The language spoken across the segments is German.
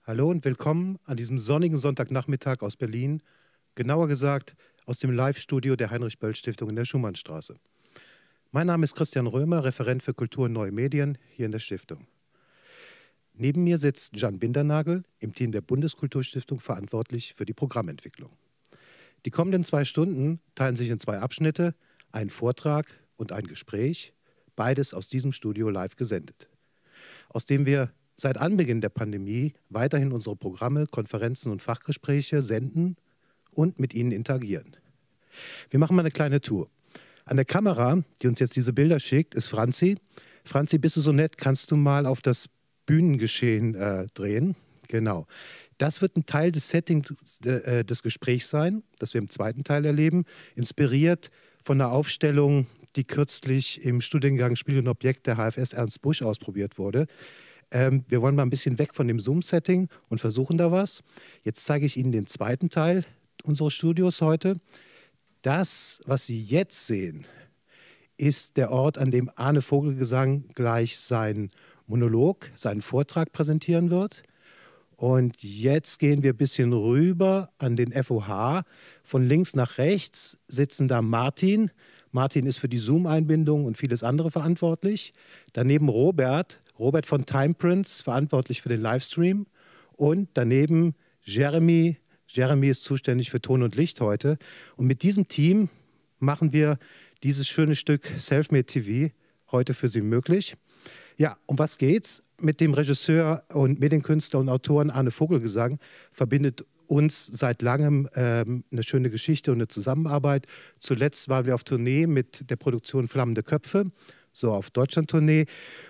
Hallo und willkommen an diesem sonnigen Sonntagnachmittag aus Berlin, genauer gesagt aus dem Live-Studio der Heinrich-Böll-Stiftung in der Schumannstraße. Mein Name ist Christian Römer, Referent für Kultur und Neue Medien hier in der Stiftung. Neben mir sitzt Jan Bindernagel, im Team der Bundeskulturstiftung verantwortlich für die Programmentwicklung. Die kommenden 2 Stunden teilen sich in 2 Abschnitte, ein Vortrag und ein Gespräch, beides aus diesem Studio live gesendet, aus dem wir seit Anbeginn der Pandemie weiterhin unsere Programme, Konferenzen und Fachgespräche senden und mit Ihnen interagieren. Wir machen mal eine kleine Tour. An der Kamera, die uns jetzt diese Bilder schickt, ist Franzi. Franzi, bist du so nett, kannst du mal auf das Bühnengeschehen drehen? Genau. Das wird ein Teil des Settings des Gesprächs sein, das wir im zweiten Teil erleben, inspiriert von einer Aufstellung, die kürzlich im Studiengang Spiel und Objekt der HFS Ernst Busch ausprobiert wurde. Wir wollen mal ein bisschen weg von dem Zoom-Setting und versuchen da was. Jetzt zeige ich Ihnen den zweiten Teil unseres Studios heute. Das, was Sie jetzt sehen, ist der Ort, an dem Arne Vogelgesang gleich seinen Monolog, seinen Vortrag präsentieren wird. Und jetzt gehen wir ein bisschen rüber an den FOH. Von links nach rechts sitzen da Martin. Martin ist für die Zoom-Einbindung und vieles andere verantwortlich. Daneben Robert von Timeprints, verantwortlich für den Livestream. Und daneben Jeremy. Jeremy ist zuständig für Ton und Licht heute. Und mit diesem Team machen wir dieses schöne Stück Selfmade TV heute für Sie möglich. Ja, um was geht's? Mit dem Regisseur und Medienkünstler und Autoren Arne Vogelgesang verbindet uns seit langem eine schöne Geschichte und eine Zusammenarbeit. Zuletzt waren wir auf Tournee mit der Produktion Flammende Köpfe, so auf Deutschland-Tournee.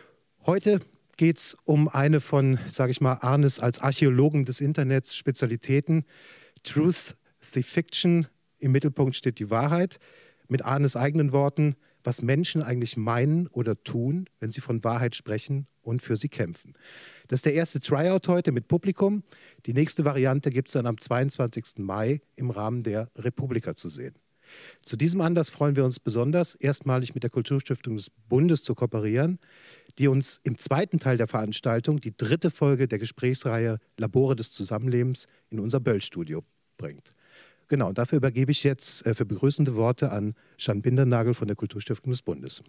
Heute geht es um eine von, sage ich mal, Arnes als Archäologen des Internets Spezialitäten. Truth, the Fiction, im Mittelpunkt steht die Wahrheit. Mit Arnes eigenen Worten, was Menschen eigentlich meinen oder tun, wenn sie von Wahrheit sprechen und für sie kämpfen. Das ist der erste Tryout heute mit Publikum. Die nächste Variante gibt es dann am 22. Mai im Rahmen der Republika zu sehen. Zu diesem Anlass freuen wir uns besonders, erstmalig mit der Kulturstiftung des Bundes zu kooperieren, die uns im zweiten Teil der Veranstaltung die 3. Folge der Gesprächsreihe Labore des Zusammenlebens in unser Böll-Studio bringt. Genau, und dafür übergebe ich jetzt für begrüßende Worte an Jan Bindernagel von der Kulturstiftung des Bundes.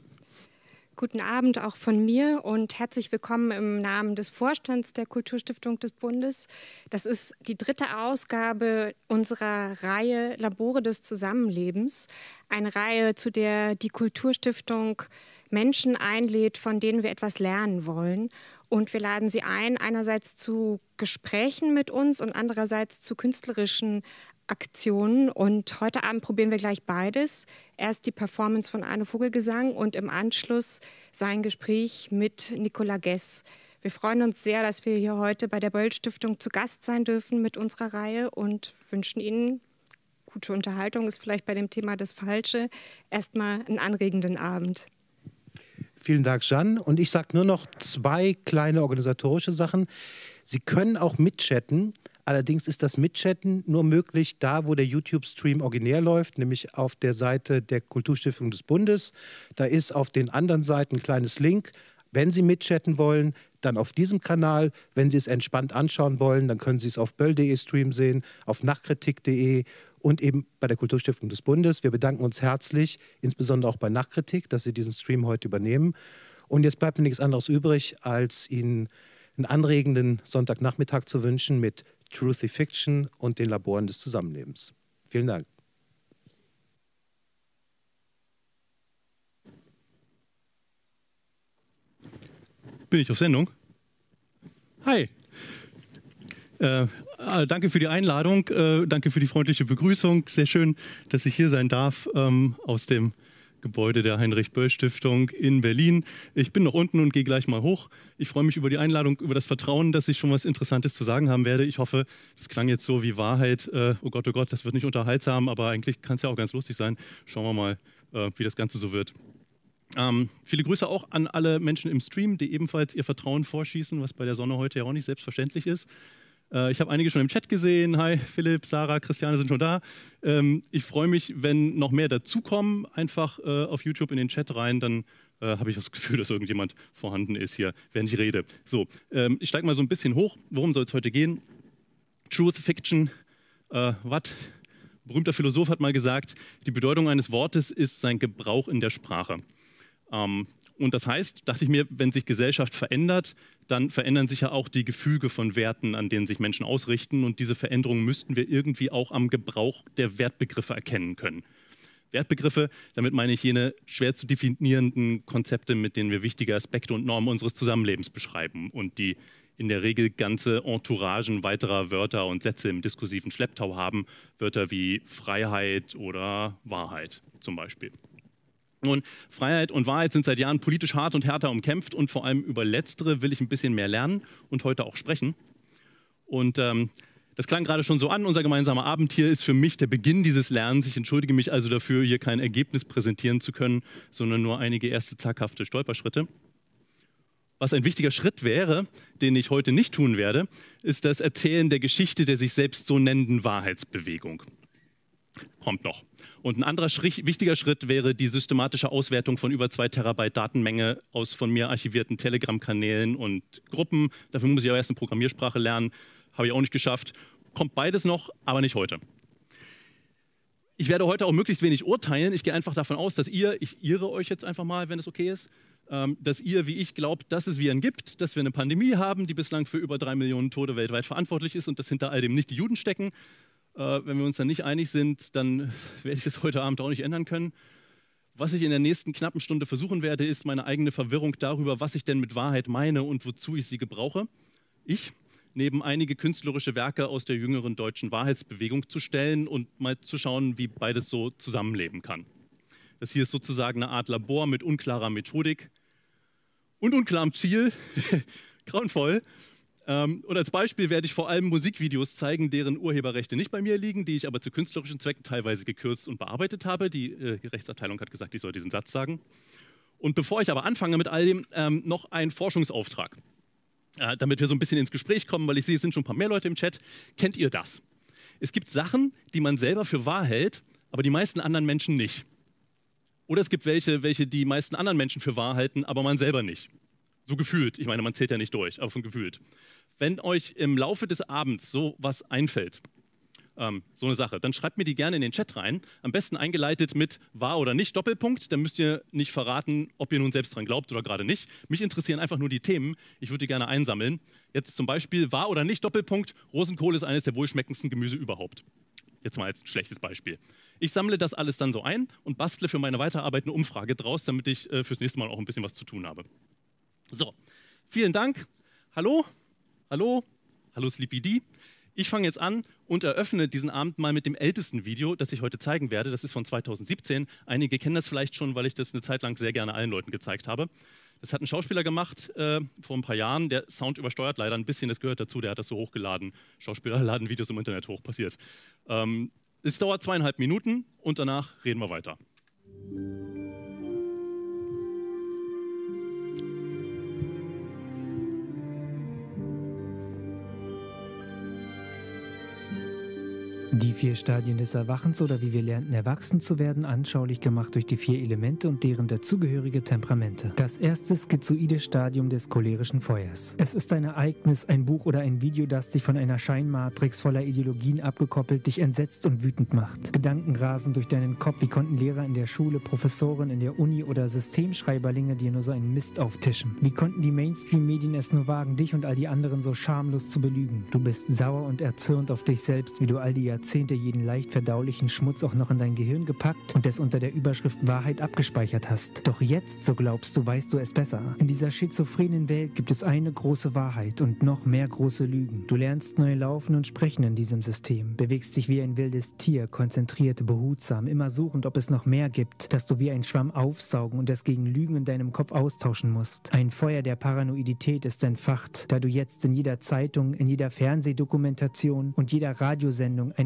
Guten Abend auch von mir und herzlich willkommen im Namen des Vorstands der Kulturstiftung des Bundes. Das ist die 3. Ausgabe unserer Reihe Labore des Zusammenlebens. Eine Reihe, zu der die Kulturstiftung Menschen einlädt, von denen wir etwas lernen wollen. Und wir laden sie ein, einerseits zu Gesprächen mit uns und andererseits zu künstlerischen Aktionen. Und heute Abend probieren wir gleich beides. Erst die Performance von Arne Vogelgesang und im Anschluss sein Gespräch mit Nicola Gess. Wir freuen uns sehr, dass wir hier heute bei der Böll-Stiftung zu Gast sein dürfen mit unserer Reihe und wünschen Ihnen, gute Unterhaltung ist vielleicht bei dem Thema das Falsche, erstmal einen anregenden Abend. Vielen Dank, Jan. Und ich sage nur noch 2 kleine organisatorische Sachen. Sie können auch mitchatten. Allerdings ist das Mitchatten nur möglich da, wo der YouTube-Stream originär läuft, nämlich auf der Seite der Kulturstiftung des Bundes. Da ist auf den anderen Seiten ein kleines Link. Wenn Sie mitchatten wollen, dann auf diesem Kanal. Wenn Sie es entspannt anschauen wollen, dann können Sie es auf böll.de Stream sehen, auf nachkritik.de und eben bei der Kulturstiftung des Bundes. Wir bedanken uns herzlich, insbesondere auch bei Nachkritik, dass Sie diesen Stream heute übernehmen. Und jetzt bleibt mir nichts anderes übrig, als Ihnen einen anregenden Sonntagnachmittag zu wünschen mit Truthy Fiction und den Laboren des Zusammenlebens. Vielen Dank. Bin ich auf Sendung? Hi. Danke für die Einladung, danke für die freundliche Begrüßung. Sehr schön, dass ich hier sein darf aus dem Gebäude der Heinrich-Böll-Stiftung in Berlin. Ich bin noch unten und gehe gleich mal hoch. Ich freue mich über die Einladung, über das Vertrauen, dass ich schon was Interessantes zu sagen haben werde. Ich hoffe, das klang jetzt so wie Wahrheit. Oh Gott, das wird nicht unterhaltsam, aber eigentlich kann es ja auch ganz lustig sein. Schauen wir mal, wie das Ganze so wird. Viele Grüße auch an alle Menschen im Stream, die ebenfalls ihr Vertrauen vorschießen, was bei der Sonne heute ja auch nicht selbstverständlich ist. Ich habe einige schon im Chat gesehen. Hi, Philipp, Sarah, Christiane sind schon da. Ich freue mich, wenn noch mehr dazukommen. Einfach auf YouTube in den Chat rein, dann habe ich das Gefühl, dass irgendjemand vorhanden ist hier, während ich rede. So, ich steige mal so ein bisschen hoch. Worum soll es heute gehen? Truth, Fiction, was? Ein berühmter Philosoph hat mal gesagt, die Bedeutung eines Wortes ist sein Gebrauch in der Sprache. Und das heißt, dachte ich mir, wenn sich Gesellschaft verändert, dann verändern sich ja auch die Gefüge von Werten, an denen sich Menschen ausrichten. Und diese Veränderungen müssten wir irgendwie auch am Gebrauch der Wertbegriffe erkennen können. Wertbegriffe, damit meine ich jene schwer zu definierenden Konzepte, mit denen wir wichtige Aspekte und Normen unseres Zusammenlebens beschreiben und die in der Regel ganze Entouragen weiterer Wörter und Sätze im diskursiven Schlepptau haben. Wörter wie Freiheit oder Wahrheit zum Beispiel. Nun, Freiheit und Wahrheit sind seit Jahren politisch hart und härter umkämpft und vor allem über letztere will ich ein bisschen mehr lernen und heute auch sprechen. Und das klang gerade schon so an, unser gemeinsamer Abend hier ist für mich der Beginn dieses Lernens. Ich entschuldige mich also dafür, hier kein Ergebnis präsentieren zu können, sondern nur einige erste zaghafte Stolperschritte. Was ein wichtiger Schritt wäre, den ich heute nicht tun werde, ist das Erzählen der Geschichte der sich selbst so nennenden Wahrheitsbewegung. Kommt noch. Und ein anderer wichtiger Schritt wäre die systematische Auswertung von über 2 Terabyte Datenmenge aus von mir archivierten Telegram-Kanälen und Gruppen. Dafür muss ich auch erst eine Programmiersprache lernen. Habe ich auch nicht geschafft. Kommt beides noch, aber nicht heute. Ich werde heute auch möglichst wenig urteilen. Ich gehe einfach davon aus, dass ich irre euch jetzt einfach mal, wenn es okay ist, dass ihr, wie ich, glaubt, dass es Viren gibt, dass wir eine Pandemie haben, die bislang für über 3 Millionen Tote weltweit verantwortlich ist und dass hinter all dem nicht die Juden stecken. Wenn wir uns dann nicht einig sind, dann werde ich das heute Abend auch nicht ändern können. Was ich in der nächsten knappen Stunde versuchen werde, ist meine eigene Verwirrung darüber, was ich denn mit Wahrheit meine und wozu ich sie gebrauche. Neben einige künstlerische Werke aus der jüngeren deutschen Wahrheitsbewegung zu stellen und mal zu schauen, wie beides so zusammenleben kann. Das hier ist sozusagen eine Art Labor mit unklarer Methodik und unklarem Ziel, grauenvoll. Und als Beispiel werde ich vor allem Musikvideos zeigen, deren Urheberrechte nicht bei mir liegen, die ich aber zu künstlerischen Zwecken teilweise gekürzt und bearbeitet habe. Die Rechtsabteilung hat gesagt, ich soll diesen Satz sagen. Und bevor ich aber anfange mit all dem, noch ein Forschungsauftrag. Damit wir so ein bisschen ins Gespräch kommen, weil ich sehe, es sind schon ein paar mehr Leute im Chat. Kennt ihr das? Es gibt Sachen, die man selber für wahr hält, aber die meisten anderen Menschen nicht. Oder es gibt welche die meisten anderen Menschen für wahr halten, aber man selber nicht. So gefühlt. Ich meine, man zählt ja nicht durch, aber von gefühlt. Wenn euch im Laufe des Abends so was einfällt, so eine Sache, dann schreibt mir die gerne in den Chat rein. Am besten eingeleitet mit wahr oder nicht, Doppelpunkt. Dann müsst ihr nicht verraten, ob ihr nun selbst dran glaubt oder gerade nicht. Mich interessieren einfach nur die Themen. Ich würde die gerne einsammeln. Jetzt zum Beispiel wahr oder nicht, Doppelpunkt. Rosenkohl ist eines der wohlschmeckendsten Gemüse überhaupt. Jetzt mal als ein schlechtes Beispiel. Ich sammle das alles dann so ein und bastle für meine Weiterarbeit eine Umfrage draus, damit ich fürs nächste Mal auch ein bisschen was zu tun habe. So, vielen Dank. Hallo, hallo, hallo Sleepy D. Ich fange jetzt an und eröffne diesen Abend mal mit dem ältesten Video, das ich heute zeigen werde. Das ist von 2017. Einige kennen das vielleicht schon, weil ich das eine Zeit lang sehr gerne allen Leuten gezeigt habe. Das hat ein Schauspieler gemacht vor ein paar Jahren. Der Sound übersteuert leider ein bisschen, das gehört dazu. Der hat das so hochgeladen. Schauspieler laden Videos im Internet hoch, passiert. Es dauert 2,5 Minuten und danach reden wir weiter. Die 4 Stadien des Erwachens oder wie wir lernten, erwachsen zu werden, anschaulich gemacht durch die 4 Elemente und deren dazugehörige Temperamente. Das erste schizoide Stadium des cholerischen Feuers. Es ist ein Ereignis, ein Buch oder ein Video, das dich von einer Scheinmatrix voller Ideologien abgekoppelt, dich entsetzt und wütend macht. Gedanken rasen durch deinen Kopf, wie konnten Lehrer in der Schule, Professoren in der Uni oder Systemschreiberlinge dir nur so einen Mist auftischen? Wie konnten die Mainstream-Medien es nur wagen, dich und all die anderen so schamlos zu belügen? Du bist sauer und erzürnt auf dich selbst, wie du all die Jahrzehnte jeden leicht verdaulichen Schmutz auch noch in dein Gehirn gepackt und es unter der Überschrift Wahrheit abgespeichert hast. Doch jetzt, so glaubst du, weißt du es besser. In dieser schizophrenen Welt gibt es eine große Wahrheit und noch mehr große Lügen. Du lernst neu laufen und sprechen in diesem System, bewegst dich wie ein wildes Tier, konzentriert, behutsam, immer suchend, ob es noch mehr gibt, dass du wie ein Schwamm aufsaugen und es gegen Lügen in deinem Kopf austauschen musst. Ein Feuer der Paranoidität ist entfacht, da du jetzt in jeder Zeitung, in jeder Fernsehdokumentation und jeder Radiosendung eine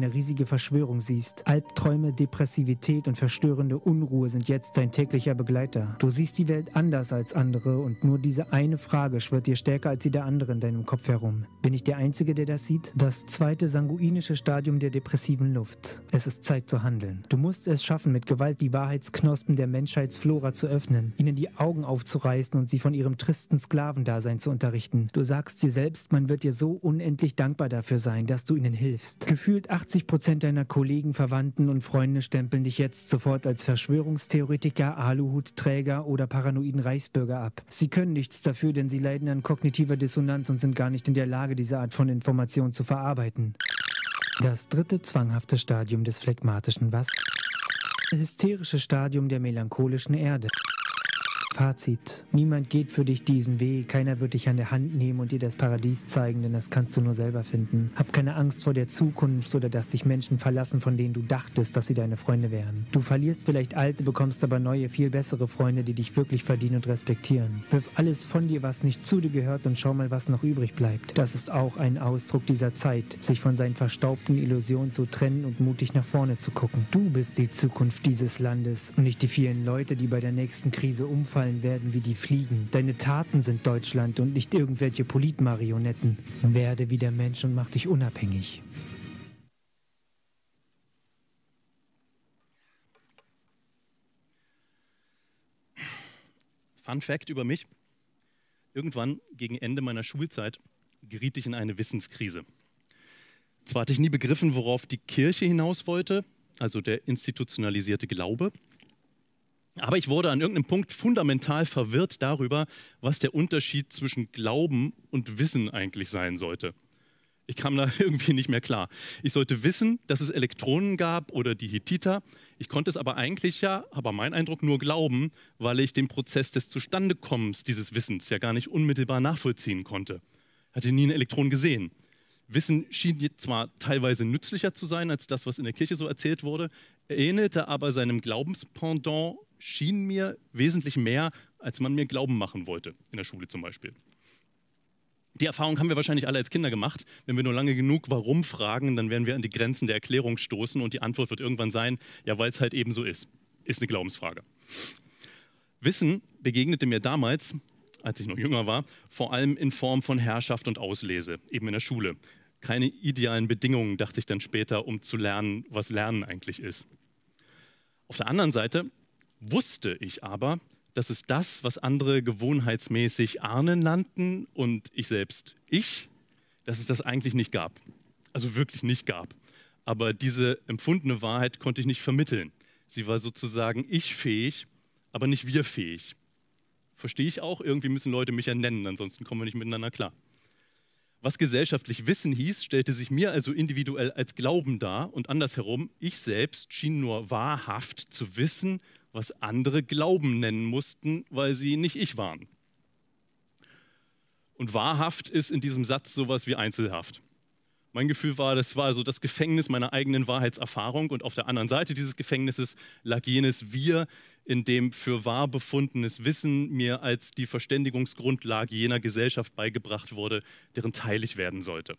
eine riesige Verschwörung siehst. Albträume, Depressivität und verstörende Unruhe sind jetzt dein täglicher Begleiter. Du siehst die Welt anders als andere und nur diese eine Frage schwirrt dir stärker als jeder andere in deinem Kopf herum. Bin ich der Einzige, der das sieht? Das zweite sanguinische Stadium der depressiven Luft. Es ist Zeit zu handeln. Du musst es schaffen, mit Gewalt die Wahrheitsknospen der Menschheitsflora zu öffnen, ihnen die Augen aufzureißen und sie von ihrem tristen Sklavendasein zu unterrichten. Du sagst dir selbst, man wird dir so unendlich dankbar dafür sein, dass du ihnen hilfst. Gefühlt 80% deiner Kollegen, Verwandten und Freunde stempeln dich jetzt sofort als Verschwörungstheoretiker, Aluhutträger oder paranoiden Reichsbürger ab. Sie können nichts dafür, denn sie leiden an kognitiver Dissonanz und sind gar nicht in der Lage, diese Art von Information zu verarbeiten. Das dritte zwanghafte Stadium des phlegmatischen Wassers. Das hysterische Stadium der melancholischen Erde. Fazit. Niemand geht für dich diesen Weg, keiner wird dich an der Hand nehmen und dir das Paradies zeigen, denn das kannst du nur selber finden. Hab keine Angst vor der Zukunft oder dass dich Menschen verlassen, von denen du dachtest, dass sie deine Freunde wären. Du verlierst vielleicht alte, bekommst aber neue, viel bessere Freunde, die dich wirklich verdienen und respektieren. Wirf alles von dir, was nicht zu dir gehört und schau mal, was noch übrig bleibt. Das ist auch ein Ausdruck dieser Zeit, sich von seinen verstaubten Illusionen zu trennen und mutig nach vorne zu gucken. Du bist die Zukunft dieses Landes und nicht die vielen Leute, die bei der nächsten Krise umfallen werden wie die Fliegen. Deine Taten sind Deutschland und nicht irgendwelche Politmarionetten. Werde wieder Mensch und mach dich unabhängig. Fun Fact über mich. Irgendwann gegen Ende meiner Schulzeit geriet ich in eine Wissenskrise. Zwar hatte ich nie begriffen, worauf die Kirche hinaus wollte, also der institutionalisierte Glaube, aber ich wurde an irgendeinem Punkt fundamental verwirrt darüber, was der Unterschied zwischen Glauben und Wissen eigentlich sein sollte. Ich kam da irgendwie nicht mehr klar. Ich sollte wissen, dass es Elektronen gab oder die Hethiter. Ich konnte es aber eigentlich aber mein Eindruck, nur glauben, weil ich den Prozess des Zustandekommens dieses Wissens ja gar nicht unmittelbar nachvollziehen konnte. Hatte nie ein Elektron gesehen. Wissen schien zwar teilweise nützlicher zu sein als das, was in der Kirche so erzählt wurde, ähnelte aber seinem Glaubenspendant, schien mir wesentlich mehr, als man mir glauben machen wollte, in der Schule zum Beispiel. Die Erfahrung haben wir wahrscheinlich alle als Kinder gemacht. Wenn wir nur lange genug warum fragen, dann werden wir an die Grenzen der Erklärung stoßen und die Antwort wird irgendwann sein, ja, weil es halt eben so ist. Ist eine Glaubensfrage. Wissen begegnete mir damals, als ich noch jünger war, vor allem in Form von Herrschaft und Auslese, eben in der Schule. Keine idealen Bedingungen, dachte ich dann später, um zu lernen, was Lernen eigentlich ist. Auf der anderen Seite wusste ich aber, dass es das, was andere gewohnheitsmäßig Ahnen nannten und ich selbst dass es das eigentlich nicht gab. Also wirklich nicht gab. Aber diese empfundene Wahrheit konnte ich nicht vermitteln. Sie war sozusagen ich-fähig, aber nicht wir-fähig. Verstehe ich auch, irgendwie müssen Leute mich ja nennen, ansonsten kommen wir nicht miteinander klar. Was gesellschaftlich Wissen hieß, stellte sich mir also individuell als Glauben dar und andersherum, ich selbst schien nur wahrhaft zu wissen, was andere Glauben nennen mussten, weil sie nicht ich waren. Und wahrhaft ist in diesem Satz sowas wie einzelhaft. Mein Gefühl war, das war so das Gefängnis meiner eigenen Wahrheitserfahrung und auf der anderen Seite dieses Gefängnisses lag jenes Wir, in dem für wahr befundenes Wissen mir als die Verständigungsgrundlage jener Gesellschaft beigebracht wurde, deren Teil ich werden sollte.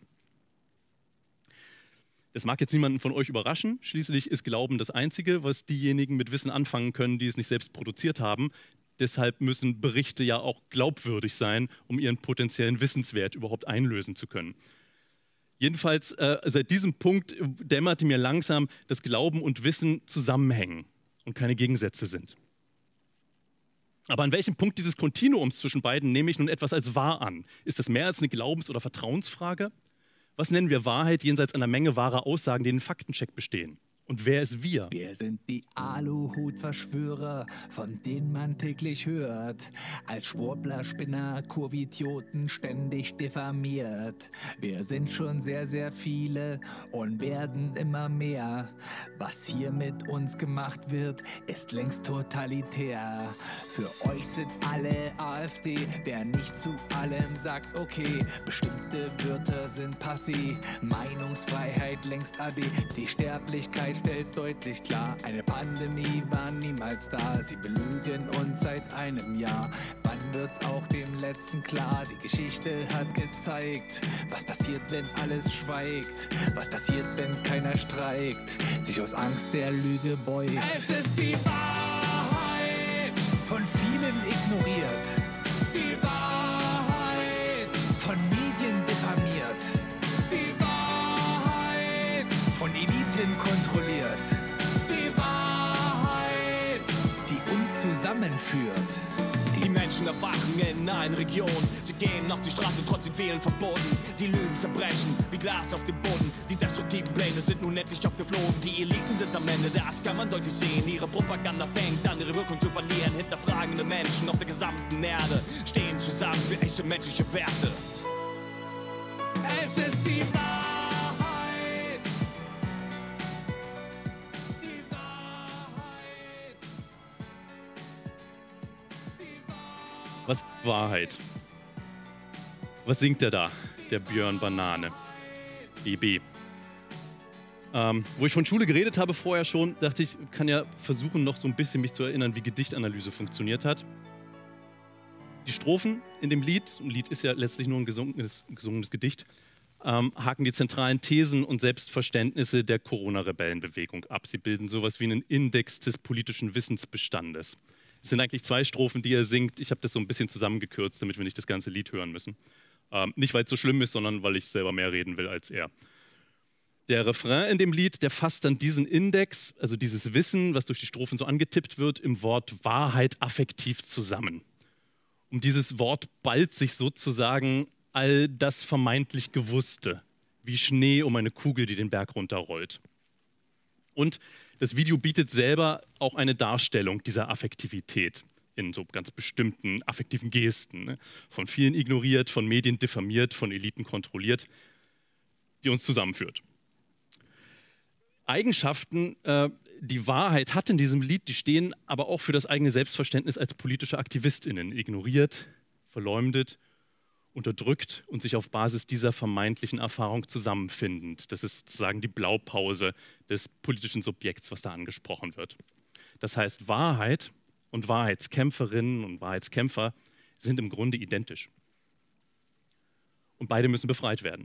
Das mag jetzt niemanden von euch überraschen, schließlich ist Glauben das Einzige, was diejenigen mit Wissen anfangen können, die es nicht selbst produziert haben. Deshalb müssen Berichte ja auch glaubwürdig sein, um ihren potenziellen Wissenswert überhaupt einlösen zu können. Jedenfalls seit diesem Punkt dämmerte mir langsam, dass Glauben und Wissen zusammenhängen und keine Gegensätze sind. Aber an welchem Punkt dieses Kontinuums zwischen beiden nehme ich nun etwas als wahr an? Ist das mehr als eine Glaubens- oder Vertrauensfrage? Was nennen wir Wahrheit jenseits einer Menge wahrer Aussagen, die den Faktencheck bestehen? Und wer ist wir? Wir sind die Aluhutverschwörer, von denen man täglich hört. Als Schwurbler, Spinner, Kurvidioten ständig diffamiert. Wir sind schon sehr, sehr viele und werden immer mehr. Was hier mit uns gemacht wird, ist längst totalitär. Für euch sind alle AfD, wer nicht zu allem sagt, okay. Bestimmte Wörter sind passé, Meinungsfreiheit längst AD. Die Sterblichkeit stellt deutlich klar, eine Pandemie war niemals da. Sie belügen uns seit einem Jahr. Wann irgendwann wird auch dem Letzten klar. Die Geschichte hat gezeigt, was passiert, wenn alles schweigt. Was passiert, wenn keiner streikt, sich aus Angst der Lüge beugt. Es ist die Wahrheit, von vielen ignoriert. Die Wahrheit, von Medien diffamiert. Die Wahrheit, von Eliten kontrolliert. Die Wahrheit, die uns zusammenführt. Die Menschen erwachen in allen Regionen. Sie gehen auf die Straße, trotzdem Wählen verboten. Die Lügen zerbrechen wie Glas auf dem Boden. Die destruktiven Pläne sind nun endlich aufgeflogen. Die Eliten sind am Ende, das kann man deutlich sehen. Ihre Propaganda fängt an, ihre Wirkung zu verlieren. Hinterfragende Menschen auf der gesamten Erde stehen zusammen für echte menschliche Werte. Es ist die Wahrheit. Die Wahrheit. Was ist Wahrheit? Was singt der da, der Björn Banane? BB. Wo ich von Schule geredet habe vorher schon, dachte ich, kann ja versuchen, noch so ein bisschen mich zu erinnern, wie Gedichtanalyse funktioniert hat. Die Strophen in dem Lied, ein Lied ist ja letztlich nur ein gesungenes Gedicht, haken die zentralen Thesen und Selbstverständnisse der Corona-Rebellenbewegung ab. Sie bilden sowas wie einen Index des politischen Wissensbestandes. Es sind eigentlich 2 Strophen, die er singt. Ich habe das so ein bisschen zusammengekürzt, damit wir nicht das ganze Lied hören müssen. Nicht, weil es so schlimm ist, sondern weil ich selber mehr reden will als er. Der Refrain in dem Lied, der fasst dann diesen Index, also dieses Wissen, was durch die Strophen so angetippt wird, im Wort Wahrheit affektiv zusammen. Um dieses Wort ballt sich sozusagen all das vermeintlich Gewusste, wie Schnee um eine Kugel, die den Berg runterrollt. Und das Video bietet selber auch eine Darstellung dieser Affektivität in so ganz bestimmten affektiven Gesten, ne? Von vielen ignoriert, von Medien diffamiert, von Eliten kontrolliert, die uns zusammenführt. Eigenschaften, die Wahrheit hat in diesem Lied, die stehen aber auch für das eigene Selbstverständnis als politische AktivistInnen. Ignoriert, verleumdet, unterdrückt und sich auf Basis dieser vermeintlichen Erfahrung zusammenfindend. Das ist sozusagen die Blaupause des politischen Subjekts, was da angesprochen wird. Das heißt, Wahrheit und Wahrheitskämpferinnen und Wahrheitskämpfer sind im Grunde identisch. Und beide müssen befreit werden.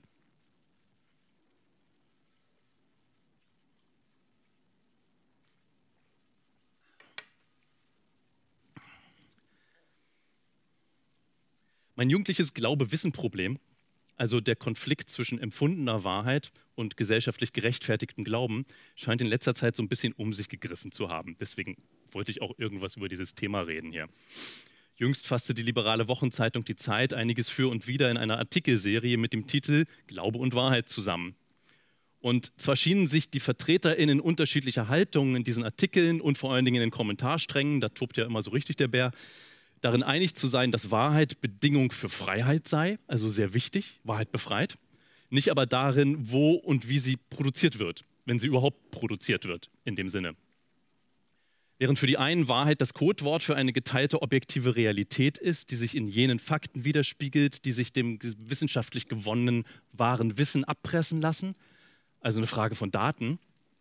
Mein jugendliches Glaube-Wissen-Problem, also der Konflikt zwischen empfundener Wahrheit und gesellschaftlich gerechtfertigtem Glauben, scheint in letzter Zeit so ein bisschen um sich gegriffen zu haben. Deswegen wollte ich auch irgendwas über dieses Thema reden hier. Jüngst fasste die liberale Wochenzeitung Die Zeit einiges für und wider in einer Artikelserie mit dem Titel Glaube und Wahrheit zusammen. Und zwar schienen sich die VertreterInnen unterschiedlicher Haltungen in diesen Artikeln und vor allen Dingen in den Kommentarsträngen, da tobt ja immer so richtig der Bär, darin einig zu sein, dass Wahrheit Bedingung für Freiheit sei, also sehr wichtig, Wahrheit befreit, nicht aber darin, wo und wie sie produziert wird, wenn sie überhaupt produziert wird, in dem Sinne. Während für die einen Wahrheit das Codewort für eine geteilte objektive Realität ist, die sich in jenen Fakten widerspiegelt, die sich dem wissenschaftlich gewonnenen wahren Wissen abpressen lassen, also eine Frage von Daten,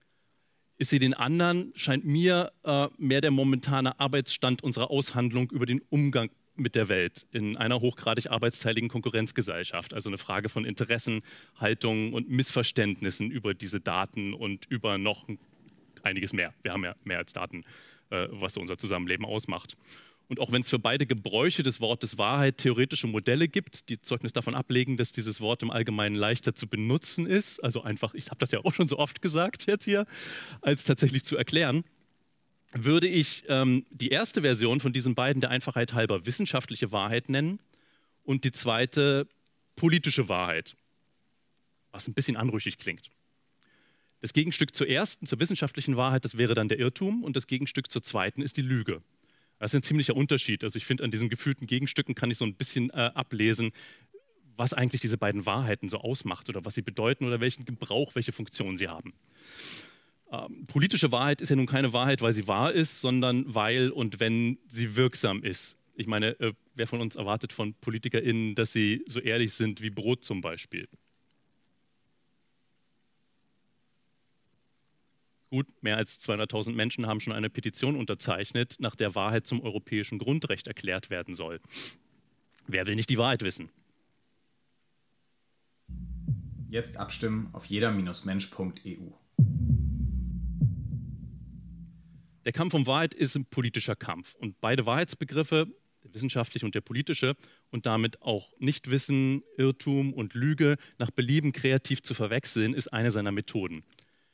ist sie den anderen, scheint mir, mehr der momentane Arbeitsstand unserer Aushandlung über den Umgang mit der Welt in einer hochgradig arbeitsteiligen Konkurrenzgesellschaft. Also eine Frage von Interessen, Haltungen und Missverständnissen über diese Daten und über noch einiges mehr. Wir haben ja mehr als Daten, was so unser Zusammenleben ausmacht. Und auch wenn es für beide Gebräuche des Wortes Wahrheit theoretische Modelle gibt, die Zeugnis davon ablegen, dass dieses Wort im Allgemeinen leichter zu benutzen ist, also einfach, ich habe das ja auch schon so oft gesagt jetzt hier, als tatsächlich zu erklären, würde ich die erste Version von diesen beiden der Einfachheit halber wissenschaftliche Wahrheit nennen und die zweite politische Wahrheit, was ein bisschen anrüchig klingt. Das Gegenstück zur ersten, zur wissenschaftlichen Wahrheit, das wäre dann der Irrtum und das Gegenstück zur zweiten ist die Lüge. Das ist ein ziemlicher Unterschied. Also ich finde, an diesen gefühlten Gegenstücken kann ich so ein bisschen ablesen, was eigentlich diese beiden Wahrheiten so ausmacht oder was sie bedeuten oder welchen Gebrauch, welche Funktion sie haben. Politische Wahrheit ist ja nun keine Wahrheit, weil sie wahr ist, sondern weil und wenn sie wirksam ist. Ich meine, wer von uns erwartet von PolitikerInnen, dass sie so ehrlich sind wie Brot zum Beispiel? Gut, mehr als 200.000 Menschen haben schon eine Petition unterzeichnet, nach der Wahrheit zum europäischen Grundrecht erklärt werden soll. Wer will nicht die Wahrheit wissen? Jetzt abstimmen auf jeder-mensch.eu. Der Kampf um Wahrheit ist ein politischer Kampf. Und beide Wahrheitsbegriffe, der wissenschaftliche und der politische, und damit auch Nichtwissen, Irrtum und Lüge nach Belieben kreativ zu verwechseln, ist eine seiner Methoden.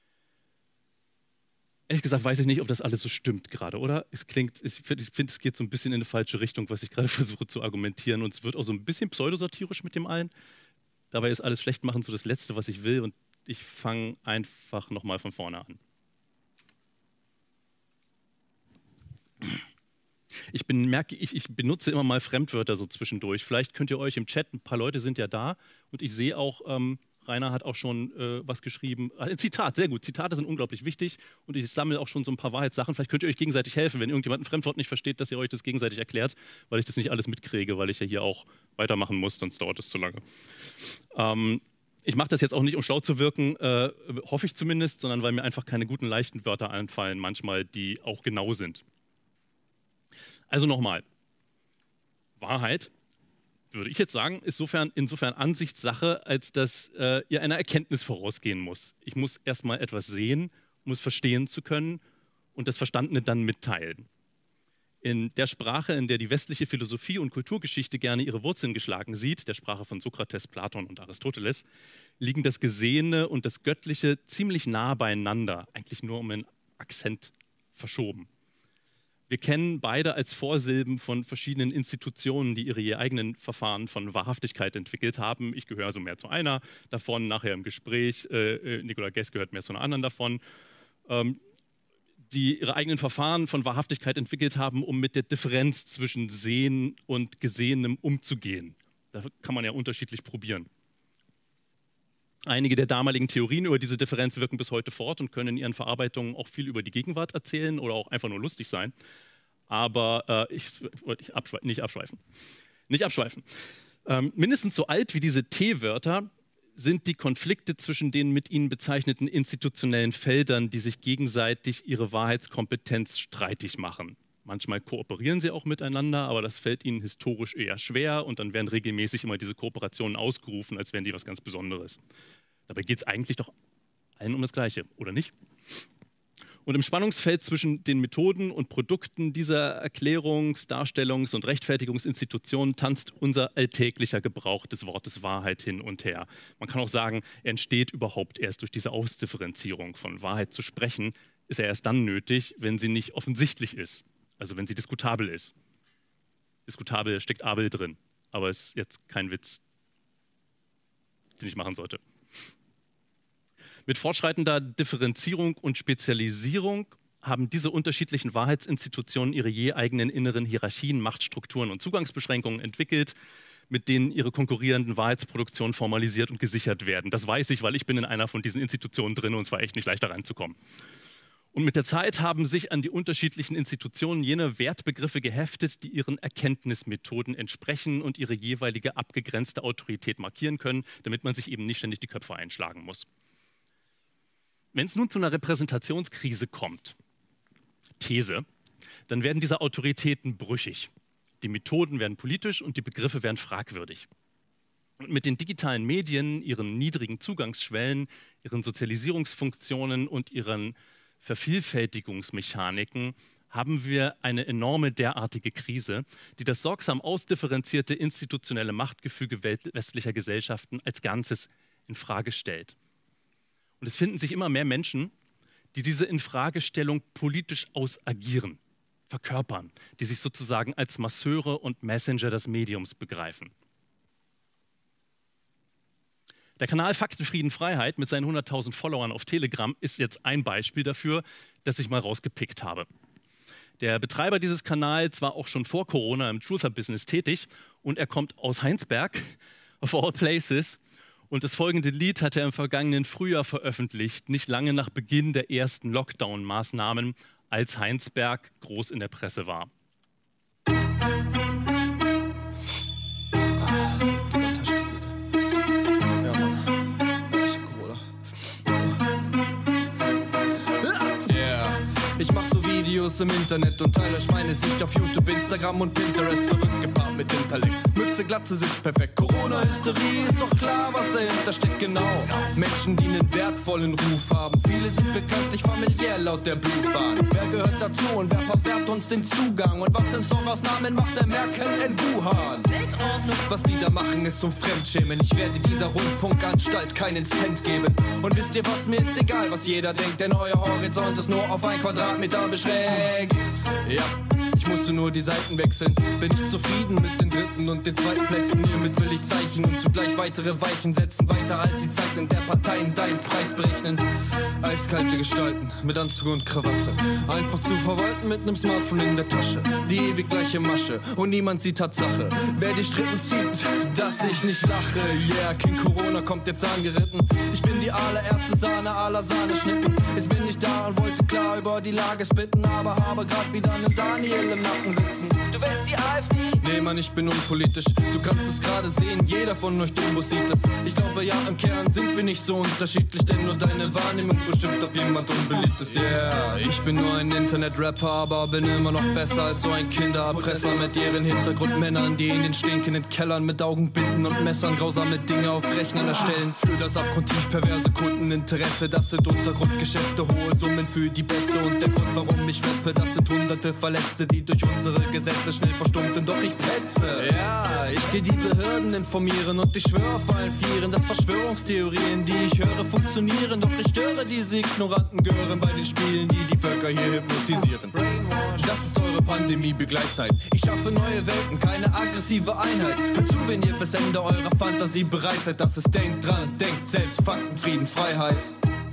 Ehrlich gesagt weiß ich nicht, ob das alles so stimmt gerade, oder? Ich finde, es geht so ein bisschen in eine falsche Richtung, was ich gerade versuche zu argumentieren. Und es wird auch so ein bisschen pseudosatirisch mit dem allen. Dabei ist alles Schlechtmachen so das Letzte, was ich will. Und ich fange einfach nochmal von vorne an. Ich benutze immer mal Fremdwörter so zwischendurch. Vielleicht könnt ihr euch im Chat, ein paar Leute sind ja da. Und ich sehe auch, Rainer hat auch schon was geschrieben. Ein Zitat, sehr gut. Zitate sind unglaublich wichtig. Und ich sammle auch schon so ein paar Wahrheitssachen. Vielleicht könnt ihr euch gegenseitig helfen, wenn irgendjemand ein Fremdwort nicht versteht, dass ihr euch das gegenseitig erklärt, weil ich das nicht alles mitkriege, weil ich ja hier auch weitermachen muss, sonst dauert es zu lange. Ich mache das jetzt auch nicht, um schlau zu wirken, hoffe ich zumindest, sondern weil mir einfach keine guten, leichten Wörter einfallen, manchmal, die auch genau sind. Also nochmal, Wahrheit, würde ich jetzt sagen, ist insofern Ansichtssache, als dass ihr einer Erkenntnis vorausgehen muss. Ich muss erstmal etwas sehen, um es verstehen zu können und das Verstandene dann mitteilen. In der Sprache, in der die westliche Philosophie und Kulturgeschichte gerne ihre Wurzeln geschlagen sieht, der Sprache von Sokrates, Platon und Aristoteles, liegen das Gesehene und das Göttliche ziemlich nah beieinander, eigentlich nur um einen Akzent verschoben. Wir kennen beide als Vorsilben von verschiedenen Institutionen, die ihre je eigenen Verfahren von Wahrhaftigkeit entwickelt haben. Ich gehöre also mehr zu einer davon, nachher im Gespräch. Nicola Guess gehört mehr zu einer anderen davon. Die ihre eigenen Verfahren von Wahrhaftigkeit entwickelt haben, um mit der Differenz zwischen Sehen und Gesehenem umzugehen. Da kann man ja unterschiedlich probieren. Einige der damaligen Theorien über diese Differenz wirken bis heute fort und können in ihren Verarbeitungen auch viel über die Gegenwart erzählen oder auch einfach nur lustig sein. Aber ich wollte nicht abschweifen. Mindestens so alt wie diese T-Wörter sind die Konflikte zwischen den mit ihnen bezeichneten institutionellen Feldern, die sich gegenseitig ihre Wahrheitskompetenz streitig machen. Manchmal kooperieren sie auch miteinander, aber das fällt ihnen historisch eher schwer und dann werden regelmäßig immer diese Kooperationen ausgerufen, als wären die was ganz Besonderes. Dabei geht es eigentlich doch allen um das Gleiche, oder nicht? Und im Spannungsfeld zwischen den Methoden und Produkten dieser Erklärungs-, Darstellungs- und Rechtfertigungsinstitutionen tanzt unser alltäglicher Gebrauch des Wortes Wahrheit hin und her. Man kann auch sagen, er entsteht überhaupt erst durch diese Ausdifferenzierung. Von Wahrheit zu sprechen, ist er erst dann nötig, wenn sie nicht offensichtlich ist. Also wenn sie diskutabel ist. Diskutabel steckt Abel drin, aber ist jetzt kein Witz, den ich machen sollte. Mit fortschreitender Differenzierung und Spezialisierung haben diese unterschiedlichen Wahrheitsinstitutionen ihre je eigenen inneren Hierarchien, Machtstrukturen und Zugangsbeschränkungen entwickelt, mit denen ihre konkurrierenden Wahrheitsproduktionen formalisiert und gesichert werden. Das weiß ich, weil ich bin in einer von diesen Institutionen drin und es war echt nicht leicht, da reinzukommen. Und mit der Zeit haben sich an die unterschiedlichen Institutionen jene Wertbegriffe geheftet, die ihren Erkenntnismethoden entsprechen und ihre jeweilige abgegrenzte Autorität markieren können, damit man sich eben nicht ständig die Köpfe einschlagen muss. Wenn es nun zu einer Repräsentationskrise kommt, These, dann werden diese Autoritäten brüchig. Die Methoden werden politisch und die Begriffe werden fragwürdig. Und mit den digitalen Medien, ihren niedrigen Zugangsschwellen, ihren Sozialisierungsfunktionen und ihren Vervielfältigungsmechaniken haben wir eine enorme derartige Krise, die das sorgsam ausdifferenzierte institutionelle Machtgefüge westlicher Gesellschaften als Ganzes in Frage stellt. Und es finden sich immer mehr Menschen, die diese Infragestellung politisch ausagieren, verkörpern, die sich sozusagen als Masseure und Messenger des Mediums begreifen. Der Kanal Fakten, Frieden, Freiheit mit seinen 100.000 Followern auf Telegram ist jetzt ein Beispiel dafür, das ich mal rausgepickt habe. Der Betreiber dieses Kanals war auch schon vor Corona im Truther-Business tätig und er kommt aus Heinsberg, of all places. Und das folgende Lied hat er im vergangenen Frühjahr veröffentlicht, nicht lange nach Beginn der ersten Lockdown-Maßnahmen, als Heinsberg groß in der Presse war. im Internet und teile euch meine Sicht auf YouTube, Instagram und Pinterest. Verrückt gepaart mit Intellekt. Mütze, Glatze sitzt perfekt. Corona-Hysterie, ist doch klar, was dahinter steckt, genau. Menschen, die einen wertvollen Ruf haben. Viele sind bekanntlich familiär laut der Blutbahn. Wer gehört dazu und wer verwehrt uns den Zugang? Und was in Soros Namen macht der Merkel in Wuhan? Weltordnung. Was die da machen, ist zum Fremdschämen. Ich werde dieser Rundfunkanstalt keinen Cent geben. Und wisst ihr was, mir ist egal, was jeder denkt, denn euer Horizont ist nur auf 1 Quadratmeter beschränkt. Ja, ich musste nur die Seiten wechseln. Bin ich zufrieden mit den dritten und den zweiten Plätzen. Hiermit will ich Zeichen und zugleich weitere Weichen setzen. Weiter als die Zeit in der Parteien deinen Preis berechnen. Eiskalte Gestalten mit Anzug und Krawatte. Einfach zu verwalten mit nem Smartphone in der Tasche. Die ewig gleiche Masche und niemand sieht Tatsache. Wer die Strippen zieht, dass ich nicht lache. Yeah, King Corona kommt jetzt angeritten. Ich bin die allererste Sahne aller Sahneschnitten. Jetzt bin ich da und wollte klar über die Lage spitten, aber habe grad wieder einen Daniel im Nacken sitzen. Du willst die AfD? Nee, Mann, ich bin unpolitisch. Du kannst es gerade sehen, jeder von euch Dumbos sieht es. Ich glaube ja, im Kern sind wir nicht so unterschiedlich, denn nur deine Wahrnehmung bestimmt, ob jemand unbeliebt ist. Yeah, ich bin nur ein Internet-Rapper, aber bin immer noch besser als so ein Kindererpresser mit ihren Hintergrundmännern, die in den stinkenden Kellern mit Augenbinden und Messern grausame Dinge auf Rechnern erstellen. Für das abgrundtief perverse Kundeninteresse, das sind Untergrundgeschäfte, hohe Summen für die Beste. Und der Grund, warum ich rappe, das sind hunderte Verletzte, die durch unsere Gesetze schnell verstummten, doch ich petze. Ja, ich geh die Behörden informieren und ich schwöre auf allen Vieren, dass Verschwörungstheorien, die ich höre, funktionieren. Doch ich störe diese ignoranten Gören bei den Spielen, die die Völker hier hypnotisieren. Das ist eure Pandemie-Begleitzeit. Ich schaffe neue Welten, keine aggressive Einheit. Hört zu, wenn ihr fürs Ende eurer Fantasie bereit seid. Das ist denkt dran, denkt selbst, Fakten, Frieden, Freiheit.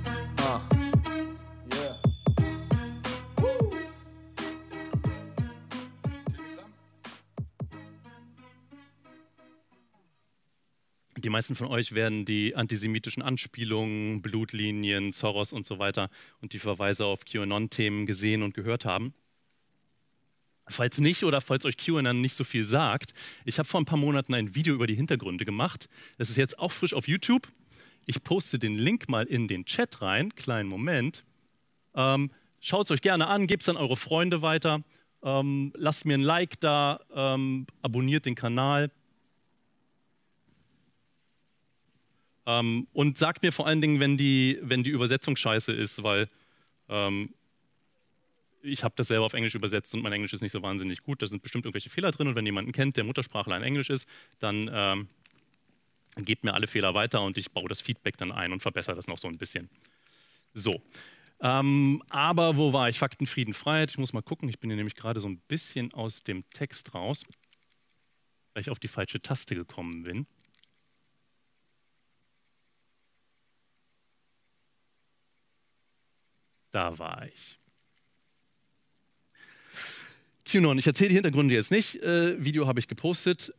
Die meisten von euch werden die antisemitischen Anspielungen, Blutlinien, Soros und so weiter und die Verweise auf QAnon-Themen gesehen und gehört haben. Falls nicht oder falls euch QAnon nicht so viel sagt, ich habe vor ein paar Monaten ein Video über die Hintergründe gemacht. Das ist jetzt auch frisch auf YouTube. Ich poste den Link mal in den Chat rein. Kleinen Moment. Schaut es euch gerne an, gebt es an eure Freunde weiter. Lasst mir ein Like da, abonniert den Kanal. Und sagt mir vor allen Dingen, wenn die Übersetzung scheiße ist, weil ich habe das selber auf Englisch übersetzt und mein Englisch ist nicht so wahnsinnig gut. Da sind bestimmt irgendwelche Fehler drin und wenn jemanden kennt, der Muttersprachler in Englisch ist, dann gebt mir alle Fehler weiter und ich baue das Feedback dann ein und verbessere das noch so ein bisschen. So, aber wo war ich? Fakten, Frieden, Freiheit. Ich muss mal gucken, ich bin hier nämlich gerade so ein bisschen aus dem Text raus, weil ich auf die falsche Taste gekommen bin. Da war ich. QAnon, ich erzähle die Hintergründe jetzt nicht, Video habe ich gepostet,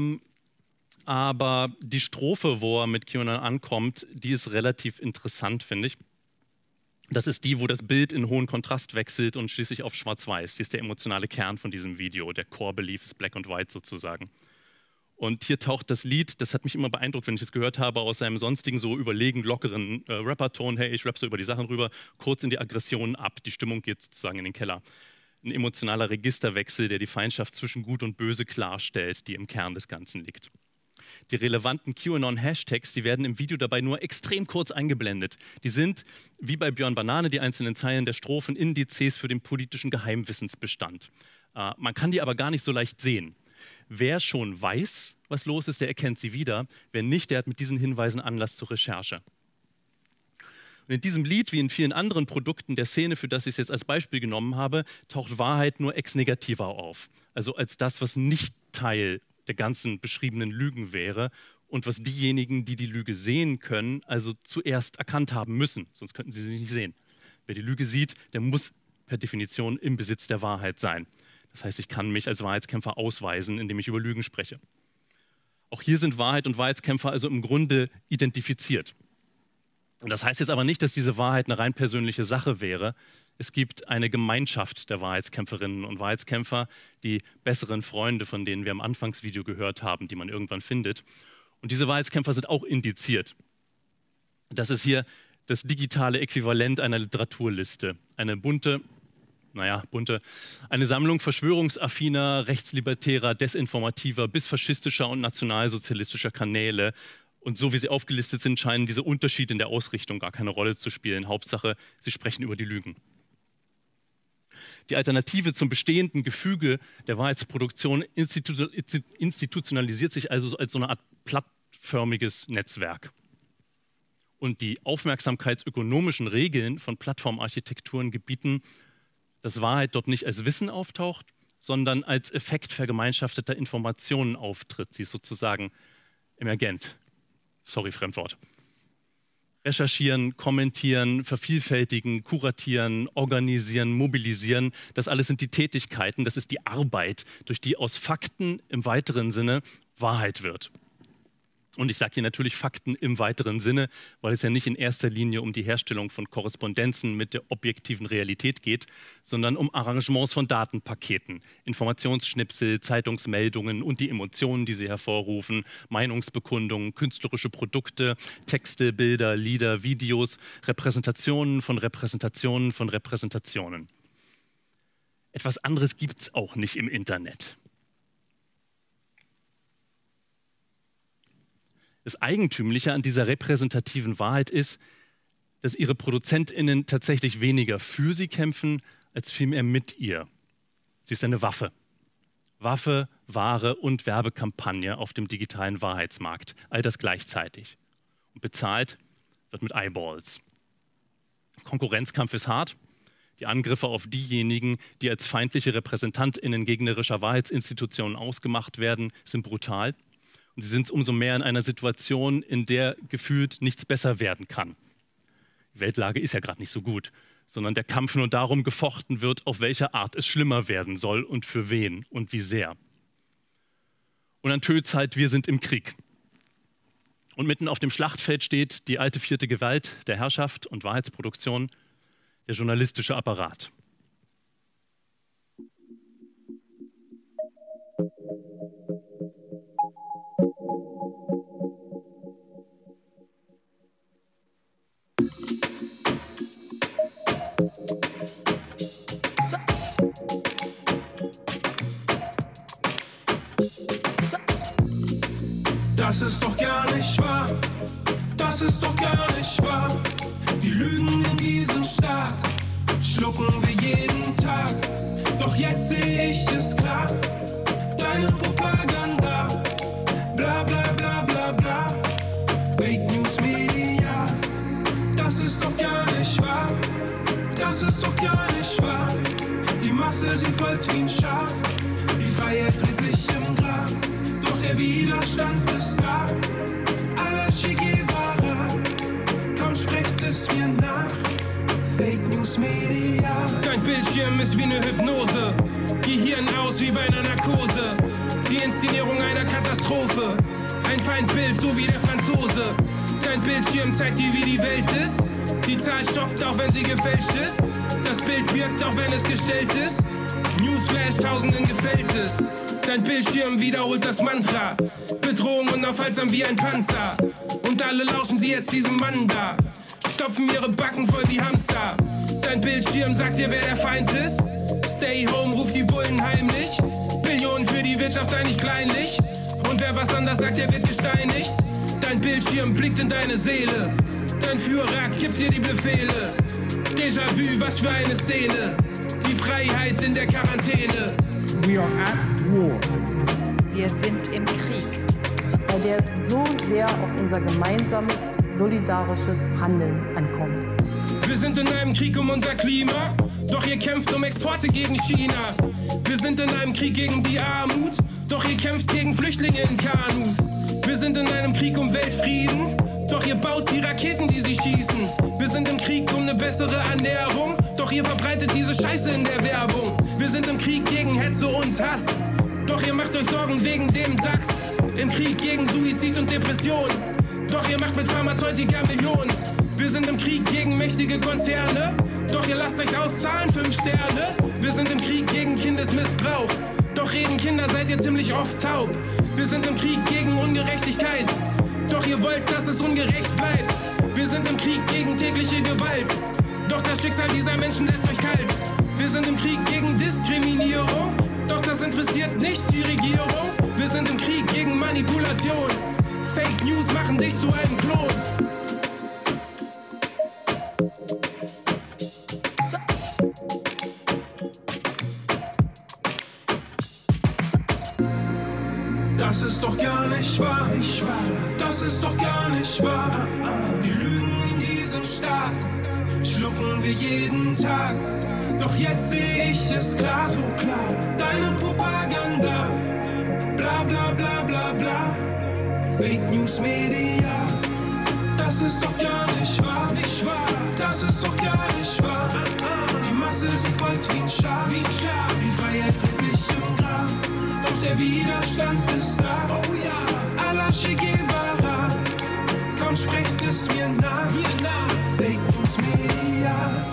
aber die Strophe, wo er mit QAnon ankommt, die ist relativ interessant, finde ich. Das ist die, wo das Bild in hohen Kontrast wechselt und schließlich auf Schwarz-Weiß. Die ist der emotionale Kern von diesem Video, der Core-Belief ist Black and White sozusagen. Und hier taucht das Lied, das hat mich immer beeindruckt, wenn ich es gehört habe, aus seinem sonstigen so überlegen lockeren Rapperton, hey, ich rappe so über die Sachen rüber, kurz in die Aggression ab, die Stimmung geht sozusagen in den Keller. Ein emotionaler Registerwechsel, der die Feindschaft zwischen Gut und Böse klarstellt, die im Kern des Ganzen liegt. Die relevanten QAnon-Hashtags, die werden im Video dabei nur extrem kurz eingeblendet. Die sind, wie bei Björn Banane, die einzelnen Zeilen der Strophen Indizes für den politischen Geheimwissensbestand. Man kann die aber gar nicht so leicht sehen. Wer schon weiß, was los ist, der erkennt sie wieder. Wer nicht, der hat mit diesen Hinweisen Anlass zur Recherche. Und in diesem Lied, wie in vielen anderen Produkten der Szene, für das ich es jetzt als Beispiel genommen habe, taucht Wahrheit nur ex negativo auf. Also als das, was nicht Teil der ganzen beschriebenen Lügen wäre und was diejenigen, die die Lüge sehen können, also zuerst erkannt haben müssen, sonst könnten sie sie nicht sehen. Wer die Lüge sieht, der muss per Definition im Besitz der Wahrheit sein. Das heißt, ich kann mich als Wahrheitskämpfer ausweisen, indem ich über Lügen spreche. Auch hier sind Wahrheit und Wahrheitskämpfer also im Grunde identifiziert. Das heißt jetzt aber nicht, dass diese Wahrheit eine rein persönliche Sache wäre. Es gibt eine Gemeinschaft der Wahrheitskämpferinnen und Wahrheitskämpfer, die besseren Freunde, von denen wir im Anfangsvideo gehört haben, die man irgendwann findet. Und diese Wahrheitskämpfer sind auch indiziert. Das ist hier das digitale Äquivalent einer Literaturliste. Eine bunte, naja, bunte, eine Sammlung verschwörungsaffiner, rechtslibertärer, desinformativer bis faschistischer und nationalsozialistischer Kanäle. Und so wie sie aufgelistet sind, scheinen diese Unterschiede in der Ausrichtung gar keine Rolle zu spielen. Hauptsache, sie sprechen über die Lügen. Die Alternative zum bestehenden Gefüge der Wahrheitsproduktion institutionalisiert sich also als so eine Art plattförmiges Netzwerk. Und die aufmerksamkeitsökonomischen Regeln von Plattformarchitekturen gebieten, dass Wahrheit dort nicht als Wissen auftaucht, sondern als Effekt vergemeinschafteter Informationen auftritt. Sie ist sozusagen emergent. Sorry, Fremdwort. Recherchieren, kommentieren, vervielfältigen, kuratieren, organisieren, mobilisieren, das alles sind die Tätigkeiten, das ist die Arbeit, durch die aus Fakten im weiteren Sinne Wahrheit wird. Und ich sage hier natürlich Fakten im weiteren Sinne, weil es ja nicht in erster Linie um die Herstellung von Korrespondenzen mit der objektiven Realität geht, sondern um Arrangements von Datenpaketen, Informationsschnipsel, Zeitungsmeldungen und die Emotionen, die sie hervorrufen, Meinungsbekundungen, künstlerische Produkte, Texte, Bilder, Lieder, Videos, Repräsentationen von Repräsentationen von Repräsentationen. Etwas anderes gibt es auch nicht im Internet. Das Eigentümliche an dieser repräsentativen Wahrheit ist, dass ihre ProduzentInnen tatsächlich weniger für sie kämpfen, als vielmehr mit ihr. Sie ist eine Waffe. Waffe, Ware und Werbekampagne auf dem digitalen Wahrheitsmarkt. All das gleichzeitig. Und bezahlt wird mit Eyeballs. Konkurrenzkampf ist hart. Die Angriffe auf diejenigen, die als feindliche RepräsentantInnen gegnerischer Wahrheitsinstitutionen ausgemacht werden, sind brutal. Und sie sind umso mehr in einer Situation, in der gefühlt nichts besser werden kann. Die Weltlage ist ja gerade nicht so gut, sondern der Kampf nur darum gefochten wird, auf welche Art es schlimmer werden soll und für wen und wie sehr. Und dann töt's halt, wir sind im Krieg. Und mitten auf dem Schlachtfeld steht die alte vierte Gewalt der Herrschaft und Wahrheitsproduktion, der journalistische Apparat. Das ist doch gar nicht wahr, das ist doch gar nicht wahr. Die Lügen in diesem Staat schlucken wir jeden Tag. Doch jetzt sehe ich es klar, deine Propaganda, bla bla bla bla bla. Fake News Media, das ist doch gar nicht wahr, das ist doch gar nicht wahr. Die Masse, sie folgt wie ein Schaf, die Freiheit dreht sich im Grab. Doch der Widerstand ist da, à la Che Guevara. Komm, sprecht es mir nach, Fake News Media. Dein Bildschirm ist wie eine Hypnose, Gehirn aus wie bei einer Narkose. Die Inszenierung einer Katastrophe, ein Feindbild, so wie der Franzose. Dein Bildschirm zeigt dir, wie die Welt ist. Die Zahl stoppt, auch wenn sie gefälscht ist. Das Bild wirkt, auch wenn es gestellt ist. Newsflash, Tausenden gefällt es. Dein Bildschirm wiederholt das Mantra. Bedrohung unaufhaltsam wie ein Panzer. Und alle lauschen sie jetzt diesem Mann da. Stopfen ihre Backen voll wie Hamster. Dein Bildschirm sagt dir, wer der Feind ist. Stay home, ruft die Bullen heimlich. Billionen für die Wirtschaft, sei nicht kleinlich. Und wer was anders sagt, der wird gesteinigt. Dein Bildschirm blickt in deine Seele. Dein Führer gibt dir die Befehle. Déjà-vu, was für eine Szene. Die Freiheit in der Quarantäne. We are at war. Wir sind im Krieg. Bei der es so sehr auf unser gemeinsames, solidarisches Handeln ankommt. Wir sind in einem Krieg um unser Klima, doch ihr kämpft um Exporte gegen China. Wir sind in einem Krieg gegen die Armut, doch ihr kämpft gegen Flüchtlinge in Kanus. Wir sind in einem Krieg um Weltfrieden, doch ihr baut die Raketen, die sie schießen. Wir sind im Krieg um eine bessere Ernährung, doch ihr verbreitet diese Scheiße in der Werbung. Wir sind im Krieg gegen Hetze und Hass, doch ihr macht euch Sorgen wegen dem DAX. Im Krieg gegen Suizid und Depression, doch ihr macht mit Pharmazeutika Millionen. Wir sind im Krieg gegen mächtige Konzerne, doch ihr lasst euch auszahlen 5 Sterne. Wir sind im Krieg gegen Kindesmissbrauch, doch reden Kinder seid ihr ziemlich oft taub. Wir sind im Krieg gegen Ungerechtigkeit, doch ihr wollt, dass es ungerecht bleibt. Wir sind im Krieg gegen tägliche Gewalt, doch das Schicksal dieser Menschen lässt euch kalt. Wir sind im Krieg gegen Diskriminierung, doch das interessiert nicht die Regierung. Wir sind im Krieg gegen Manipulation. Fake News machen dich zu einem Klon. Das ist doch gar nicht wahr. Das ist doch gar nicht wahr. Die Lügen in diesem Staat schlucken wir jeden Tag. Doch jetzt sehe ich es klar. Deine Propaganda. Bla bla bla bla bla. Fake News Media. Das ist doch gar nicht wahr. Das ist doch gar nicht wahr. Die Masse, sie folgt wie ein Schaf. Die Freiheit trifft sich im Grab. Doch der Widerstand ist da. Oh ja, Allah Che Guevara. Komm, sprecht es mir nach. Fake News Media.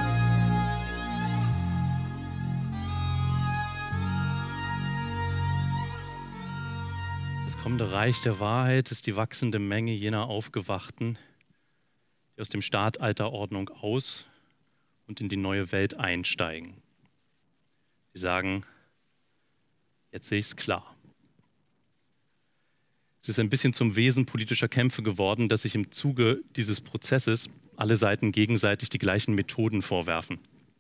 Das kommende Reich der Wahrheit ist die wachsende Menge jener Aufgewachten, die aus dem Staat alter Ordnung aus und in die neue Welt einsteigen. Die sagen, jetzt sehe ich es klar. Es ist ein bisschen zum Wesen politischer Kämpfe geworden, dass sich im Zuge dieses Prozesses alle Seiten gegenseitig die gleichen Methoden vorwerfen.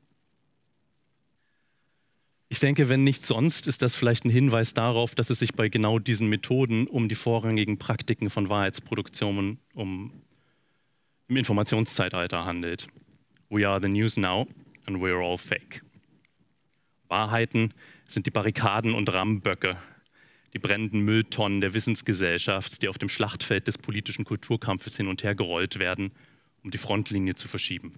Ich denke, wenn nicht sonst, ist das vielleicht ein Hinweis darauf, dass es sich bei genau diesen Methoden um die vorrangigen Praktiken von Wahrheitsproduktionen im Informationszeitalter handelt. We are the news now and we are all fake. Wahrheiten sind die Barrikaden und Rammböcke, die brennenden Mülltonnen der Wissensgesellschaft, die auf dem Schlachtfeld des politischen Kulturkampfes hin und her gerollt werden, um die Frontlinie zu verschieben.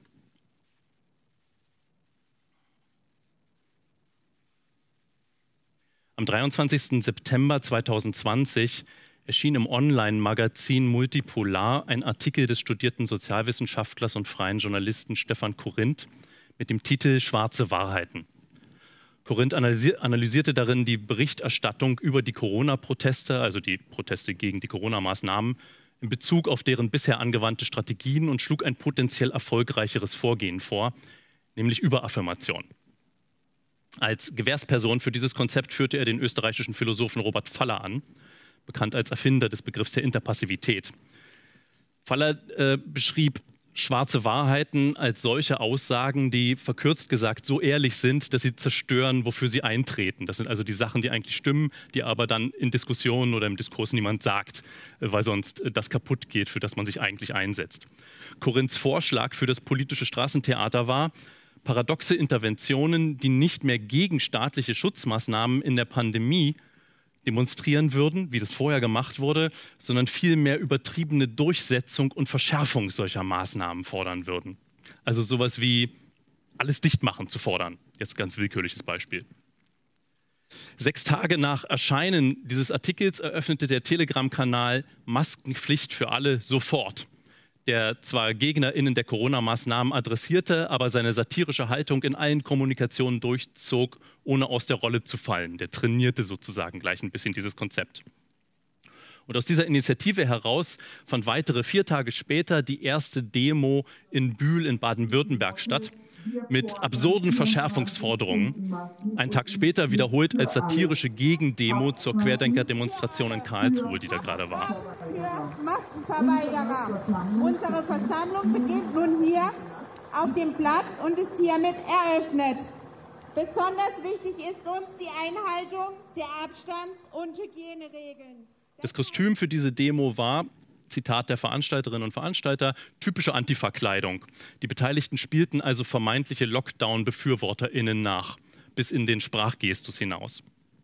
Am 23. September 2020 erschien im Online-Magazin Multipolar ein Artikel des studierten Sozialwissenschaftlers und freien Journalisten Stefan Corinth mit dem Titel »Schwarze Wahrheiten«. Corinth analysierte darin die Berichterstattung über die Corona-Proteste, also die Proteste gegen die Corona-Maßnahmen, in Bezug auf deren bisher angewandte Strategien und schlug ein potenziell erfolgreicheres Vorgehen vor, nämlich Überaffirmation. Als Gewährsperson für dieses Konzept führte er den österreichischen Philosophen Robert Faller an, bekannt als Erfinder des Begriffs der Interpassivität. Faller beschrieb schwarze Wahrheiten als solche Aussagen, die verkürzt gesagt so ehrlich sind, dass sie zerstören, wofür sie eintreten. Das sind also die Sachen, die eigentlich stimmen, die aber dann in Diskussionen oder im Diskurs niemand sagt, weil sonst das kaputt geht, für das man sich eigentlich einsetzt. Corinths Vorschlag für das politische Straßentheater war, paradoxe Interventionen, die nicht mehr gegen staatliche Schutzmaßnahmen in der Pandemie demonstrieren würden, wie das vorher gemacht wurde, sondern vielmehr übertriebene Durchsetzung und Verschärfung solcher Maßnahmen fordern würden. Also sowas wie alles dicht machen zu fordern. Jetzt ganz willkürliches Beispiel. 6 Tage nach Erscheinen dieses Artikels eröffnete der Telegram-Kanal Maskenpflicht für alle sofort, der zwar GegnerInnen der Corona-Maßnahmen adressierte, aber seine satirische Haltung in allen Kommunikationen durchzog, ohne aus der Rolle zu fallen. Der trainierte sozusagen gleich ein bisschen dieses Konzept. Und aus dieser Initiative heraus fand weitere 4 Tage später die erste Demo in Bühl in Baden-Württemberg statt, mit absurden Verschärfungsforderungen. Einen Tag später wiederholt als satirische Gegendemo zur Querdenker-Demonstration in Karlsruhe, die da gerade war. Für Maskenverweigerer. Unsere Versammlung beginnt nun hier auf dem Platz und ist hiermit eröffnet. Besonders wichtig ist uns die Einhaltung der Abstands- und Hygieneregeln. Das Kostüm für diese Demo war, Zitat der Veranstalterinnen und Veranstalter, typische Antifa-Kleidung. Die Beteiligten spielten also vermeintliche Lockdown-BefürworterInnen nach, bis in den Sprachgestus hinaus.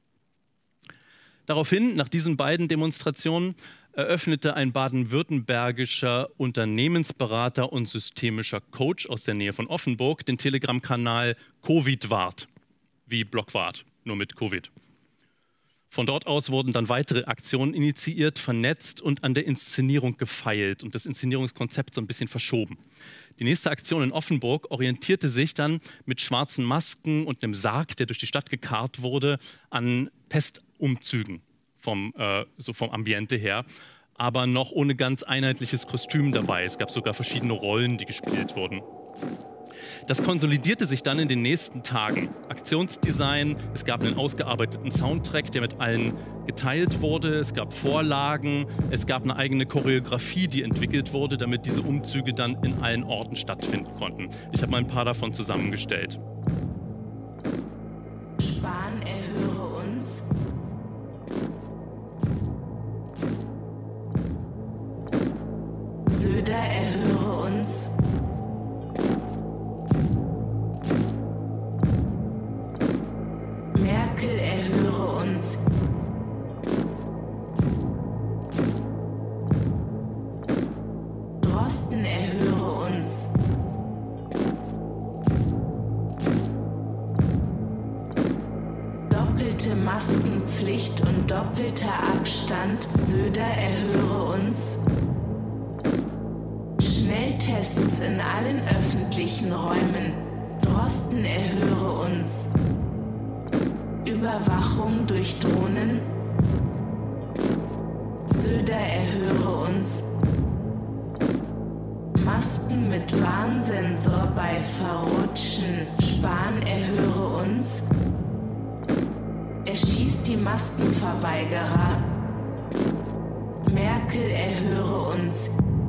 Daraufhin, nach diesen beiden Demonstrationen, eröffnete ein baden-württembergischer Unternehmensberater und systemischer Coach aus der Nähe von Offenburg den Telegram-Kanal Covid-Wart, wie Blockwart, nur mit Covid. Von dort aus wurden dann weitere Aktionen initiiert, vernetzt und an der Inszenierung gefeilt und das Inszenierungskonzept so ein bisschen verschoben. Die nächste Aktion in Offenburg orientierte sich dann mit schwarzen Masken und einem Sarg, der durch die Stadt gekarrt wurde, an Pestumzügen vom Ambiente her, aber noch ohne ganz einheitliches Kostüm dabei. Es gab sogar verschiedene Rollen, die gespielt wurden. Das konsolidierte sich dann in den nächsten Tagen. Aktionsdesign, es gab einen ausgearbeiteten Soundtrack, der mit allen geteilt wurde, es gab Vorlagen, es gab eine eigene Choreografie, die entwickelt wurde, damit diese Umzüge dann in allen Orten stattfinden konnten. Ich habe mal ein paar davon zusammengestellt. Spahn, erhöre uns. Söder, erhöre uns. Merkel, erhöre uns. Drosten, erhöre uns. Doppelte Maskenpflicht und doppelter Abstand. Söder, erhöre uns. Schnelltests in allen öffentlichen Räumen. Drosten, erhöre uns. Überwachung durch Drohnen. Söder, erhöre uns. Masken mit Warnsensor bei Verrutschen. Spahn, erhöre uns. Erschießt die Maskenverweigerer. Merkel, erhöre uns.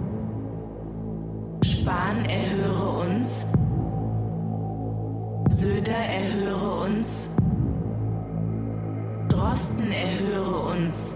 Spahn, erhöre uns. Söder, erhöre uns. Drosten, erhöre uns.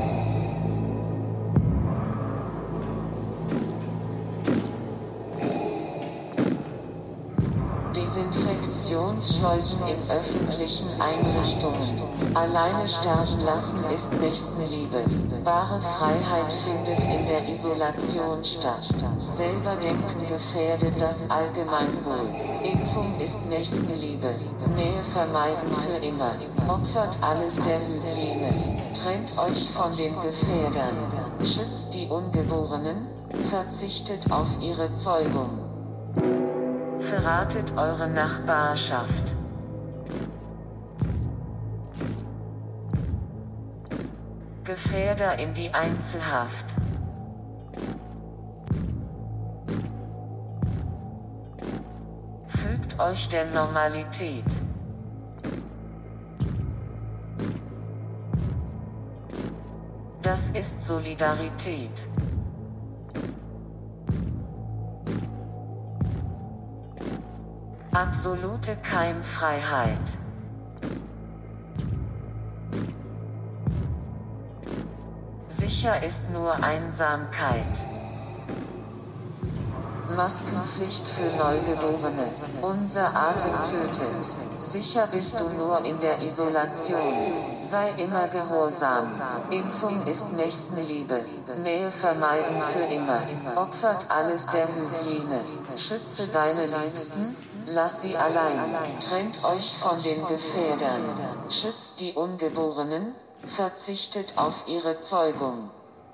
Desinfektionsschleusen in öffentlichen Einrichtungen. Alleine sterben lassen ist Nächstenliebe. Wahre Freiheit findet in der Isolation statt. Selber denken gefährdet das Allgemeinwohl. Impfung ist Nächstenliebe. Nähe vermeiden für immer. Opfert alles der Hygiene. Trennt euch von den Gefährdern. Schützt die Ungeborenen. Verzichtet auf ihre Zeugung. Verratet eure Nachbarschaft. Gefährder in die Einzelhaft. Fügt euch der Normalität. Das ist Solidarität. Absolute Keimfreiheit. Sicher ist nur Einsamkeit. Maskenpflicht für Neugeborene. Unser Atem tötet. Sicher bist du nur in der Isolation. Sei immer gehorsam. Impfung ist Nächstenliebe. Nähe vermeiden für immer. Opfert alles der Hygiene. Schütze deine Liebsten, lass sie allein. Trennt euch von den Gefährdern. Schützt die Ungeborenen, verzichtet auf ihre Zeugung.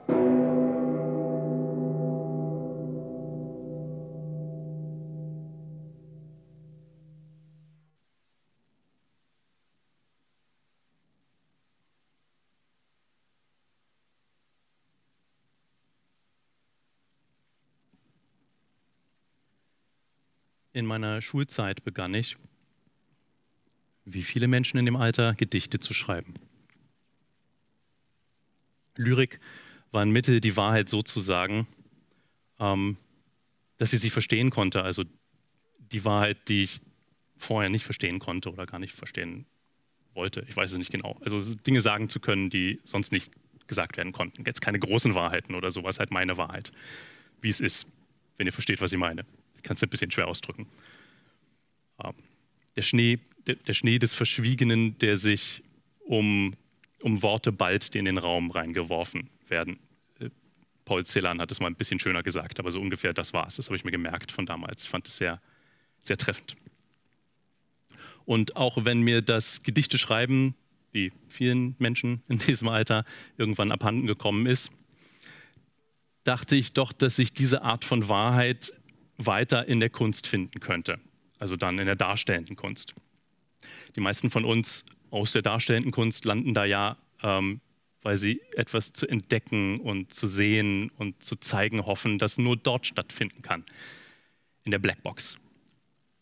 In meiner Schulzeit begann ich, wie viele Menschen in dem Alter, Gedichte zu schreiben. Lyrik war ein Mittel, die Wahrheit so zu sagen, dass ich sie verstehen konnte. Also die Wahrheit, die ich vorher nicht verstehen konnte oder gar nicht verstehen wollte. Ich weiß es nicht genau. Also Dinge sagen zu können, die sonst nicht gesagt werden konnten. Jetzt keine großen Wahrheiten oder sowas, halt meine Wahrheit. Wie es ist, wenn ihr versteht, was ich meine. Ich kann es ein bisschen schwer ausdrücken. Der Schnee des Verschwiegenen, der sich um Worte ballt, die in den Raum reingeworfen werden. Paul Celan hat es mal ein bisschen schöner gesagt, aber so ungefähr das war es. Das habe ich mir gemerkt von damals. Ich fand es sehr, sehr treffend. Und auch wenn mir das Gedichteschreiben, wie vielen Menschen in diesem Alter, irgendwann abhanden gekommen ist, dachte ich doch, dass ich diese Art von Wahrheit weiter in der Kunst finden könnte. Also dann in der darstellenden Kunst. Die meisten von uns aus der darstellenden Kunst landen da ja, weil sie etwas zu entdecken und zu sehen und zu zeigen hoffen, das nur dort stattfinden kann. In der Blackbox.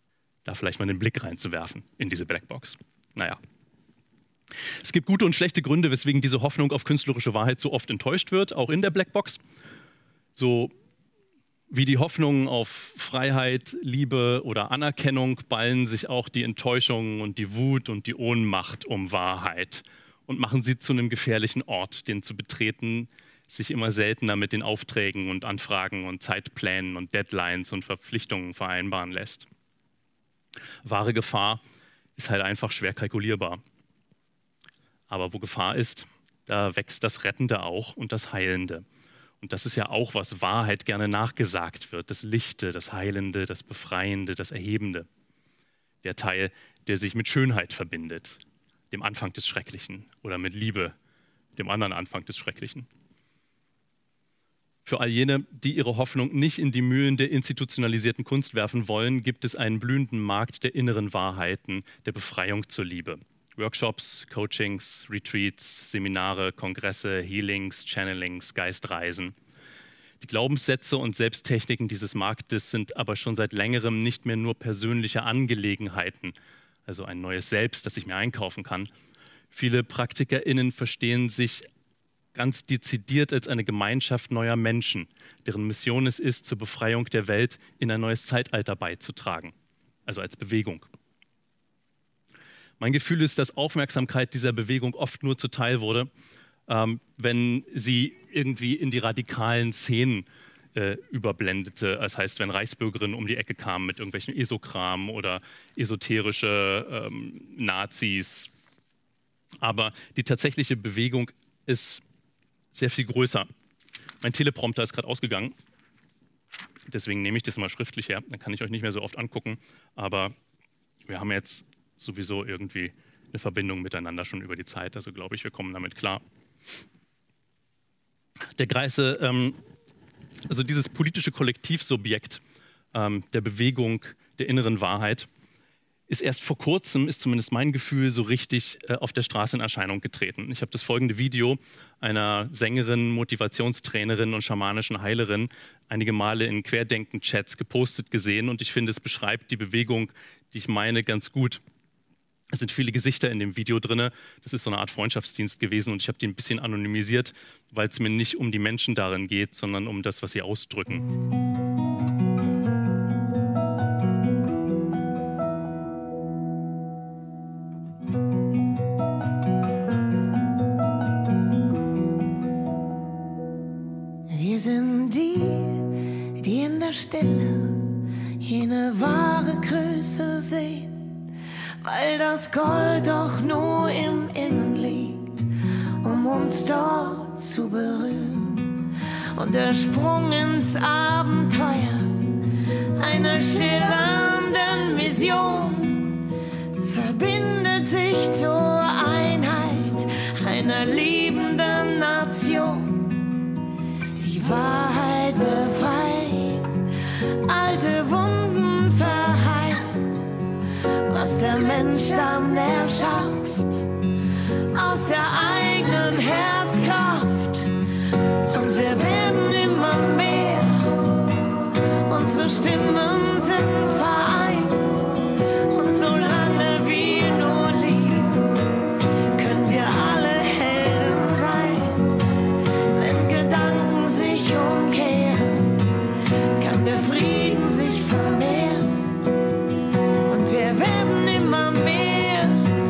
da vielleicht mal einen Blick reinzuwerfen in diese Blackbox. Naja. Es gibt gute und schlechte Gründe, weswegen diese Hoffnung auf künstlerische Wahrheit so oft enttäuscht wird, auch in der Blackbox. So wie die Hoffnungen auf Freiheit, Liebe oder Anerkennung ballen sich auch die Enttäuschungen und die Wut und die Ohnmacht um Wahrheit und machen sie zu einem gefährlichen Ort, den zu betreten sich immer seltener mit den Aufträgen und Anfragen und Zeitplänen und Deadlines und Verpflichtungen vereinbaren lässt. Wahre Gefahr ist halt einfach schwer kalkulierbar. Aber wo Gefahr ist, da wächst das Rettende auch und das Heilende. Und das ist ja auch, was Wahrheit gerne nachgesagt wird. Das Lichte, das Heilende, das Befreiende, das Erhebende. Der Teil, der sich mit Schönheit verbindet, dem Anfang des Schrecklichen, oder mit Liebe, dem anderen Anfang des Schrecklichen. Für all jene, die ihre Hoffnung nicht in die Mühlen der institutionalisierten Kunst werfen wollen, gibt es einen blühenden Markt der inneren Wahrheiten, der Befreiung zur Liebe. Workshops, Coachings, Retreats, Seminare, Kongresse, Healings, Channelings, Geistreisen. Die Glaubenssätze und Selbsttechniken dieses Marktes sind aber schon seit längerem nicht mehr nur persönliche Angelegenheiten, also ein neues Selbst, das ich mir einkaufen kann. Viele PraktikerInnen verstehen sich ganz dezidiert als eine Gemeinschaft neuer Menschen, deren Mission es ist, zur Befreiung der Welt in ein neues Zeitalter beizutragen, also als Bewegung. Mein Gefühl ist, dass Aufmerksamkeit dieser Bewegung oft nur zuteil wurde, wenn sie irgendwie in die radikalen Szenen überblendete. Das heißt, wenn Reichsbürgerinnen um die Ecke kamen mit irgendwelchen Esokram oder esoterische Nazis. Aber die tatsächliche Bewegung ist sehr viel größer. Mein Teleprompter ist gerade ausgegangen. Deswegen nehme ich das mal schriftlich her. Dann kann ich euch nicht mehr so oft angucken. Aber wir haben jetzt sowieso irgendwie eine Verbindung miteinander schon über die Zeit. Also glaube ich, wir kommen damit klar. Der Greise, also dieses politische Kollektivsubjekt der Bewegung der inneren Wahrheit, ist erst vor kurzem, ist zumindest mein Gefühl, so richtig auf der Straße in Erscheinung getreten. Ich habe das folgende Video einer Sängerin, Motivationstrainerin und schamanischen Heilerin einige Male in Querdenken-Chats gepostet gesehen und ich finde, es beschreibt die Bewegung, die ich meine, ganz gut. Es sind viele Gesichter in dem Video drin. Das ist so eine Art Freundschaftsdienst gewesen und ich habe die ein bisschen anonymisiert, weil es mir nicht um die Menschen darin geht, sondern um das, was sie ausdrücken. Wir sind die, die in der Stille jene wahre Größe sehen, weil das Gold doch nur im Innen liegt, um uns dort zu berühren. Und der Sprung ins Abenteuer einer schillernden Vision verbindet sich zur Einheit einer liebenden Nation. Die Wahrheit befreit, alte Wunden verheilt, was der Mensch dann erschafft, aus der eigenen Herzkraft. Und wir werden immer mehr, unsere Stimmen sind vereint. Und solange wir nur lieben, können wir alle Helden sein. Wenn Gedanken sich umkehren, kann der Frieden sich vermehren. Und wir werden immer mehr.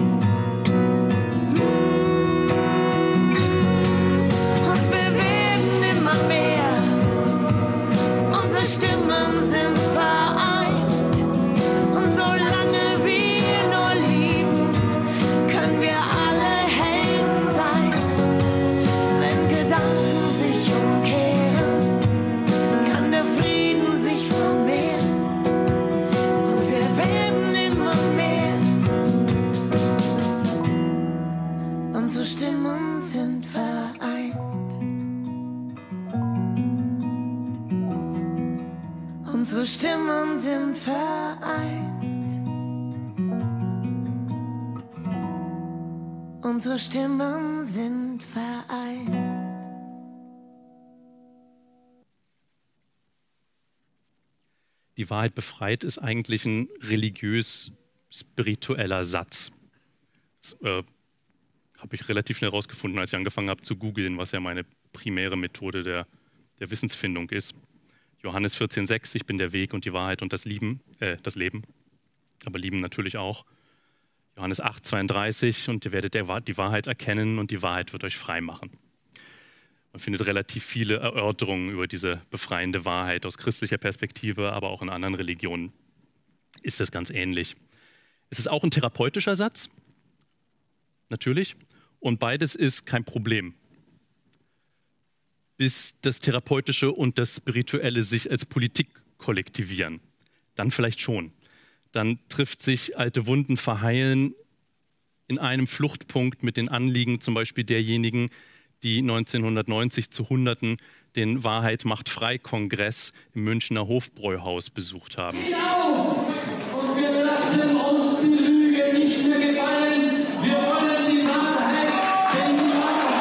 Und wir werden immer mehr. Unsere Stimmen sind vereint. Und solange wir nur lieben, können wir alle Helden sein. Wenn Gedanken sich umkehren, kann der Frieden sich vermehren. Und wir werden immer mehr. Unsere Stimmen sind vereint. Unsere Stimmen sind vereint. Unsere Stimmen sind vereint. die Wahrheit befreit ist eigentlich ein religiös-spiritueller Satz. Das habe ich relativ schnell herausgefunden, als ich angefangen habe zu googeln, was ja meine primäre Methode der Wissensfindung ist. Johannes 14,6, ich bin der Weg und die Wahrheit und das Leben, aber Lieben natürlich auch. Johannes 8,32, und ihr werdet die Wahrheit erkennen und die Wahrheit wird euch frei machen. Man findet relativ viele Erörterungen über diese befreiende Wahrheit aus christlicher Perspektive, aber auch in anderen Religionen ist das ganz ähnlich. Es ist auch ein therapeutischer Satz, natürlich, und beides ist kein Problem. Bis das Therapeutische und das Spirituelle sich als Politik kollektivieren. Dann vielleicht schon. Dann trifft sich alte Wunden verheilen in einem Fluchtpunkt mit den Anliegen zum Beispiel derjenigen, die 1990 zu Hunderten den Wahrheit macht frei-Kongress im Münchner Hofbräuhaus besucht haben. Genau! Und wir lassen uns die Lüge nicht mehr gefallen. Wir wollen die Wahrheit, denn die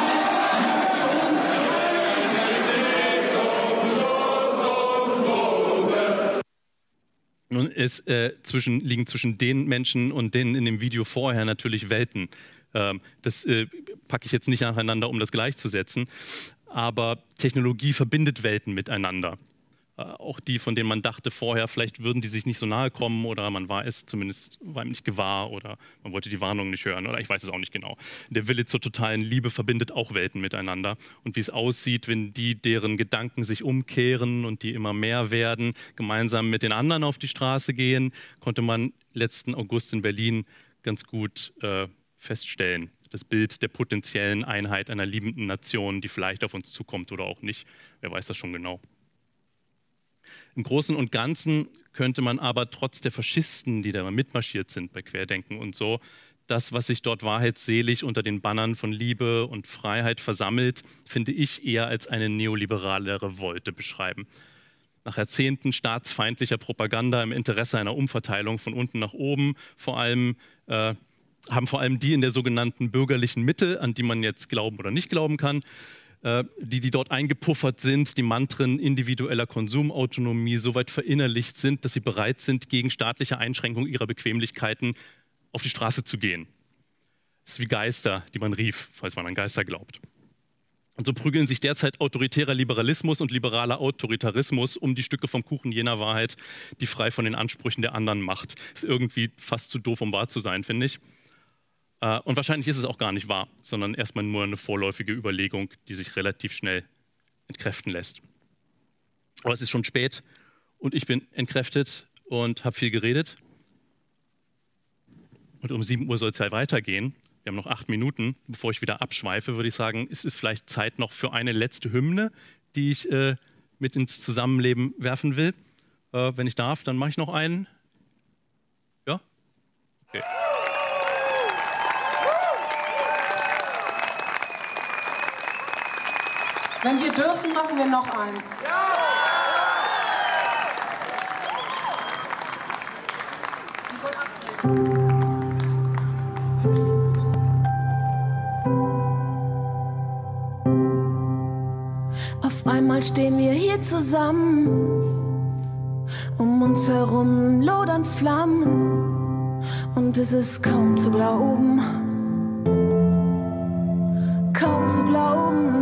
Wahrheit Nun liegen zwischen den Menschen und denen in dem Video vorher natürlich Welten. Das packe ich jetzt nicht nacheinander, um das gleichzusetzen. Aber Technologie verbindet Welten miteinander. Auch die, von denen man dachte vorher, vielleicht würden die sich nicht so nahe kommen oder man war es zumindest war ihm nicht gewahr oder man wollte die Warnung nicht hören oder ich weiß es auch nicht genau. Der Wille zur totalen Liebe verbindet auch Welten miteinander. Und wie es aussieht, wenn die, deren Gedanken sich umkehren und die immer mehr werden, gemeinsam mit den anderen auf die Straße gehen, konnte man letzten August in Berlin ganz gut feststellen. Das Bild der potenziellen Einheit einer liebenden Nation, die vielleicht auf uns zukommt oder auch nicht. Wer weiß das schon genau. Im Großen und Ganzen könnte man aber trotz der Faschisten, die da mitmarschiert sind bei Querdenken und so, das, was sich dort wahrheitsselig unter den Bannern von Liebe und Freiheit versammelt, finde ich eher als eine neoliberale Revolte beschreiben. Nach Jahrzehnten staatsfeindlicher Propaganda im Interesse einer Umverteilung von unten nach oben, haben vor allem die in der sogenannten bürgerlichen Mitte, an die man jetzt glauben oder nicht glauben kann, die dort eingepuffert sind, die Mantren individueller Konsumautonomie so weit verinnerlicht sind, dass sie bereit sind, gegen staatliche Einschränkung ihrer Bequemlichkeiten auf die Straße zu gehen. Das ist wie Geister, die man rief, falls man an Geister glaubt. Und so prügeln sich derzeit autoritärer Liberalismus und liberaler Autoritarismus um die Stücke vom Kuchen jener Wahrheit, die frei von den Ansprüchen der anderen macht. Ist irgendwie fast zu doof, um wahr zu sein, finde ich. Und wahrscheinlich ist es auch gar nicht wahr, sondern erstmal nur eine vorläufige Überlegung, die sich relativ schnell entkräften lässt. Aber es ist schon spät und ich bin entkräftet und habe viel geredet. Und um 7 Uhr soll es ja weitergehen. Wir haben noch 8 Minuten. Bevor ich wieder abschweife, würde ich sagen, es ist vielleicht Zeit noch für eine letzte Hymne, die ich mit ins Zusammenleben werfen will. Wenn ich darf, dann mache ich noch einen. Ja? Okay. Wenn wir dürfen, machen wir noch eins. Auf einmal stehen wir hier zusammen, um uns herum lodern Flammen und es ist kaum zu glauben, kaum zu glauben.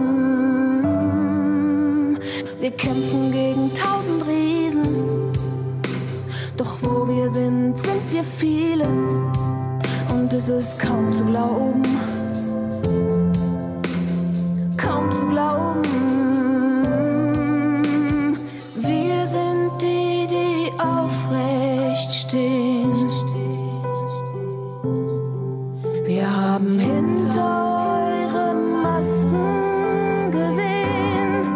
Wir kämpfen gegen 1000 Riesen, doch wo wir sind, sind wir viele und es ist kaum zu glauben, kaum zu glauben. Wir sind die, die aufrecht stehen. Wir haben hinter eure Masken gesehen.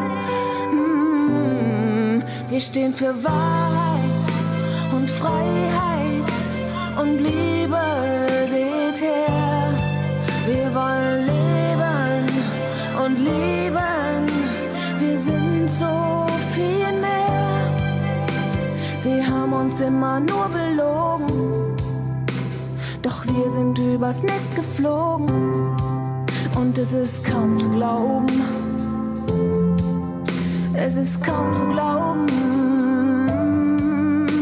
Wir stehen für Wahrheit und Freiheit und Liebe, seht her. Wir wollen leben und lieben, wir sind so viel mehr. Sie haben uns immer nur belogen, doch wir sind übers Nest geflogen und es ist kaum zu glauben. Es ist kaum zu glauben.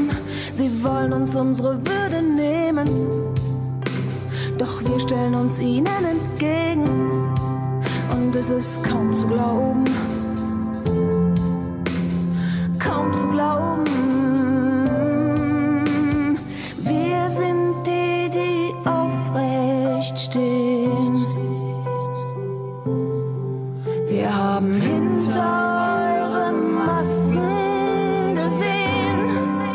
Sie wollen uns unsere Würde nehmen, doch wir stellen uns ihnen entgegen. Und es ist kaum zu glauben, kaum zu glauben. Wir sind die, die aufrecht stehen. Wir haben hinter euren Masken gesehen.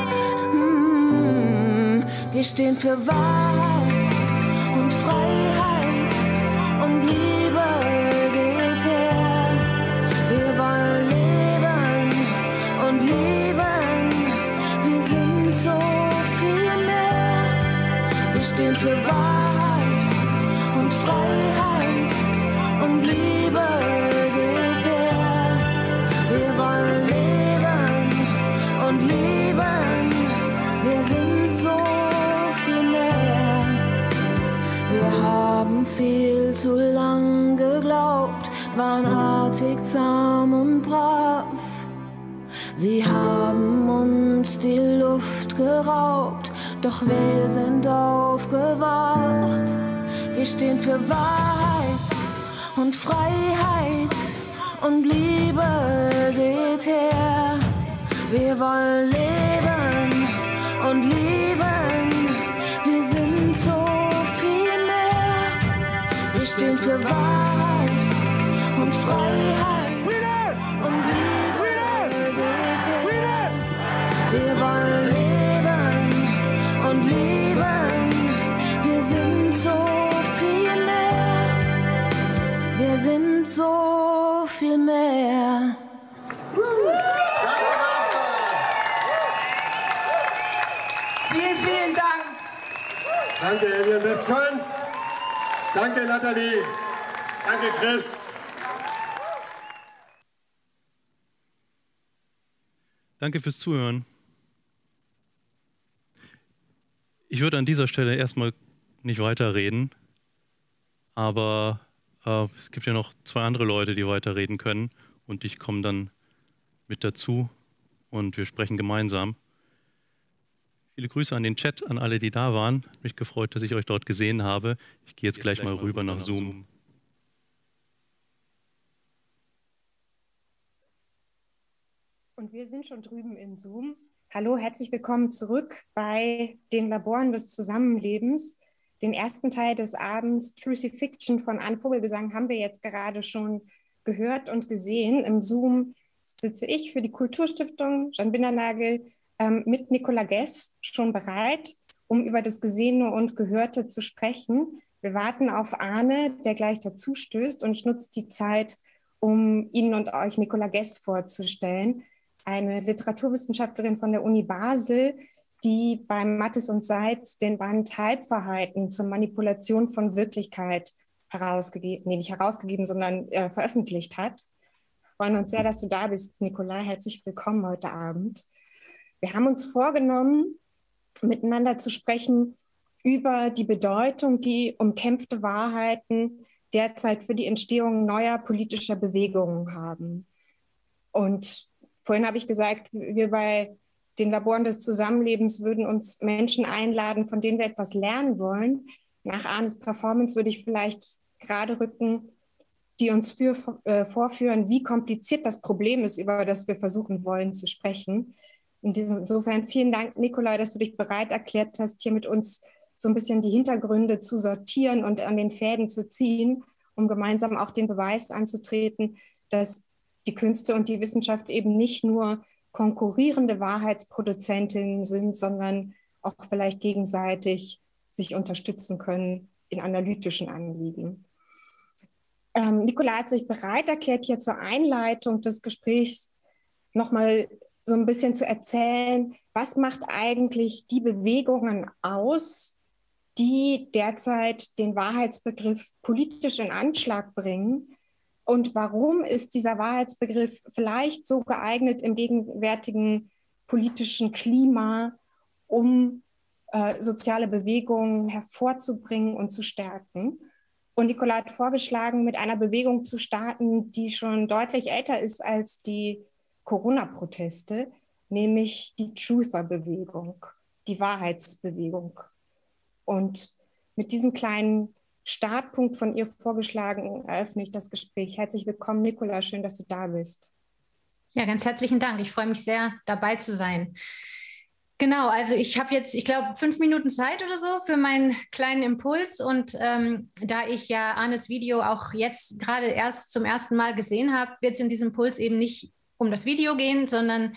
Wir stehen für Wahrheit und Freiheit und Liebe, seht her. Wir wollen leben und lieben. Wir sind so viel mehr. Wir stehen für Wahrheit und Freiheit und Liebe, seht her. Wir wollen leben und lieben. Wir sind so viel mehr. Wir haben viel zu lang geglaubt, waren artig, zahm und brav. Sie haben uns die Luft geraubt, doch wir sind aufgewacht. Wir stehen für Wahrheit und Freiheit und Liebe, seht her. Wir wollen leben und lieben. Wir sind so viel mehr. Wir stehen für Wahrheit und Freiheit und Liebe, seht her. Wir wollen leben und lieben. Wir sind so viel mehr. Wir sind so viel mehr. Vielen, vielen Dank. Danke, Emil Westkunz. Danke, Nathalie. Danke, Chris. Danke fürs Zuhören. Ich würde an dieser Stelle erstmal nicht weiterreden, aber es gibt ja noch 2 andere Leute, die weiterreden können und ich komme dann mit dazu und wir sprechen gemeinsam. Viele Grüße an den Chat, an alle, die da waren. Mich gefreut, dass ich euch dort gesehen habe. Ich gehe jetzt gleich mal rüber nach Zoom. Und wir sind schon drüben in Zoom. Hallo, herzlich willkommen zurück bei den Laboren des Zusammenlebens. Den ersten Teil des Abends Trucy Fiction von Anne Vogelgesang haben wir jetzt gerade schon gehört und gesehen. Im Zoom sitze ich für die Kulturstiftung Jan Bindernagel mit Nicola Guess schon bereit, um über das Gesehene und Gehörte zu sprechen. Wir warten auf Arne, der gleich dazu stößt, und ich nutze die Zeit, um Ihnen und euch Nicola Guess vorzustellen, eine Literaturwissenschaftlerin von der Uni Basel, die beim Mattes und Seitz den Band Halbwahrheiten zur Manipulation von Wirklichkeit veröffentlicht hat. Wir freuen uns sehr, dass du da bist, Nicola. Herzlich willkommen heute Abend. Wir haben uns vorgenommen, miteinander zu sprechen über die Bedeutung, die umkämpfte Wahrheiten derzeit für die Entstehung neuer politischer Bewegungen haben. Und vorhin habe ich gesagt, wir bei den Laboren des Zusammenlebens würden uns Menschen einladen, von denen wir etwas lernen wollen. Nach Arnes Performance würde ich vielleicht gerade rücken, die uns vorführen, wie kompliziert das Problem ist, über das wir versuchen wollen zu sprechen. Insofern vielen Dank, Nicola, dass du dich bereit erklärt hast, hier mit uns so ein bisschen die Hintergründe zu sortieren und an den Fäden zu ziehen, um gemeinsam auch den Beweis anzutreten, dass die Künste und die Wissenschaft eben nicht nur konkurrierende Wahrheitsproduzentinnen sind, sondern auch vielleicht gegenseitig sich unterstützen können in analytischen Anliegen. Nicola hat sich bereit erklärt, hier zur Einleitung des Gesprächs nochmal so ein bisschen zu erzählen, was macht eigentlich die Bewegungen aus, die derzeit den Wahrheitsbegriff politisch in Anschlag bringen, und warum ist dieser Wahrheitsbegriff vielleicht so geeignet im gegenwärtigen politischen Klima, um soziale Bewegungen hervorzubringen und zu stärken. Und Nicola hat vorgeschlagen, mit einer Bewegung zu starten, die schon deutlich älter ist als die Corona-Proteste, nämlich die Truther-Bewegung. die Wahrheitsbewegung. Und mit diesem kleinen Startpunkt von ihr vorgeschlagen eröffne ich das Gespräch. Herzlich willkommen, Nicola, schön, dass du da bist. Ja, ganz herzlichen Dank. Ich freue mich sehr, dabei zu sein. Genau, also ich habe jetzt, ich glaube, 5 Minuten Zeit oder so für meinen kleinen Impuls. Und da ich ja Arnes Video auch jetzt gerade erst zum ersten Mal gesehen habe, wird es in diesem Impuls eben nicht um das Video gehen, sondern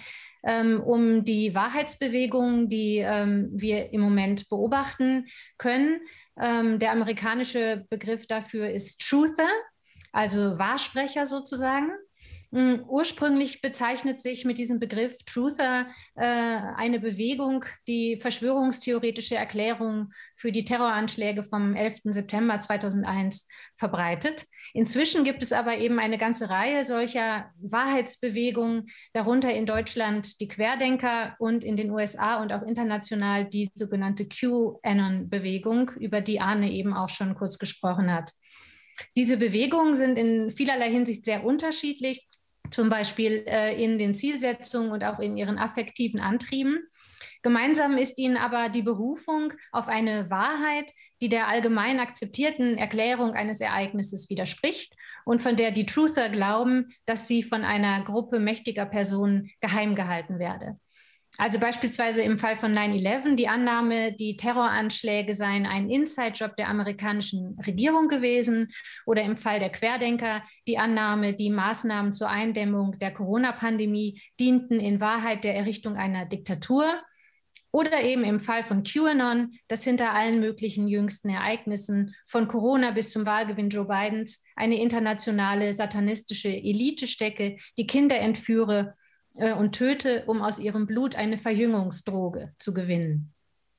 um die Wahrheitsbewegung, die wir im Moment beobachten können. Der amerikanische Begriff dafür ist Truther, also Wahrsprecher sozusagen. Ursprünglich bezeichnet sich mit diesem Begriff Truther eine Bewegung, die verschwörungstheoretische Erklärung für die Terroranschläge vom 11. September 2001 verbreitet. Inzwischen gibt es aber eben eine ganze Reihe solcher Wahrheitsbewegungen, darunter in Deutschland die Querdenker und in den USA und auch international die sogenannte QAnon-Bewegung, über die Arne eben auch schon kurz gesprochen hat. Diese Bewegungen sind in vielerlei Hinsicht sehr unterschiedlich, zum Beispiel in den Zielsetzungen und auch in ihren affektiven Antrieben. Gemeinsam ist ihnen aber die Berufung auf eine Wahrheit, die der allgemein akzeptierten Erklärung eines Ereignisses widerspricht und von der die Truther glauben, dass sie von einer Gruppe mächtiger Personen geheim gehalten werde. Also beispielsweise im Fall von 9/11 die Annahme, die Terroranschläge seien ein Inside-Job der amerikanischen Regierung gewesen, oder im Fall der Querdenker die Annahme, die Maßnahmen zur Eindämmung der Corona-Pandemie dienten in Wahrheit der Errichtung einer Diktatur, oder eben im Fall von QAnon, dass hinter allen möglichen jüngsten Ereignissen von Corona bis zum Wahlgewinn Joe Bidens eine internationale satanistische Elite stecke, die Kinder entführe und töte, um aus ihrem Blut eine Verjüngungsdroge zu gewinnen.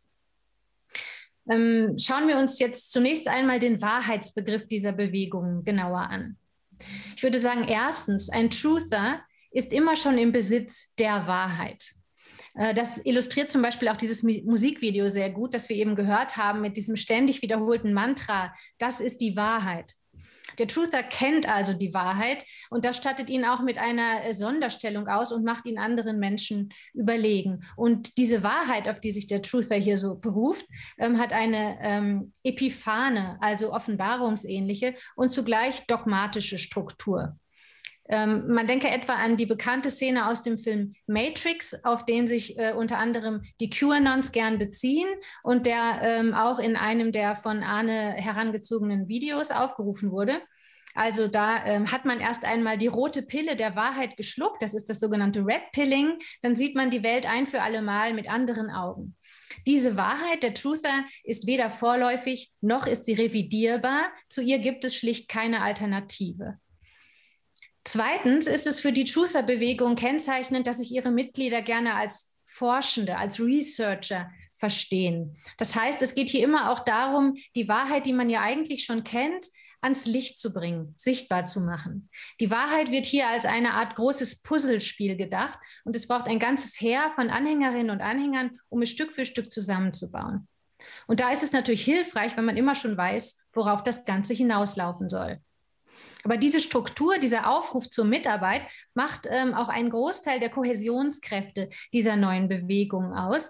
Schauen wir uns jetzt zunächst einmal den Wahrheitsbegriff dieser Bewegung genauer an. Ich würde sagen, erstens, ein Truther ist immer schon im Besitz der Wahrheit. Das illustriert zum Beispiel auch dieses Musikvideo sehr gut, das wir eben gehört haben mit diesem ständig wiederholten Mantra, das ist die Wahrheit. Der Truther kennt also die Wahrheit und das stattet ihn auch mit einer Sonderstellung aus und macht ihn anderen Menschen überlegen. Und diese Wahrheit, auf die sich der Truther hier so beruft, hat eine epiphane, also offenbarungsähnliche und zugleich dogmatische Struktur. Man denke etwa an die bekannte Szene aus dem Film Matrix, auf den sich unter anderem die QAnons gern beziehen und der auch in einem der von Arne herangezogenen Videos aufgerufen wurde. Also da hat man erst einmal die rote Pille der Wahrheit geschluckt, das ist das sogenannte Red Pilling, dann sieht man die Welt ein für alle Mal mit anderen Augen. Diese Wahrheit, der Truther, ist weder vorläufig, noch ist sie revidierbar, zu ihr gibt es schlicht keine Alternative. Zweitens ist es für die Truther-Bewegung kennzeichnend, dass sich ihre Mitglieder gerne als Forschende, als Researcher verstehen. Das heißt, es geht hier immer auch darum, die Wahrheit, die man ja eigentlich schon kennt, ans Licht zu bringen, sichtbar zu machen. Die Wahrheit wird hier als eine Art großes Puzzlespiel gedacht und es braucht ein ganzes Heer von Anhängerinnen und Anhängern, um es Stück für Stück zusammenzubauen. Und da ist es natürlich hilfreich, wenn man immer schon weiß, worauf das Ganze hinauslaufen soll. Aber diese Struktur, dieser Aufruf zur Mitarbeit macht auch einen Großteil der Kohäsionskräfte dieser neuen Bewegung aus.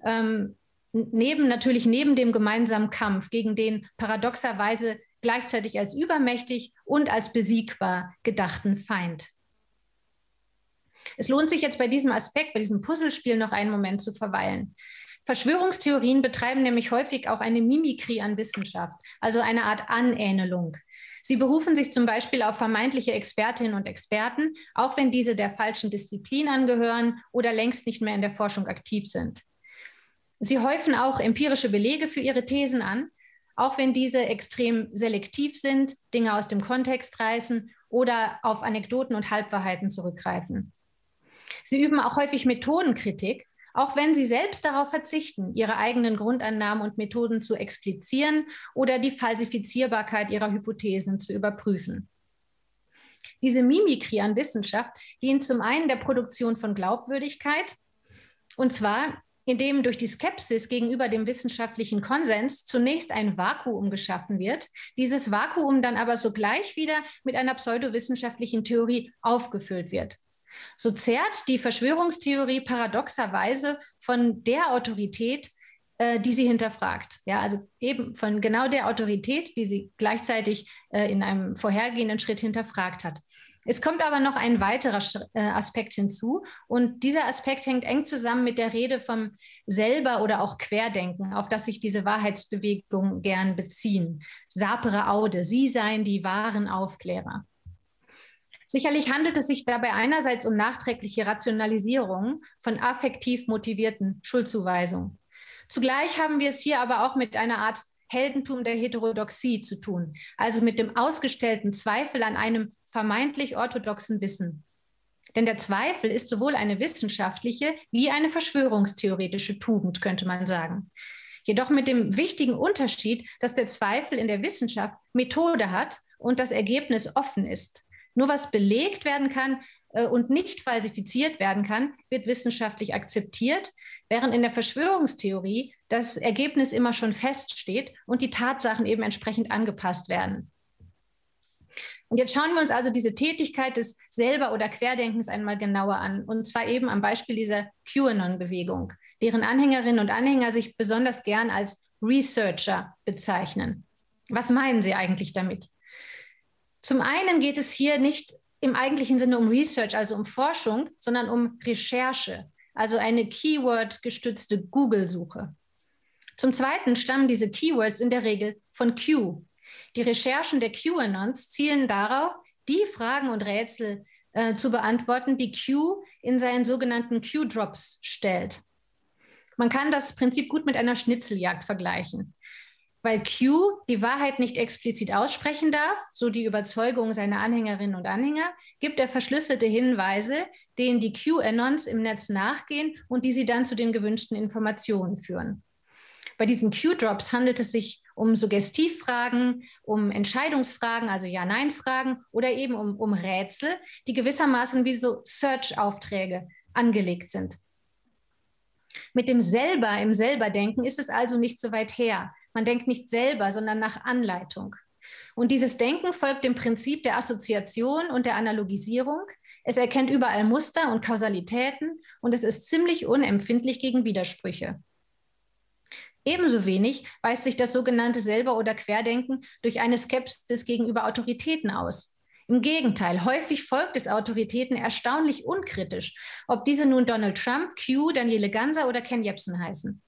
Neben dem gemeinsamen Kampf gegen den paradoxerweise gleichzeitig als übermächtig und als besiegbar gedachten Feind. Es lohnt sich jetzt bei diesem Aspekt, bei diesem Puzzlespiel noch einen Moment zu verweilen. Verschwörungstheorien betreiben nämlich häufig auch eine Mimikrie an Wissenschaft, also eine Art Anähnelung. Sie berufen sich zum Beispiel auf vermeintliche Expertinnen und Experten, auch wenn diese der falschen Disziplin angehören oder längst nicht mehr in der Forschung aktiv sind. Sie häufen auch empirische Belege für ihre Thesen an, auch wenn diese extrem selektiv sind, Dinge aus dem Kontext reißen oder auf Anekdoten und Halbwahrheiten zurückgreifen. Sie üben auch häufig Methodenkritik, auch wenn sie selbst darauf verzichten, ihre eigenen Grundannahmen und Methoden zu explizieren oder die Falsifizierbarkeit ihrer Hypothesen zu überprüfen. Diese Mimikrie an Wissenschaft dient zum einen der Produktion von Glaubwürdigkeit, und zwar indem durch die Skepsis gegenüber dem wissenschaftlichen Konsens zunächst ein Vakuum geschaffen wird, dieses Vakuum dann aber sogleich wieder mit einer pseudowissenschaftlichen Theorie aufgefüllt wird. So zehrt die Verschwörungstheorie paradoxerweise von der Autorität, die sie hinterfragt. Ja, also eben von genau der Autorität, die sie gleichzeitig in einem vorhergehenden Schritt hinterfragt hat. Es kommt aber noch ein weiterer Aspekt hinzu und dieser Aspekt hängt eng zusammen mit der Rede vom Selber- oder auch Querdenken, auf das sich diese Wahrheitsbewegungen gern beziehen. Sapere aude, sie seien die wahren Aufklärer. Sicherlich handelt es sich dabei einerseits um nachträgliche Rationalisierung von affektiv motivierten Schuldzuweisungen. Zugleich haben wir es hier aber auch mit einer Art Heldentum der Heterodoxie zu tun, also mit dem ausgestellten Zweifel an einem vermeintlich orthodoxen Wissen. Denn der Zweifel ist sowohl eine wissenschaftliche wie eine verschwörungstheoretische Tugend, könnte man sagen. Jedoch mit dem wichtigen Unterschied, dass der Zweifel in der Wissenschaft Methode hat und das Ergebnis offen ist. Nur was belegt werden kann und nicht falsifiziert werden kann, wird wissenschaftlich akzeptiert, während in der Verschwörungstheorie das Ergebnis immer schon feststeht und die Tatsachen eben entsprechend angepasst werden. Und jetzt schauen wir uns also diese Tätigkeit des Selber- oder Querdenkens einmal genauer an, und zwar eben am Beispiel dieser QAnon-Bewegung, deren Anhängerinnen und Anhänger sich besonders gern als Researcher bezeichnen. Was meinen sie eigentlich damit? Zum einen geht es hier nicht im eigentlichen Sinne um Research, also um Forschung, sondern um Recherche, also eine Keyword-gestützte Google-Suche. Zum Zweiten stammen diese Keywords in der Regel von Q. Die Recherchen der QAnons zielen darauf, die Fragen und Rätsel zu beantworten, die Q in seinen sogenannten Q-Drops stellt. Man kann das Prinzip gut mit einer Schnitzeljagd vergleichen. Weil Q die Wahrheit nicht explizit aussprechen darf, so die Überzeugung seiner Anhängerinnen und Anhänger, gibt er verschlüsselte Hinweise, denen die QAnons im Netz nachgehen und die sie dann zu den gewünschten Informationen führen. Bei diesen Q-Drops handelt es sich um Suggestivfragen, um Entscheidungsfragen, also Ja-Nein-Fragen oder eben um Rätsel, die gewissermaßen wie so Search-Aufträge angelegt sind. Mit dem Selber im Selberdenken ist es also nicht so weit her. Man denkt nicht selber, sondern nach Anleitung. Und dieses Denken folgt dem Prinzip der Assoziation und der Analogisierung. Es erkennt überall Muster und Kausalitäten und es ist ziemlich unempfindlich gegen Widersprüche. Ebenso wenig weist sich das sogenannte Selber- oder Querdenken durch eine Skepsis gegenüber Autoritäten aus. Im Gegenteil, häufig folgt es Autoritäten erstaunlich unkritisch, ob diese nun Donald Trump, Q, Daniele Ganser oder Ken Jebsen heißen.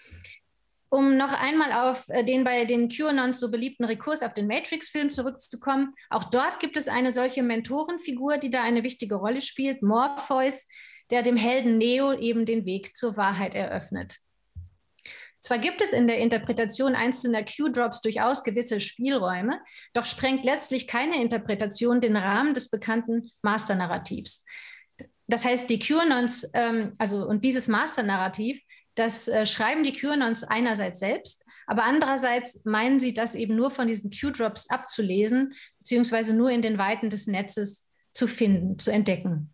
Um noch einmal auf den bei den QAnons so beliebten Rekurs auf den Matrix-Film zurückzukommen, auch dort gibt es eine solche Mentorenfigur, die da eine wichtige Rolle spielt, Morpheus, der dem Helden Neo eben den Weg zur Wahrheit eröffnet. Zwar gibt es in der Interpretation einzelner Q-Drops durchaus gewisse Spielräume, doch sprengt letztlich keine Interpretation den Rahmen des bekannten Masternarrativs. Das heißt, die QAnons, und dieses Masternarrativ, das schreiben die QAnons einerseits selbst, aber andererseits meinen sie, das eben nur von diesen Q-Drops abzulesen, beziehungsweise nur in den Weiten des Netzes zu finden, zu entdecken.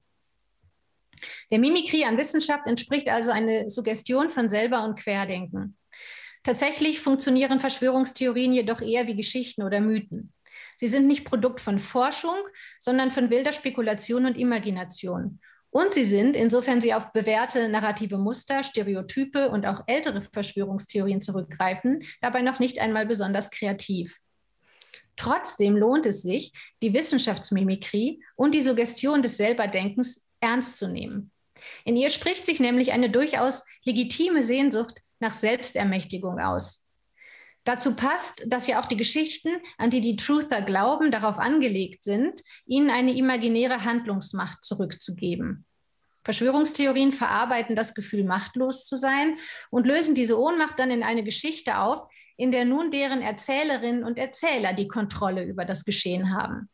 Der Mimikrie an Wissenschaft entspricht also eine Suggestion von Selber- und Querdenken. Tatsächlich funktionieren Verschwörungstheorien jedoch eher wie Geschichten oder Mythen. Sie sind nicht Produkt von Forschung, sondern von wilder Spekulation und Imagination. Und sie sind, insofern sie auf bewährte narrative Muster, Stereotype und auch ältere Verschwörungstheorien zurückgreifen, dabei noch nicht einmal besonders kreativ. Trotzdem lohnt es sich, die Wissenschaftsmimikrie und die Suggestion des Selberdenkens ernst zu nehmen. In ihr spricht sich nämlich eine durchaus legitime Sehnsucht nach Selbstermächtigung aus. Dazu passt, dass ja auch die Geschichten, an die die Truther glauben, darauf angelegt sind, ihnen eine imaginäre Handlungsmacht zurückzugeben. Verschwörungstheorien verarbeiten das Gefühl, machtlos zu sein und lösen diese Ohnmacht dann in eine Geschichte auf, in der nun deren Erzählerinnen und Erzähler die Kontrolle über das Geschehen haben.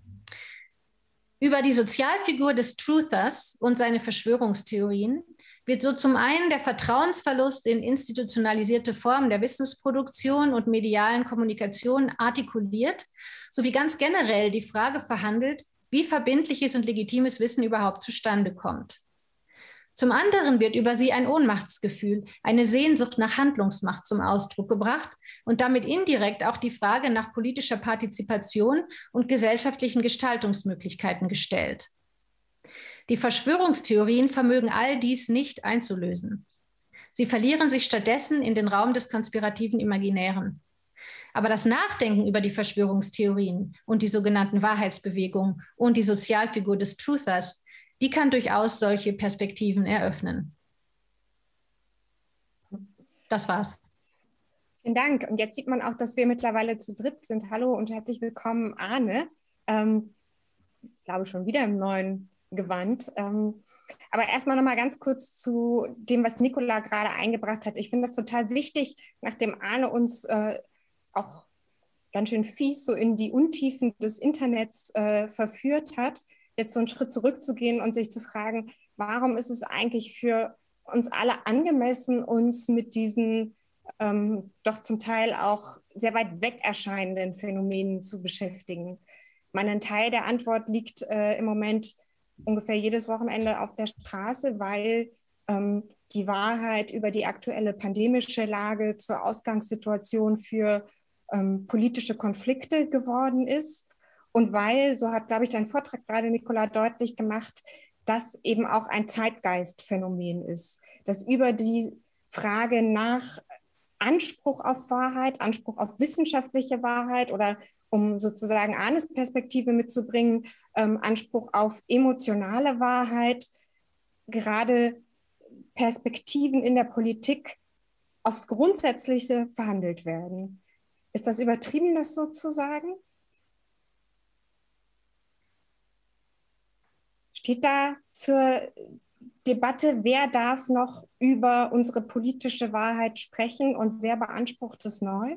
Über die Sozialfigur des Truthers und seine Verschwörungstheorien wird so zum einen der Vertrauensverlust in institutionalisierte Formen der Wissensproduktion und medialen Kommunikation artikuliert, sowie ganz generell die Frage verhandelt, wie verbindliches und legitimes Wissen überhaupt zustande kommt. Zum anderen wird über sie ein Ohnmachtsgefühl, eine Sehnsucht nach Handlungsmacht zum Ausdruck gebracht und damit indirekt auch die Frage nach politischer Partizipation und gesellschaftlichen Gestaltungsmöglichkeiten gestellt. Die Verschwörungstheorien vermögen all dies nicht einzulösen. Sie verlieren sich stattdessen in den Raum des konspirativen Imaginären. Aber das Nachdenken über die Verschwörungstheorien und die sogenannten Wahrheitsbewegungen und die Sozialfigur des Truthers, die kann durchaus solche Perspektiven eröffnen. Das war's. Vielen Dank. Und jetzt sieht man auch, dass wir mittlerweile zu dritt sind. Hallo und herzlich willkommen, Arne. Ich glaube schon wieder im neuen Gewand. Aber erstmal noch mal ganz kurz zu dem, was Nicola gerade eingebracht hat. Ich finde das total wichtig, nachdem Arne uns auch ganz schön fies so in die Untiefen des Internets verführt hat, jetzt so einen Schritt zurückzugehen und sich zu fragen, warum ist es eigentlich für uns alle angemessen, uns mit diesen doch zum Teil auch sehr weit weg erscheinenden Phänomenen zu beschäftigen. Ich meine, ein Teil der Antwort liegt im Moment ungefähr jedes Wochenende auf der Straße, weil die Wahrheit über die aktuelle pandemische Lage zur Ausgangssituation für politische Konflikte geworden ist und weil, so hat, glaube ich, dein Vortrag gerade, Nicola, deutlich gemacht, dass eben auch ein Zeitgeistphänomen ist, dass über die Frage nach Anspruch auf Wahrheit, Anspruch auf wissenschaftliche Wahrheit oder um sozusagen Arnes Perspektive mitzubringen, Anspruch auf emotionale Wahrheit, gerade Perspektiven in der Politik aufs Grundsätzliche verhandelt werden. Ist das übertrieben, das so zu sagen? Steht da zur Debatte, wer darf noch über unsere politische Wahrheit sprechen und wer beansprucht es neu?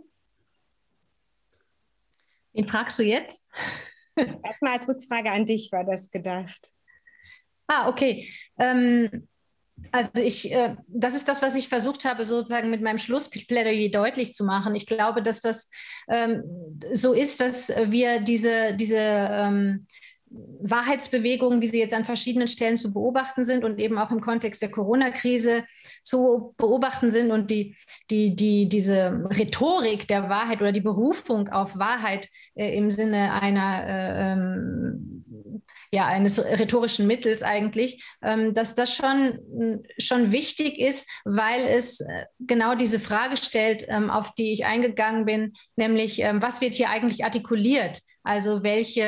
Wen fragst du jetzt? Erstmal als Rückfrage an dich war das gedacht. Okay. Also das ist das, was ich versucht habe, sozusagen mit meinem Schlussplädoyer deutlich zu machen. Ich glaube, dass das so ist, dass wir diese Wahrheitsbewegungen, wie sie jetzt an verschiedenen Stellen zu beobachten sind und eben auch im Kontext der Corona-Krise zu beobachten sind und diese Rhetorik der Wahrheit oder die Berufung auf Wahrheit im Sinne eines rhetorischen Mittels eigentlich, dass das schon wichtig ist, weil es genau diese Frage stellt, auf die ich eingegangen bin, nämlich was wird hier eigentlich artikuliert? Also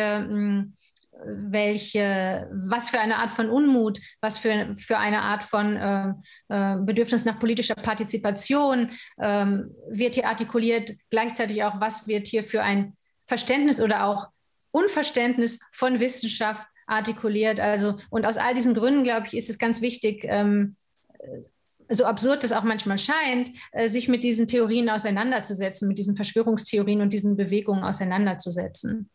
was für eine Art von Unmut, was für eine Art von Bedürfnis nach politischer Partizipation wird hier artikuliert, gleichzeitig auch, was wird hier für ein Verständnis oder auch Unverständnis von Wissenschaft artikuliert. Also, und aus all diesen Gründen, glaube ich, ist es ganz wichtig, so absurd das auch manchmal scheint, sich mit diesen Theorien auseinanderzusetzen, mit diesen Verschwörungstheorien und diesen Bewegungen auseinanderzusetzen.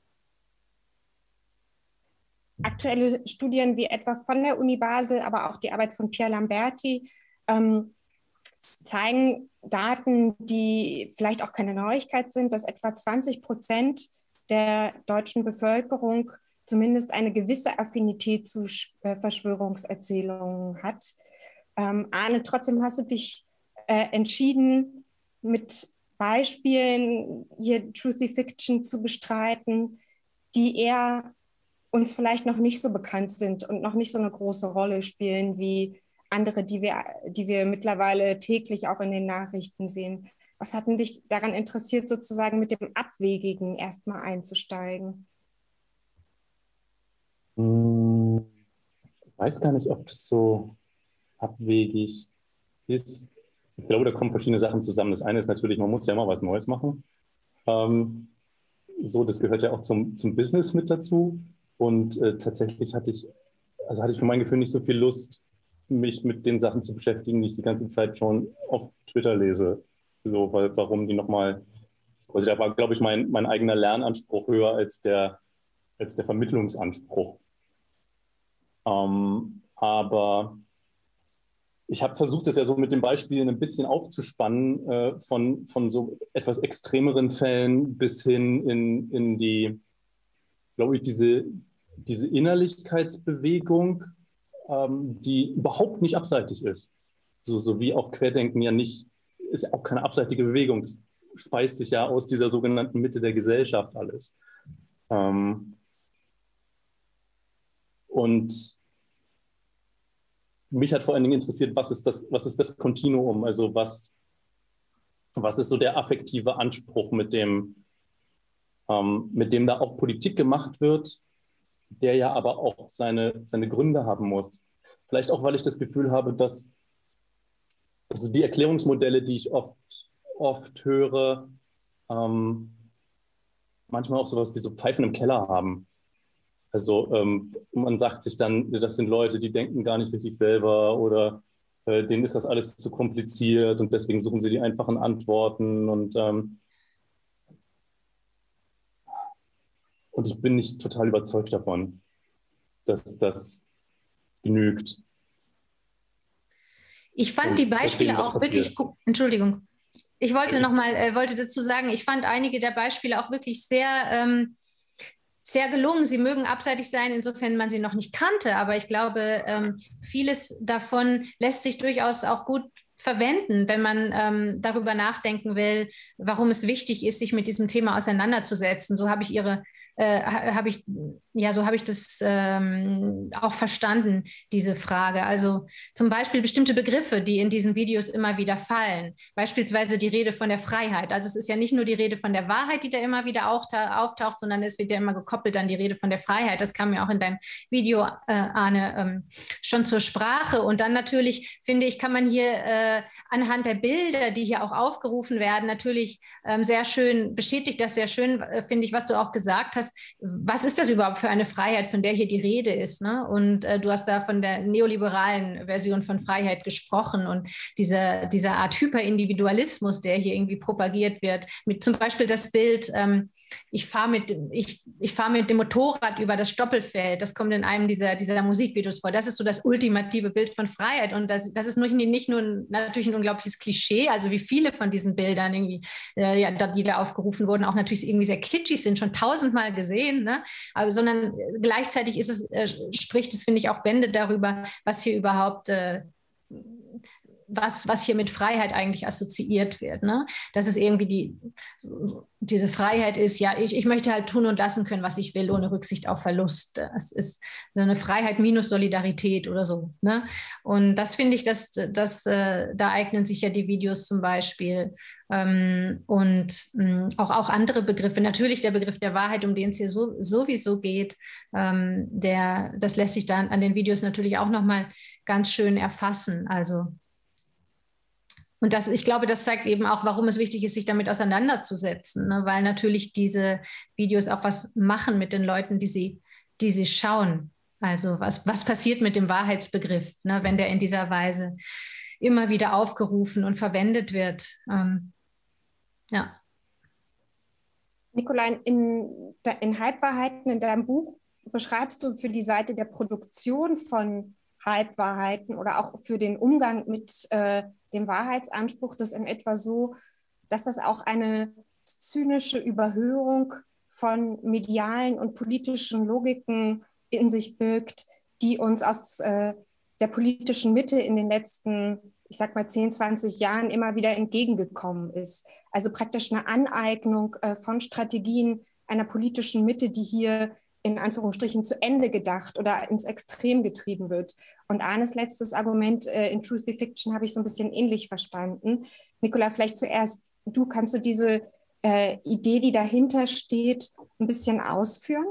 Aktuelle Studien wie etwa von der Uni Basel, aber auch die Arbeit von Pierre Lamberti zeigen Daten, die vielleicht auch keine Neuigkeit sind, dass etwa 20% der deutschen Bevölkerung zumindest eine gewisse Affinität zu Verschwörungserzählungen hat. Arne, trotzdem hast du dich entschieden, mit Beispielen hier Truthy Fiction zu bestreiten, die eher uns vielleicht noch nicht so bekannt sind und noch nicht so eine große Rolle spielen wie andere, die wir mittlerweile täglich auch in den Nachrichten sehen. Was hat denn dich daran interessiert, sozusagen mit dem Abwegigen erstmal einzusteigen? Ich weiß gar nicht, ob das so abwegig ist. Ich glaube, da kommen verschiedene Sachen zusammen. Das eine ist natürlich, man muss ja immer was Neues machen. Das gehört ja auch zum Business mit dazu. Und tatsächlich hatte ich für mein Gefühl nicht so viel Lust, mich mit den Sachen zu beschäftigen, die ich die ganze Zeit schon auf Twitter lese. So, warum die nochmal, also da war, glaube ich, mein eigener Lernanspruch höher als der Vermittlungsanspruch. Aber ich habe versucht, das ja so mit den Beispielen ein bisschen aufzuspannen, von so etwas extremeren Fällen bis hin in die, glaube ich, diese Innerlichkeitsbewegung, die überhaupt nicht abseitig ist. So wie auch Querdenken ja nicht, ist ja auch keine abseitige Bewegung. Das speist sich ja aus dieser sogenannten Mitte der Gesellschaft alles. Und mich hat vor allen Dingen interessiert, was ist das Kontinuum, also was ist so der affektive Anspruch, mit dem da auch Politik gemacht wird, der ja aber auch seine Gründe haben muss. Vielleicht auch, weil ich das Gefühl habe, dass also die Erklärungsmodelle, die ich oft höre, manchmal auch sowas wie so Pfeifen im Keller haben. Also man sagt sich dann, das sind Leute, die denken gar nicht richtig selber oder denen ist das alles zu kompliziert und deswegen suchen sie die einfachen Antworten und ich bin nicht total überzeugt davon, dass das genügt. Ich fand die Beispiele auch wirklich gut. Entschuldigung. Ich wollte wollte dazu sagen, ich fand einige der Beispiele auch wirklich sehr, sehr gelungen. Sie mögen abseitig sein, insofern man sie noch nicht kannte, aber ich glaube, vieles davon lässt sich durchaus auch gut verwenden, wenn man darüber nachdenken will, warum es wichtig ist, sich mit diesem Thema auseinanderzusetzen. So habe ich das auch verstanden, diese Frage. Also zum Beispiel bestimmte Begriffe, die in diesen Videos immer wieder fallen. Beispielsweise die Rede von der Freiheit. Also es ist ja nicht nur die Rede von der Wahrheit, die da immer wieder auftaucht, sondern es wird ja immer gekoppelt an die Rede von der Freiheit. Das kam ja auch in deinem Video, Arne, schon zur Sprache. Und dann natürlich, finde ich, kann man hier anhand der Bilder, die hier auch aufgerufen werden, natürlich sehr schön, bestätigt das sehr schön, finde ich, was du auch gesagt hast. Was ist das überhaupt für eine Freiheit, von der hier die Rede ist? Ne? Und du hast da von der neoliberalen Version von Freiheit gesprochen und dieser Art Hyperindividualismus, der hier irgendwie propagiert wird, mit zum Beispiel das Bild, ich fahre mit dem Motorrad über das Stoppelfeld, das kommt in einem dieser Musikvideos vor. Das ist so das ultimative Bild von Freiheit und das ist nicht nur natürlich ein unglaubliches Klischee, also wie viele von diesen Bildern irgendwie, die da aufgerufen wurden, auch natürlich irgendwie sehr kitschig sind, schon 1000-mal gesehen, ne? Aber, sondern gleichzeitig spricht es, finde ich, auch Bände darüber, was hier überhaupt was hier mit Freiheit eigentlich assoziiert wird. Ne? Dass es irgendwie diese Freiheit ist, ja, ich möchte halt tun und lassen können, was ich will, ohne Rücksicht auf Verlust. Es ist eine Freiheit minus Solidarität oder so. Ne? Und das finde ich, da eignen sich ja die Videos zum Beispiel. Und auch andere Begriffe. Natürlich der Begriff der Wahrheit, um den es hier sowieso geht, das lässt sich dann an den Videos natürlich auch nochmal ganz schön erfassen. Also und ich glaube, das zeigt eben auch, warum es wichtig ist, sich damit auseinanderzusetzen, ne? Weil natürlich diese Videos auch was machen mit den Leuten, die sie schauen. Also was passiert mit dem Wahrheitsbegriff, ne? Wenn der in dieser Weise immer wieder aufgerufen und verwendet wird. Ja. Nikolai, in Halbwahrheiten in deinem Buch beschreibst du für die Seite der Produktion von Halbwahrheiten oder auch für den Umgang mit dem Wahrheitsanspruch das in etwa so, dass das auch eine zynische Überhöhung von medialen und politischen Logiken in sich birgt, die uns aus der politischen Mitte in den letzten, ich sag mal 10, 20 Jahren immer wieder entgegengekommen ist. Also praktisch eine Aneignung von Strategien einer politischen Mitte, die hier in Anführungsstrichen zu Ende gedacht oder ins Extrem getrieben wird. Und Arnes letztes Argument in Truthy Fiction habe ich so ein bisschen ähnlich verstanden. Nicola, vielleicht zuerst, kannst du diese Idee, die dahinter steht, ein bisschen ausführen?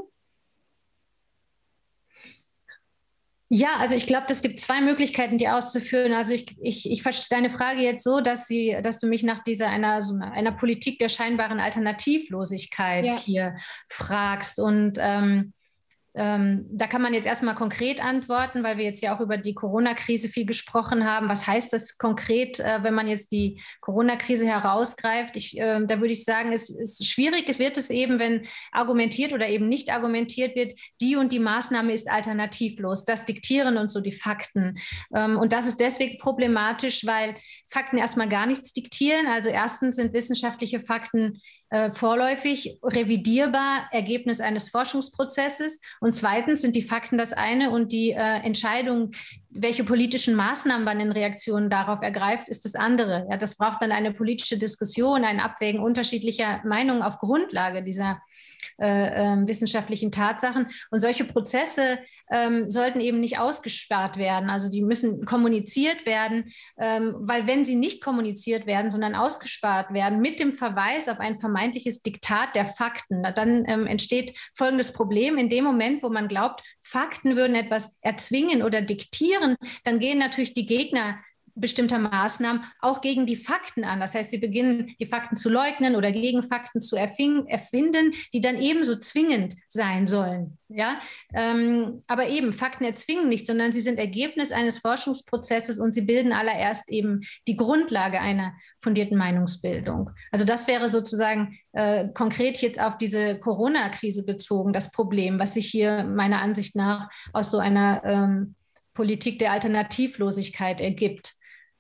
Ja, also ich glaube, es gibt zwei Möglichkeiten, die auszuführen. Also ich verstehe deine Frage jetzt so, dass du mich nach einer Politik der scheinbaren Alternativlosigkeit hier fragst. Und da kann man jetzt erstmal konkret antworten, weil wir jetzt ja auch über die Corona-Krise viel gesprochen haben. Was heißt das konkret, wenn man jetzt die Corona-Krise herausgreift? Da würde ich sagen, es ist schwierig. Es wird es eben, wenn argumentiert oder eben nicht argumentiert wird, die und die Maßnahme ist alternativlos. Das diktieren uns so die Fakten. Und das ist deswegen problematisch, weil Fakten erstmal gar nichts diktieren. Also erstens sind wissenschaftliche Fakten vorläufig revidierbar, Ergebnis eines Forschungsprozesses. Und zweitens sind die Fakten das eine und die Entscheidung, welche politischen Maßnahmen man in Reaktionen darauf ergreift, ist das andere. Ja, das braucht dann eine politische Diskussion, ein Abwägen unterschiedlicher Meinungen auf Grundlage dieser wissenschaftlichen Tatsachen. Und solche Prozesse sollten eben nicht ausgespart werden. Also die müssen kommuniziert werden, weil wenn sie nicht kommuniziert werden, sondern ausgespart werden mit dem Verweis auf ein vermeintliches Diktat der Fakten, dann entsteht folgendes Problem. In dem Moment, wo man glaubt, Fakten würden etwas erzwingen oder diktieren, dann gehen natürlich die Gegner bestimmter Maßnahmen auch gegen die Fakten an. Das heißt, sie beginnen, die Fakten zu leugnen oder Gegenfakten zu erfinden, die dann ebenso zwingend sein sollen. Ja? Aber eben, Fakten erzwingen nicht, sondern sie sind Ergebnis eines Forschungsprozesses und sie bilden allererst eben die Grundlage einer fundierten Meinungsbildung. Also das wäre sozusagen konkret jetzt auf diese Corona-Krise bezogen, das Problem, was sich hier meiner Ansicht nach aus so einer Politik der Alternativlosigkeit ergibt.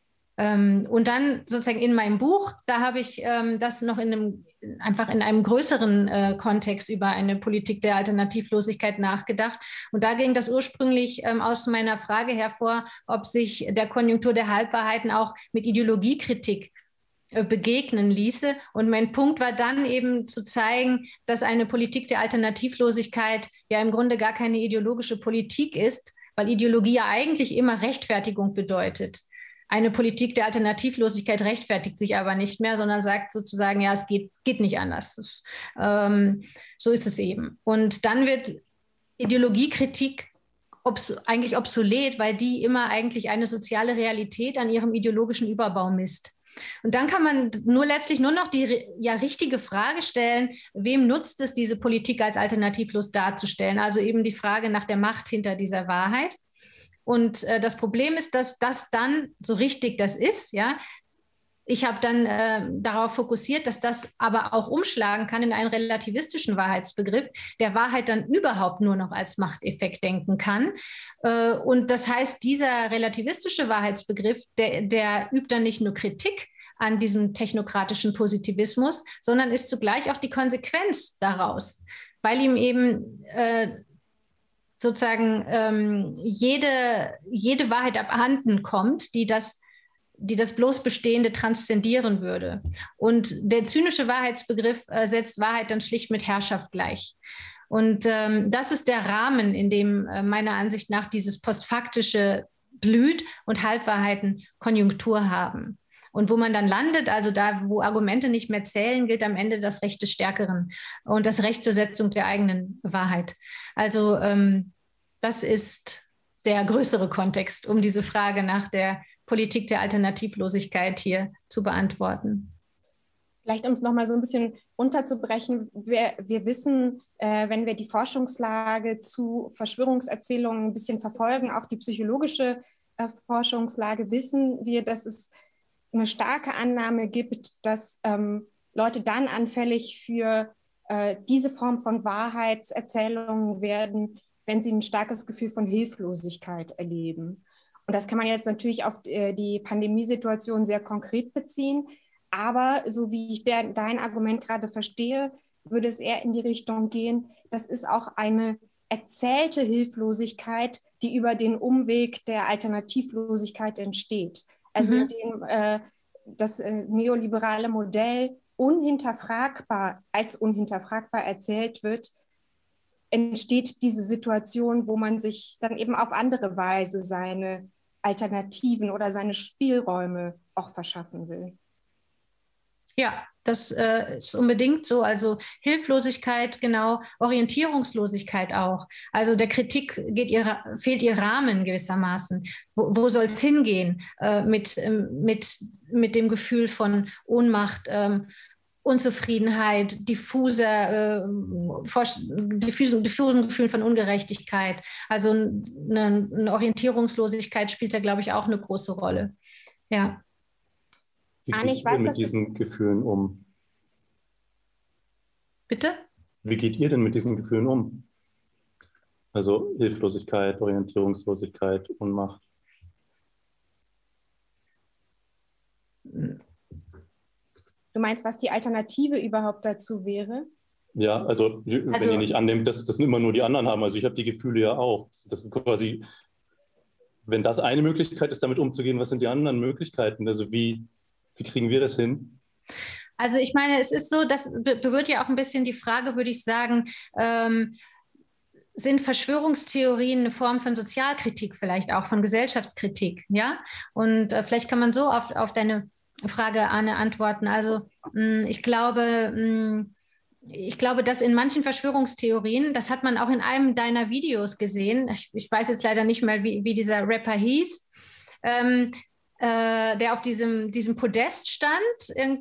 Und dann sozusagen in meinem Buch, da habe ich das noch einfach in einem größeren Kontext über eine Politik der Alternativlosigkeit nachgedacht. Und da ging das ursprünglich aus meiner Frage hervor, ob sich der Konjunktur der Halbwahrheiten auch mit Ideologiekritik begegnen ließe. Und mein Punkt war dann eben zu zeigen, dass eine Politik der Alternativlosigkeit ja im Grunde gar keine ideologische Politik ist, weil Ideologie ja eigentlich immer Rechtfertigung bedeutet. Eine Politik der Alternativlosigkeit rechtfertigt sich aber nicht mehr, sondern sagt sozusagen, ja, es geht nicht anders. So ist es eben. Und dann wird Ideologiekritik eigentlich obsolet, weil die immer eigentlich eine soziale Realität an ihrem ideologischen Überbau misst. Und dann kann man letztlich nur noch die richtige Frage stellen, wem nutzt es, diese Politik als alternativlos darzustellen? Also eben die Frage nach der Macht hinter dieser Wahrheit. Und das Problem ist, dass das dann, so richtig das ist, ja, ich habe dann darauf fokussiert, dass das aber auch umschlagen kann in einen relativistischen Wahrheitsbegriff, der Wahrheit dann überhaupt nur noch als Machteffekt denken kann. Und das heißt, dieser relativistische Wahrheitsbegriff, der übt dann nicht nur Kritik an diesem technokratischen Positivismus, sondern ist zugleich auch die Konsequenz daraus, weil ihm eben sozusagen jede Wahrheit abhanden kommt, die das bloß Bestehende transzendieren würde. Und der zynische Wahrheitsbegriff setzt Wahrheit dann schlicht mit Herrschaft gleich. Und das ist der Rahmen, in dem meiner Ansicht nach dieses Postfaktische blüht und Halbwahrheiten Konjunktur haben. Und wo man dann landet, also da, wo Argumente nicht mehr zählen, gilt am Ende das Recht des Stärkeren und das Recht zur Setzung der eigenen Wahrheit. Also das ist der größere Kontext, um diese Frage nach der Politik der Alternativlosigkeit hier zu beantworten. Vielleicht, um es nochmal so ein bisschen runterzubrechen, wir wissen, wenn wir die Forschungslage zu Verschwörungserzählungen ein bisschen verfolgen, auch die psychologische Forschungslage, wissen wir, dass es eine starke Annahme gibt, dass Leute dann anfällig für diese Form von Wahrheitserzählungen werden, wenn sie ein starkes Gefühl von Hilflosigkeit erleben. Und das kann man jetzt natürlich auf die Pandemiesituation sehr konkret beziehen. Aber so wie ich dein Argument gerade verstehe, würde es eher in die Richtung gehen, das ist auch eine erzählte Hilflosigkeit, die über den Umweg der Alternativlosigkeit entsteht. Also indem das neoliberale Modell als unhinterfragbar erzählt wird, entsteht diese Situation, wo man sich dann eben auf andere Weise seine Alternativen oder seine Spielräume auch verschaffen will. Ja, das ist unbedingt so. Also Hilflosigkeit, genau, Orientierungslosigkeit auch. Also der Kritik fehlt ihr Rahmen gewissermaßen. Wo soll es hingehen mit dem Gefühl von Ohnmacht, Unzufriedenheit, diffusen Gefühlen von Ungerechtigkeit. Also eine Orientierungslosigkeit spielt da, glaube ich, auch eine große Rolle. Ja. Wie geht ihr mit diesen Gefühlen um? Bitte? Wie geht ihr denn mit diesen Gefühlen um? Also Hilflosigkeit, Orientierungslosigkeit, Ohnmacht. Du meinst, was die Alternative überhaupt dazu wäre? Ja, also wenn ihr nicht annehmt, dass das immer nur die anderen haben. Also ich habe die Gefühle ja auch. Das quasi, wenn das eine Möglichkeit ist, damit umzugehen, was sind die anderen Möglichkeiten? Also wie kriegen wir das hin? Also ich meine, es ist so, das berührt ja auch ein bisschen die Frage, würde ich sagen, sind Verschwörungstheorien eine Form von Sozialkritik, vielleicht auch von Gesellschaftskritik, ja? Und vielleicht kann man so auf deine Frage, Arne, antworten. Also ich glaube, dass in manchen Verschwörungstheorien, das hat man auch in einem deiner Videos gesehen, ich weiß jetzt leider nicht mehr, wie dieser Rapper hieß, der auf diesem Podest stand.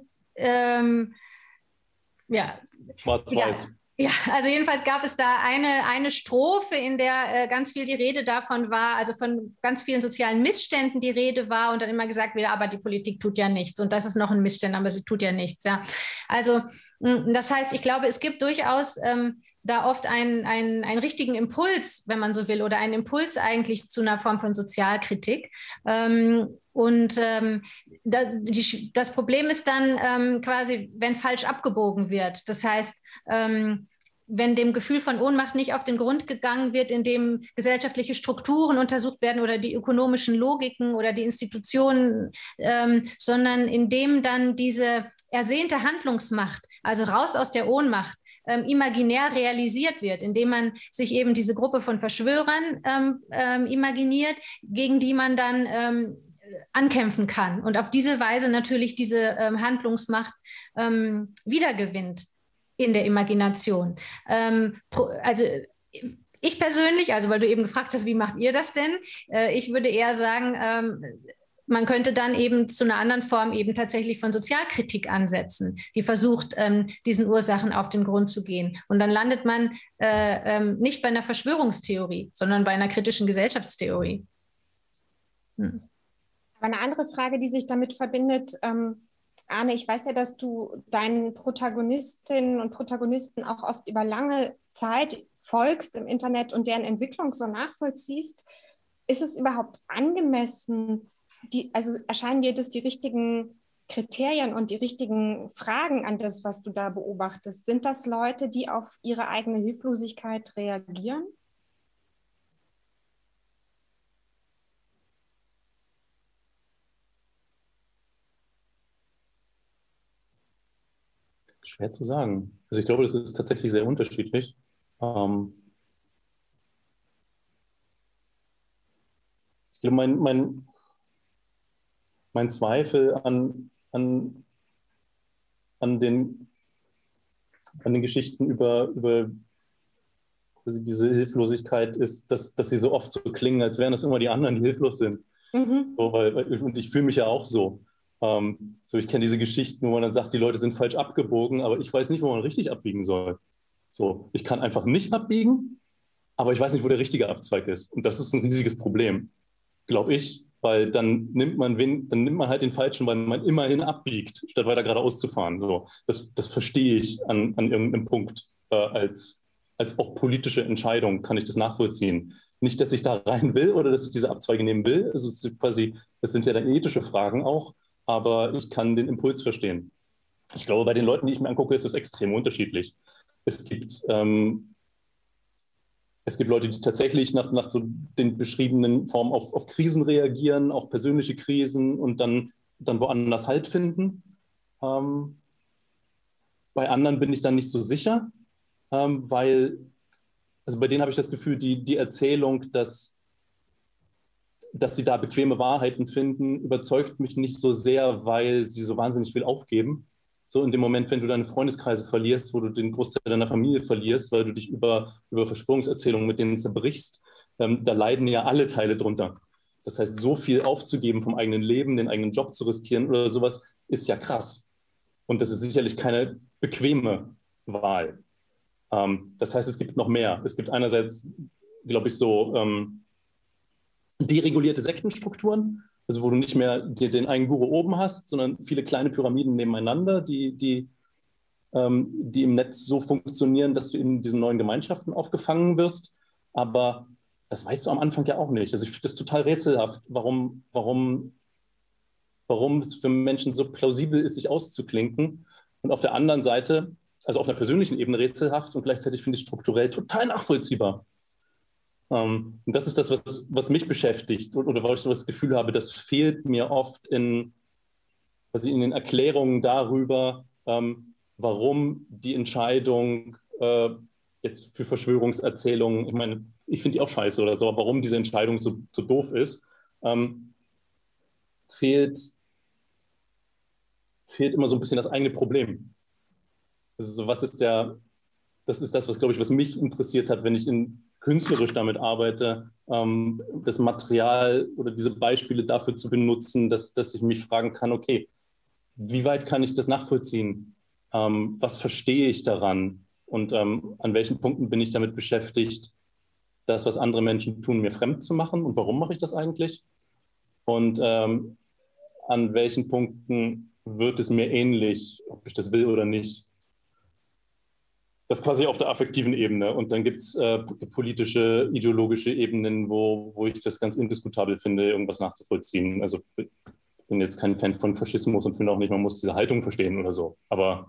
Ja. Schwarz-Weiß. Ja, also jedenfalls gab es da eine Strophe, in der ganz viel die Rede davon war, also von ganz vielen sozialen Missständen die Rede war und dann immer gesagt wird, aber die Politik tut ja nichts und das ist noch ein Missstand, aber sie tut ja nichts. Ja. Also das heißt, ich glaube, es gibt durchaus da oft einen richtigen Impuls, wenn man so will, oder einen Impuls eigentlich zu einer Form von Sozialkritik. Das Problem ist dann quasi, wenn falsch abgebogen wird. Das heißt, wenn dem Gefühl von Ohnmacht nicht auf den Grund gegangen wird, indem gesellschaftliche Strukturen untersucht werden oder die ökonomischen Logiken oder die Institutionen, sondern indem dann diese ersehnte Handlungsmacht, also raus aus der Ohnmacht, imaginär realisiert wird, indem man sich eben diese Gruppe von Verschwörern imaginiert, gegen die man dann ankämpfen kann und auf diese Weise natürlich diese Handlungsmacht wiedergewinnt in der Imagination. Also ich persönlich, also weil du eben gefragt hast, wie macht ihr das denn? Ich würde eher sagen, man könnte dann eben zu einer anderen Form eben tatsächlich von Sozialkritik ansetzen, die versucht, diesen Ursachen auf den Grund zu gehen. Und dann landet man nicht bei einer Verschwörungstheorie, sondern bei einer kritischen Gesellschaftstheorie. Aber eine andere Frage, die sich damit verbindet, Arne, ich weiß ja, dass du deinen Protagonistinnen und Protagonisten auch oft über lange Zeit folgst im Internet und deren Entwicklung so nachvollziehst. Ist es überhaupt angemessen, also erscheinen dir das die richtigen Kriterien und die richtigen Fragen an das, was du da beobachtest? Sind das Leute, die auf ihre eigene Hilflosigkeit reagieren? Schwer zu sagen. Also ich glaube, das ist tatsächlich sehr unterschiedlich. Ich glaube, mein Zweifel an den Geschichten über diese Hilflosigkeit ist, dass sie so oft so klingen, als wären das immer die anderen, die hilflos sind. Mhm. So, und ich fühle mich ja auch so. Ich kenne diese Geschichten, wo man dann sagt, die Leute sind falsch abgebogen, aber ich weiß nicht, wo man richtig abbiegen soll. So, ich kann einfach nicht abbiegen, aber ich weiß nicht, wo der richtige Abzweig ist. Und das ist ein riesiges Problem, glaube ich, weil dann nimmt man halt den falschen, weil man immerhin abbiegt, statt weiter geradeaus zu fahren. So, das verstehe ich an irgendeinem Punkt als auch politische Entscheidung, kann ich das nachvollziehen. Nicht, dass ich da rein will oder dass ich diese Abzweige nehmen will. Also das sind ja dann ethische Fragen auch. Aber ich kann den Impuls verstehen. Ich glaube, bei den Leuten, die ich mir angucke, ist es extrem unterschiedlich. Es gibt Leute, die tatsächlich nach so den beschriebenen Formen auf Krisen reagieren, auf persönliche Krisen und dann woanders Halt finden. Bei anderen bin ich dann nicht so sicher, weil, also bei denen habe ich das Gefühl, die Erzählung, dass sie da bequeme Wahrheiten finden, überzeugt mich nicht so sehr, weil sie so wahnsinnig viel aufgeben. So in dem Moment, wenn du deine Freundeskreise verlierst, wo du den Großteil deiner Familie verlierst, weil du dich über Verschwörungserzählungen mit denen zerbrichst, da leiden ja alle Teile drunter. Das heißt, so viel aufzugeben vom eigenen Leben, den eigenen Job zu riskieren oder sowas, ist ja krass. Und das ist sicherlich keine bequeme Wahl. Das heißt, es gibt noch mehr. Es gibt einerseits, glaube ich, so deregulierte Sektenstrukturen, also wo du nicht mehr den einen Guru oben hast, sondern viele kleine Pyramiden nebeneinander, die im Netz so funktionieren, dass du in diesen neuen Gemeinschaften aufgefangen wirst. Aber das weißt du am Anfang ja auch nicht. Also ich finde das total rätselhaft, warum es für Menschen so plausibel ist, sich auszuklinken. Und auf der anderen Seite, also auf einer persönlichen Ebene rätselhaft und gleichzeitig finde ich es strukturell total nachvollziehbar. Und das ist das, was mich beschäftigt oder wo ich so das Gefühl habe, das fehlt mir oft in den Erklärungen darüber, warum die Entscheidung jetzt für Verschwörungserzählungen, ich meine, ich finde die auch scheiße oder so, aber warum diese Entscheidung so doof ist, fehlt immer so ein bisschen das eigene Problem. Also das ist das, was, glaube ich, was mich interessiert hat, wenn ich künstlerisch damit arbeite, das Material oder diese Beispiele dafür zu benutzen, dass ich mich fragen kann, okay, wie weit kann ich das nachvollziehen? Was verstehe ich daran? Und an welchen Punkten bin ich damit beschäftigt, das, was andere Menschen tun, mir fremd zu machen? Und warum mache ich das eigentlich? Und an welchen Punkten wird es mir ähnlich, ob ich das will oder nicht? Das quasi auf der affektiven Ebene. Und dann gibt es politische, ideologische Ebenen, wo ich das ganz indiskutabel finde, irgendwas nachzuvollziehen. Also ich bin jetzt kein Fan von Faschismus und finde auch nicht, man muss diese Haltung verstehen oder so. Aber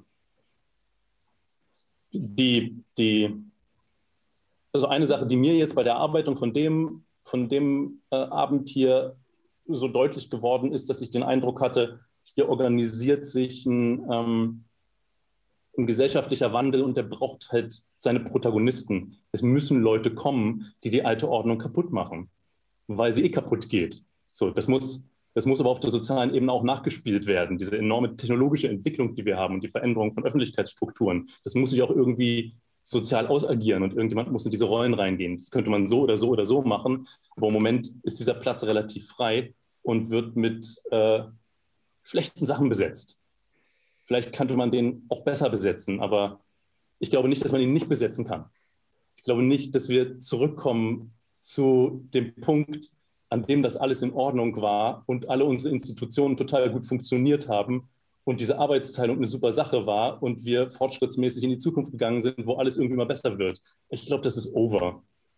also eine Sache, die mir jetzt bei der Arbeitung von dem Abend hier so deutlich geworden ist, dass ich den Eindruck hatte, hier organisiert sich ein gesellschaftlicher Wandel und der braucht halt seine Protagonisten. Es müssen Leute kommen, die die alte Ordnung kaputt machen, weil sie kaputt geht. So, das muss aber auf der sozialen Ebene auch nachgespielt werden. Diese enorme technologische Entwicklung, die wir haben und die Veränderung von Öffentlichkeitsstrukturen, das muss sich auch irgendwie sozial ausagieren und irgendjemand muss in diese Rollen reingehen. Das könnte man so oder so oder so machen, aber im Moment ist dieser Platz relativ frei und wird mit schlechten Sachen besetzt. Vielleicht könnte man den auch besser besetzen, aber ich glaube nicht, dass man ihn nicht besetzen kann. Ich glaube nicht, dass wir zurückkommen zu dem Punkt, an dem das alles in Ordnung war und alle unsere Institutionen total gut funktioniert haben und diese Arbeitsteilung eine super Sache war und wir fortschrittsmäßig in die Zukunft gegangen sind, wo alles irgendwie mal besser wird. Ich glaube, das ist over.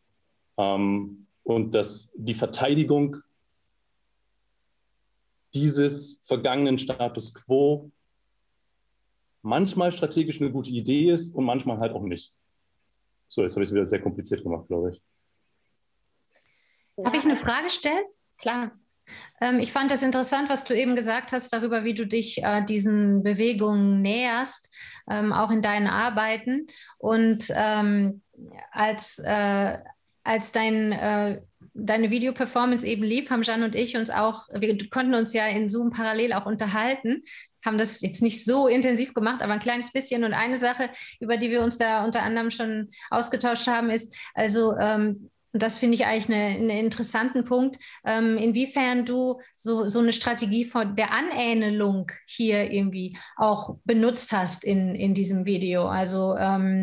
Und dass die Verteidigung dieses vergangenen Status quo manchmal strategisch eine gute Idee ist und manchmal halt auch nicht. So, jetzt habe ich es wieder sehr kompliziert gemacht, glaube ich. Darf ich eine Frage stellen? Klar. Ich fand das interessant, was du eben gesagt hast darüber, wie du dich diesen Bewegungen näherst, auch in deinen Arbeiten. Und als deine Video-Performance eben lief, haben Jeanne und ich wir konnten uns ja in Zoom parallel auch unterhalten, haben das jetzt nicht so intensiv gemacht, aber ein kleines bisschen. Und eine Sache, über die wir uns da unter anderem schon ausgetauscht haben, ist also, und das finde ich eigentlich einen interessanten Punkt, inwiefern du so eine Strategie von der Anähnelung hier irgendwie auch benutzt hast in diesem Video. Also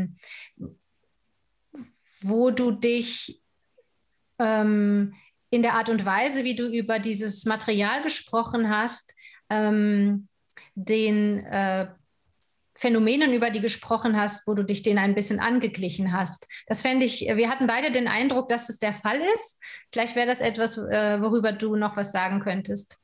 wo du dich in der Art und Weise, wie du über dieses Material gesprochen hast, den Phänomenen, über die gesprochen hast, wo du dich denen ein bisschen angeglichen hast. Das fände ich, wir hatten beide den Eindruck, dass es der Fall ist. Vielleicht wäre das etwas, worüber du noch was sagen könntest.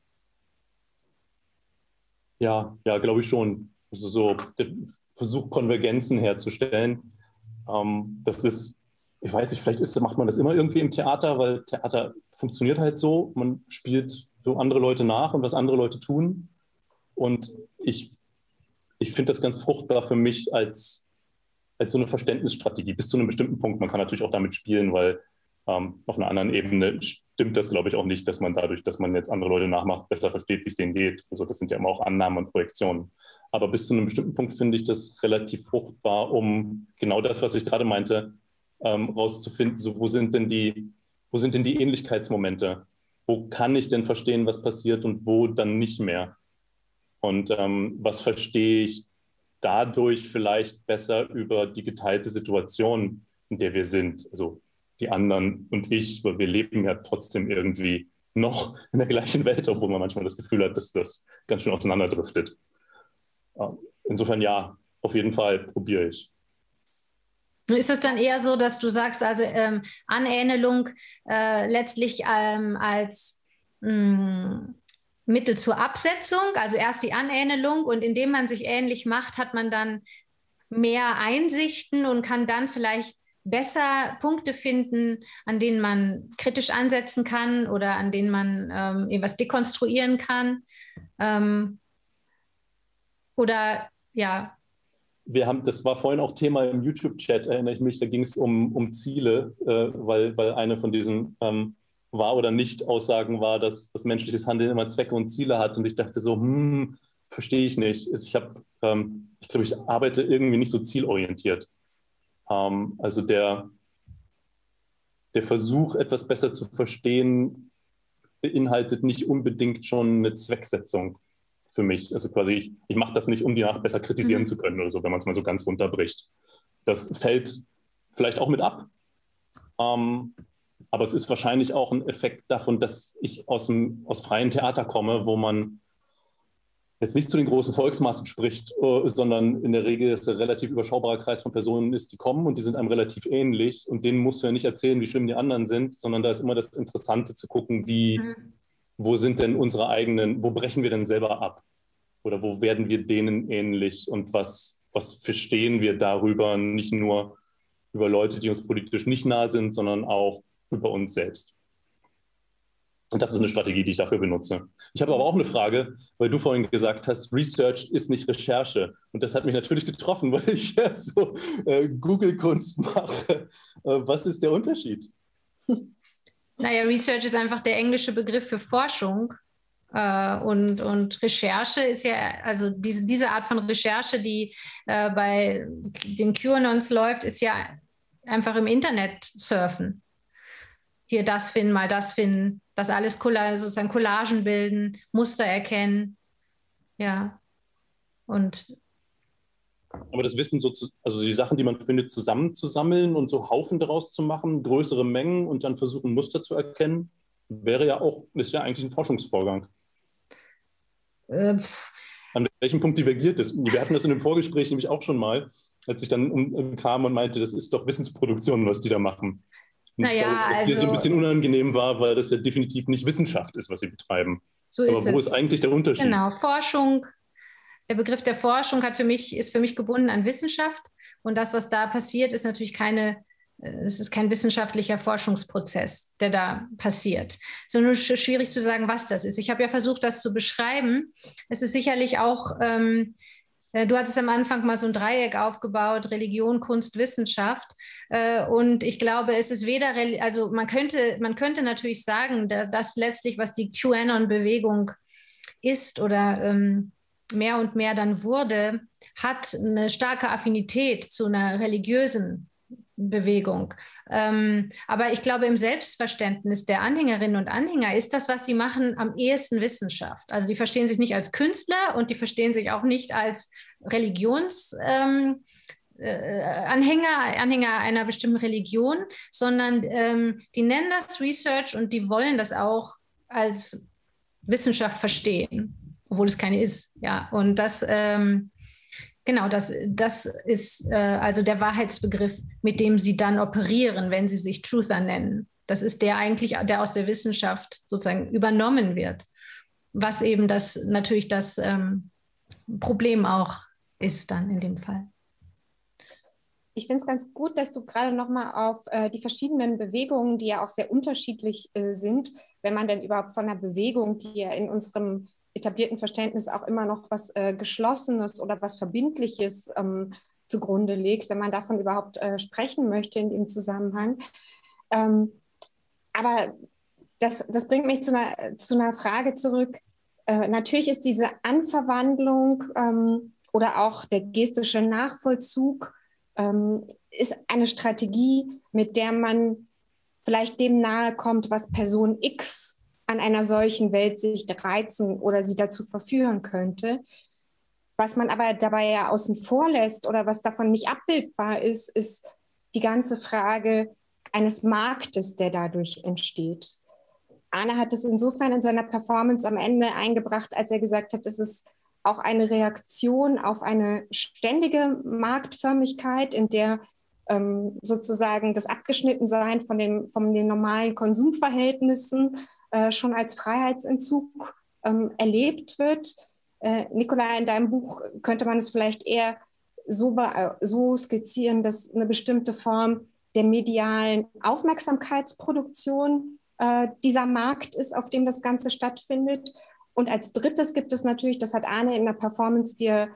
Ja, glaube ich schon. Also so der Versuch, Konvergenzen herzustellen. Das ist, ich weiß nicht, vielleicht macht man das immer irgendwie im Theater, weil Theater funktioniert halt so. Man spielt so andere Leute nach und was andere Leute tun. Und ich finde das ganz fruchtbar für mich als so eine Verständnisstrategie bis zu einem bestimmten Punkt. Man kann natürlich auch damit spielen, weil auf einer anderen Ebene stimmt das, glaube ich, auch nicht, dass man dadurch, dass man jetzt andere Leute nachmacht, besser versteht, wie es denen geht. Also das sind ja immer auch Annahmen und Projektionen. Aber bis zu einem bestimmten Punkt finde ich das relativ fruchtbar, um genau das, was ich gerade meinte, rauszufinden. So, wo sind denn die Ähnlichkeitsmomente? Wo kann ich denn verstehen, was passiert und wo dann nicht mehr? Und was verstehe ich dadurch vielleicht besser über die geteilte Situation, in der wir sind? Also die anderen und ich, weil wir leben ja trotzdem irgendwie noch in der gleichen Welt, obwohl man manchmal das Gefühl hat, dass das ganz schön auseinanderdriftet. Insofern ja, auf jeden Fall probiere ich. Ist es dann eher so, dass du sagst, also Anähnelung letztlich als Mittel zur Absetzung, also erst die Anähnelung und indem man sich ähnlich macht, hat man dann mehr Einsichten und kann dann vielleicht besser Punkte finden, an denen man kritisch ansetzen kann oder an denen man etwas dekonstruieren kann? Oder ja. Das war vorhin auch Thema im YouTube-Chat, erinnere ich mich, da ging es um Ziele, weil eine von diesen Wahr- oder Nicht-Aussagen war, dass das menschliches Handeln immer Zwecke und Ziele hat. Und ich dachte so, verstehe ich nicht. Ich glaube, ich arbeite irgendwie nicht so zielorientiert. Also der Versuch, etwas besser zu verstehen, beinhaltet nicht unbedingt schon eine Zwecksetzung für mich. Also quasi, ich mache das nicht, um die nachher besser kritisieren zu können oder so, wenn man es mal so ganz runterbricht. Das fällt vielleicht auch mit ab. Aber es ist wahrscheinlich auch ein Effekt davon, dass ich aus freiem Theater komme, wo man jetzt nicht zu den großen Volksmassen spricht, sondern in der Regel ist ein relativ überschaubarer Kreis von Personen ist, die kommen und die sind einem relativ ähnlich. Und denen musst du ja nicht erzählen, wie schlimm die anderen sind, sondern da ist immer das Interessante zu gucken, wo sind denn unsere eigenen, wo brechen wir denn selber ab? Oder wo werden wir denen ähnlich? Und was verstehen wir darüber, nicht nur über Leute, die uns politisch nicht nah sind, sondern auch über uns selbst. Und das ist eine Strategie, die ich dafür benutze. Ich habe aber auch eine Frage, weil du vorhin gesagt hast, Research ist nicht Recherche. Und das hat mich natürlich getroffen, weil ich ja so Google-Kunst mache. Was ist der Unterschied? Naja, Research ist einfach der englische Begriff für Forschung. Und Recherche ist ja, also diese Art von Recherche, die bei den QAnons läuft, ist ja einfach im Internet surfen. Hier das finden, mal das finden, das alles sozusagen Collagen bilden, Muster erkennen. Ja. Aber das Wissen, also die Sachen, die man findet, zusammenzusammeln und so Haufen daraus zu machen, größere Mengen und dann versuchen, Muster zu erkennen, ist ja eigentlich ein Forschungsvorgang. An welchem Punkt divergiert es? Wir hatten das in dem Vorgespräch nämlich auch schon mal, als ich dann kam und meinte, das ist doch Wissensproduktion, was die da machen. Naja, was dir so ein bisschen unangenehm war, weil das ja definitiv nicht Wissenschaft ist, was sie betreiben. So ist Aber wo ist eigentlich der Unterschied? Genau, Forschung. Der Begriff der Forschung ist für mich gebunden an Wissenschaft. Und das, was da passiert, ist natürlich es ist kein wissenschaftlicher Forschungsprozess, der da passiert. Es ist nur schwierig zu sagen, was das ist. Ich habe ja versucht, das zu beschreiben. Es ist sicherlich auch, du hattest am Anfang mal so ein Dreieck aufgebaut, Religion, Kunst, Wissenschaft. Und ich glaube, es ist also man könnte natürlich sagen, dass letztlich, was die QAnon-Bewegung ist oder mehr und mehr dann wurde, hat eine starke Affinität zu einer religiösen Bewegung. Aber ich glaube, im Selbstverständnis der Anhängerinnen und Anhänger ist das, was sie machen, am ehesten Wissenschaft. Also die verstehen sich nicht als Künstler und die verstehen sich auch nicht als Anhänger einer bestimmten Religion, sondern die nennen das Research und die wollen das auch als Wissenschaft verstehen, obwohl es keine ist. Ja, und das genau, das ist also der Wahrheitsbegriff, mit dem sie dann operieren, wenn sie sich Truther nennen. Das ist der aus der Wissenschaft sozusagen übernommen wird, was eben natürlich das Problem auch ist dann in dem Fall. Ich finde es ganz gut, dass du gerade nochmal auf die verschiedenen Bewegungen, die ja auch sehr unterschiedlich sind, wenn man denn überhaupt von einer Bewegung, die ja in unserem etablierten Verständnis auch immer noch was Geschlossenes oder was Verbindliches zugrunde legt, wenn man davon überhaupt sprechen möchte in dem Zusammenhang. Aber das bringt mich zu einer Frage zurück. Natürlich ist diese Anverwandlung oder auch der gestische Nachvollzug ist eine Strategie, mit der man vielleicht dem nahe kommt, was Person X an einer solchen Welt sich reizen oder sie dazu verführen könnte. Was man aber dabei ja außen vor lässt oder was davon nicht abbildbar ist, ist die ganze Frage eines Marktes, der dadurch entsteht. Arne hat es insofern in seiner Performance am Ende eingebracht, als er gesagt hat, es ist auch eine Reaktion auf eine ständige Marktförmigkeit, in der sozusagen das Abgeschnittensein von den normalen Konsumverhältnissen schon als Freiheitsentzug erlebt wird. Nikolai, in deinem Buch könnte man es vielleicht eher so skizzieren, dass eine bestimmte Form der medialen Aufmerksamkeitsproduktion dieser Markt ist, auf dem das Ganze stattfindet. Und als drittes gibt es natürlich, das hat Arne in der Performance dir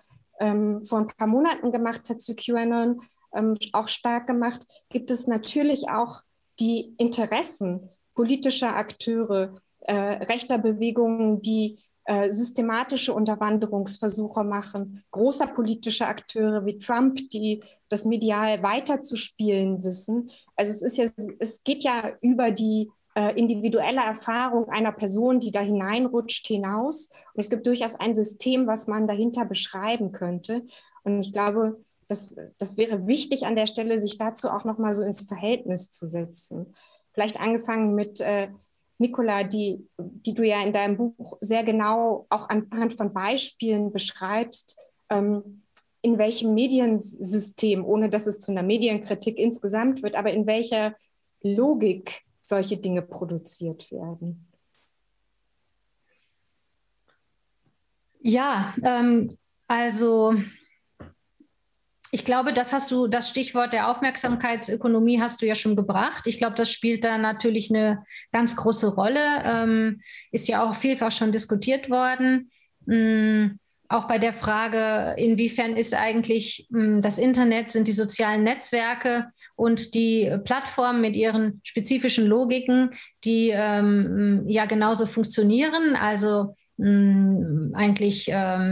vor ein paar Monaten gemacht hat zu QAnon, auch stark gemacht, gibt es natürlich auch die Interessen politischer Akteure, rechter Bewegungen, die systematische Unterwanderungsversuche machen, großer politischer Akteure wie Trump, die das medial weiterzuspielen wissen. Also es geht ja über die individuelle Erfahrung einer Person, die da hineinrutscht, hinaus. Und es gibt durchaus ein System, was man dahinter beschreiben könnte. Und ich glaube, das wäre wichtig an der Stelle, sich dazu auch nochmal so ins Verhältnis zu setzen. Vielleicht angefangen mit Nicola, die du ja in deinem Buch sehr genau auch anhand von Beispielen beschreibst, in welchem Mediensystem, ohne dass es zu einer Medienkritik insgesamt wird, aber in welcher Logik solche Dinge produziert werden. Ja, also ich glaube, das Stichwort der Aufmerksamkeitsökonomie hast du ja schon gebracht. Ich glaube, das spielt da natürlich eine ganz große Rolle. Ist ja auch vielfach schon diskutiert worden. Auch bei der Frage, inwiefern ist eigentlich das Internet, sind die sozialen Netzwerke und die Plattformen mit ihren spezifischen Logiken, die ja genauso funktionieren. Also eigentlich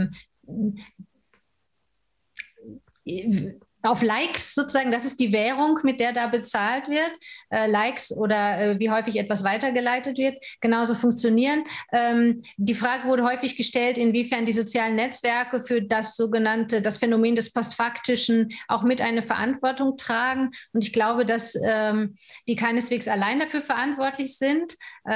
auf Likes sozusagen, das ist die Währung, mit der da bezahlt wird, Likes oder wie häufig etwas weitergeleitet wird, genauso funktionieren. Die Frage wurde häufig gestellt, inwiefern die sozialen Netzwerke für das Phänomen des Postfaktischen auch mit eine Verantwortung tragen. Und ich glaube, dass die keineswegs allein dafür verantwortlich sind.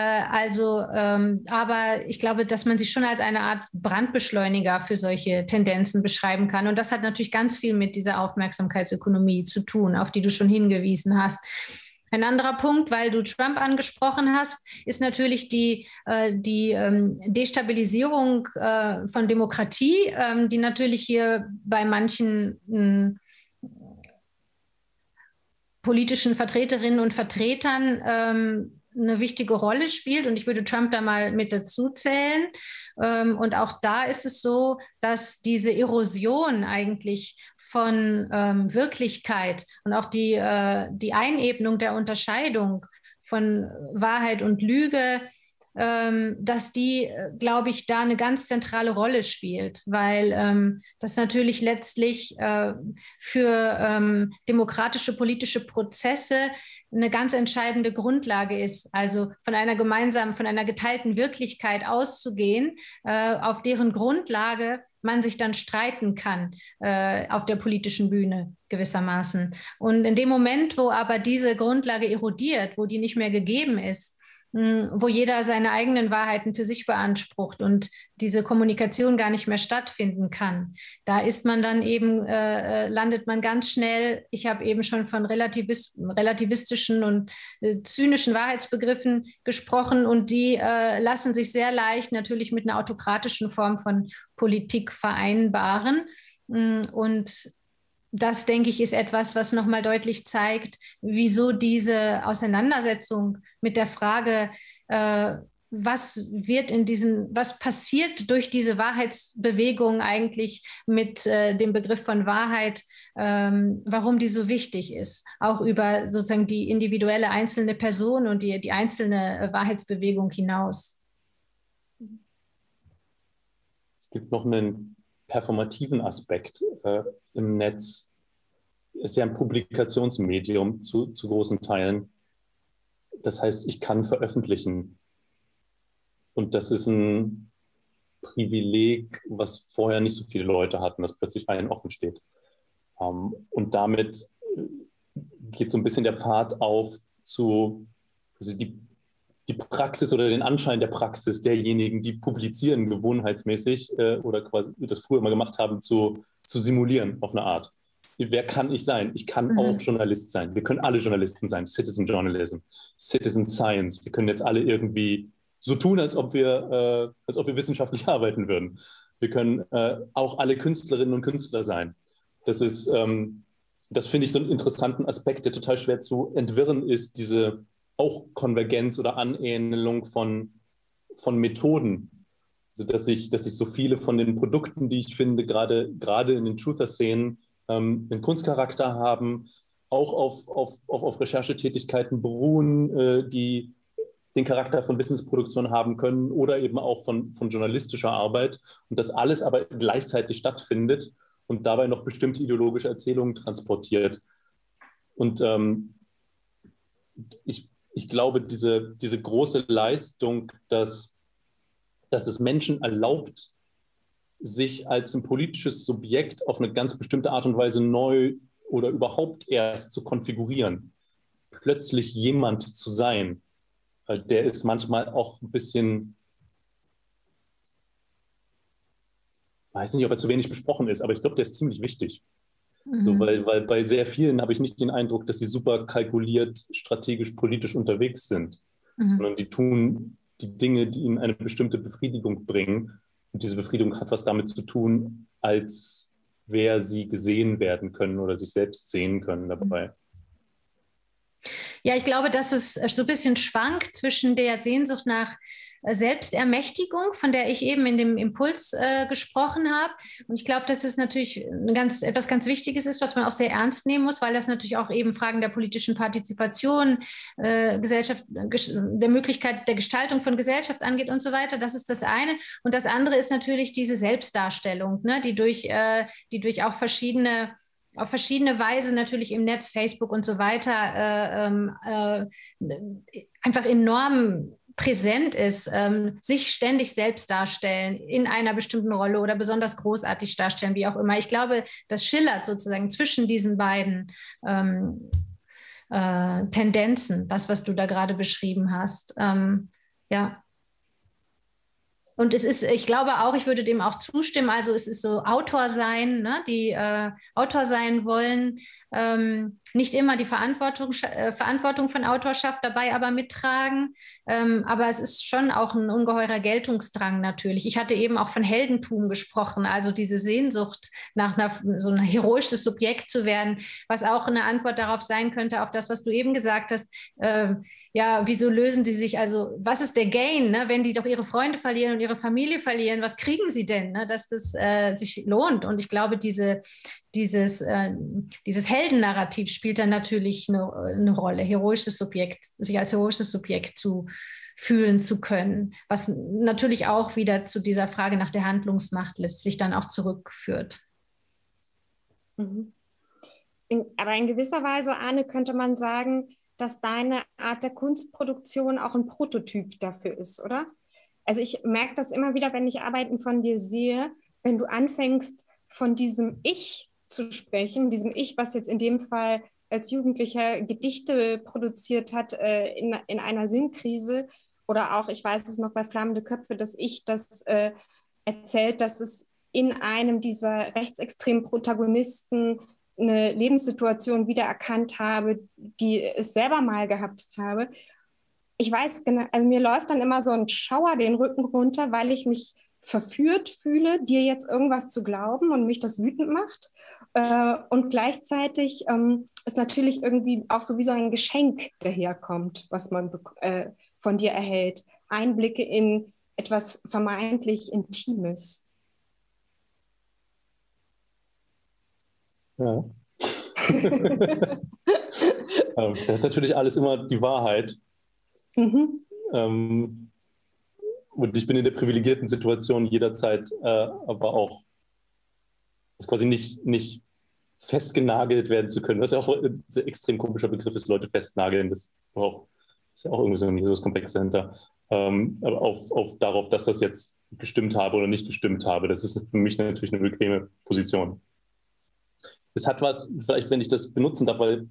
Aber ich glaube, dass man sie schon als eine Art Brandbeschleuniger für solche Tendenzen beschreiben kann. Und das hat natürlich ganz viel mit dieser Aufmerksamkeitsökonomie zu tun, auf die du schon hingewiesen hast. Ein anderer Punkt, weil du Trump angesprochen hast, ist natürlich die Destabilisierung von Demokratie, die natürlich hier bei manchen politischen Vertreterinnen und Vertretern eine wichtige Rolle spielt. Und ich würde Trump da mal mit dazu zählen. Und auch da ist es so, dass diese Erosion eigentlich von Wirklichkeit und auch die Einebnung der Unterscheidung von Wahrheit und Lüge, dass die, glaube ich, da eine ganz zentrale Rolle spielt, weil das natürlich letztlich für demokratische politische Prozesse eine ganz entscheidende Grundlage ist, also von einer geteilten Wirklichkeit auszugehen, auf deren Grundlage man sich dann streiten kann auf der politischen Bühne gewissermaßen. Und in dem Moment, wo aber diese Grundlage erodiert, wo die nicht mehr gegeben ist, wo jeder seine eigenen Wahrheiten für sich beansprucht und diese Kommunikation gar nicht mehr stattfinden kann, da ist man dann eben, landet man ganz schnell, ich habe eben schon von relativistischen und zynischen Wahrheitsbegriffen gesprochen und die lassen sich sehr leicht natürlich mit einer autokratischen Form von Politik vereinbaren. Und das, denke ich, ist etwas, was nochmal deutlich zeigt, wieso diese Auseinandersetzung mit der Frage, was passiert durch diese Wahrheitsbewegung eigentlich mit dem Begriff von Wahrheit, warum die so wichtig ist, auch über sozusagen die individuelle einzelne Person und die einzelne Wahrheitsbewegung hinaus. Es gibt noch einen performativen Aspekt im Netz. Ist ja ein Publikationsmedium zu großen Teilen. Das heißt, ich kann veröffentlichen. Und das ist ein Privileg, was vorher nicht so viele Leute hatten, dass plötzlich allen offen steht. Und damit geht so ein bisschen der Pfad auf zu, also die Praxis oder den Anschein der Praxis derjenigen, die publizieren gewohnheitsmäßig oder quasi das früher mal gemacht haben, zu simulieren auf eine Art. Wer kann ich sein? Ich kann auch Journalist sein. Wir können alle Journalisten sein. Citizen Journalism, Citizen Science. Wir können jetzt alle irgendwie so tun, als ob wir wissenschaftlich arbeiten würden. Wir können auch alle Künstlerinnen und Künstler sein. Das ist, das finde ich so einen interessanten Aspekt, der total schwer zu entwirren ist, diese auch Konvergenz oder Anähnelung von Methoden. Also dass ich so viele von den Produkten, die ich finde, gerade in den Truther-Szenen, einen Kunstcharakter haben, auch auf Recherchetätigkeiten beruhen, die den Charakter von Wissensproduktion haben können oder eben auch von journalistischer Arbeit. Und das alles aber gleichzeitig stattfindet und dabei noch bestimmte ideologische Erzählungen transportiert. Und ich glaube, diese große Leistung, dass es Menschen erlaubt, sich als ein politisches Subjekt auf eine ganz bestimmte Art und Weise neu oder überhaupt erst zu konfigurieren, plötzlich jemand zu sein, weil der ist manchmal auch ein bisschen, weiß nicht, ob er zu wenig besprochen ist, aber ich glaube, der ist ziemlich wichtig. So, weil bei sehr vielen habe ich nicht den Eindruck, dass sie super kalkuliert, strategisch, politisch unterwegs sind, sondern die tun die Dinge, die ihnen eine bestimmte Befriedigung bringen. Und diese Befriedigung hat was damit zu tun, als wer sie gesehen werden können oder sich selbst sehen können dabei. Ja, ich glaube, dass es so ein bisschen schwankt zwischen der Sehnsucht nach Selbstermächtigung, von der ich eben in dem Impuls gesprochen habe. Und ich glaube, dass es natürlich etwas ganz Wichtiges ist, was man auch sehr ernst nehmen muss, weil das natürlich auch eben Fragen der politischen Partizipation, Gesellschaft, der Möglichkeit der Gestaltung von Gesellschaft angeht und so weiter. Das ist das eine. Und das andere ist natürlich diese Selbstdarstellung, ne, die durch auch auf verschiedene Weise natürlich im Netz, Facebook und so weiter einfach enorm präsent ist, sich ständig selbst darstellen in einer bestimmten Rolle oder besonders großartig darstellen, wie auch immer. Ich glaube, das schillert sozusagen zwischen diesen beiden Tendenzen, das, was du da gerade beschrieben hast. Ja. Und es ist, ich glaube auch, ich würde dem auch zustimmen, also es ist so Autor sein, ne, die Autor sein wollen, nicht immer die Verantwortung von Autorschaft dabei aber mittragen, aber es ist schon auch ein ungeheurer Geltungsdrang natürlich. Ich hatte eben auch von Heldentum gesprochen, also diese Sehnsucht nach so ein heroisches Subjekt zu werden, was auch eine Antwort darauf sein könnte, auf das, was du eben gesagt hast. Ja, wieso lösen sie sich, also was ist der Gain, ne, wenn die doch ihre Freunde verlieren und ihre Familie verlieren, was kriegen sie denn, ne, dass das sich lohnt? Und ich glaube, dieses Heldennarrativ spielt dann natürlich eine Rolle, sich als heroisches Subjekt zu fühlen zu können, was natürlich auch wieder zu dieser Frage nach der Handlungsmacht letztlich dann auch zurückführt. Aber in gewisser Weise, Arne, könnte man sagen, dass deine Art der Kunstproduktion auch ein Prototyp dafür ist, oder? Also ich merke das immer wieder, wenn ich Arbeiten von dir sehe, wenn du anfängst, von diesem Ich zu sprechen, diesem Ich, was jetzt in dem Fall als Jugendlicher Gedichte produziert hat in einer Sinnkrise, oder auch, ich weiß es noch bei Flammende Köpfe, dass Ich das erzählt, dass es in einem dieser rechtsextremen Protagonisten eine Lebenssituation wiedererkannt habe, die es selber mal gehabt habe. Ich weiß genau, also mir läuft dann immer so ein Schauer den Rücken runter, weil ich mich verführt fühle, dir jetzt irgendwas zu glauben und mich das wütend macht. Und gleichzeitig ist natürlich irgendwie auch so wie so ein Geschenk daherkommt, was man von dir erhält. Einblicke in etwas vermeintlich Intimes. Ja. Das ist natürlich alles immer die Wahrheit. Und ich bin in der privilegierten Situation jederzeit, aber auch quasi nicht festgenagelt werden zu können. Was ja auch ein extrem komischer Begriff ist, Leute festnageln. Das ist ja auch irgendwie so was Komplexes dahinter. Aber darauf, dass das jetzt gestimmt habe oder nicht gestimmt habe, das ist für mich natürlich eine bequeme Position. Es hat was, vielleicht wenn ich das benutzen darf, weil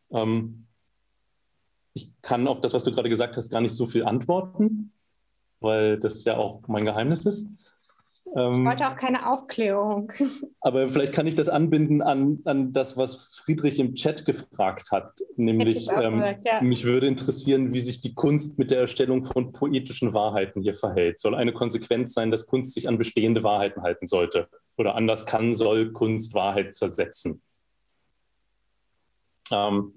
ich kann auf das, was du gerade gesagt hast, gar nicht so viel antworten, weil das ja auch mein Geheimnis ist. Ich wollte auch keine Aufklärung. Aber vielleicht kann ich das anbinden an das, was Friedrich im Chat gefragt hat. Nämlich, mich würde interessieren, wie sich die Kunst mit der Erstellung von poetischen Wahrheiten hier verhält. Soll eine Konsequenz sein, dass Kunst sich an bestehende Wahrheiten halten sollte? Oder anders soll Kunst Wahrheit zersetzen? Und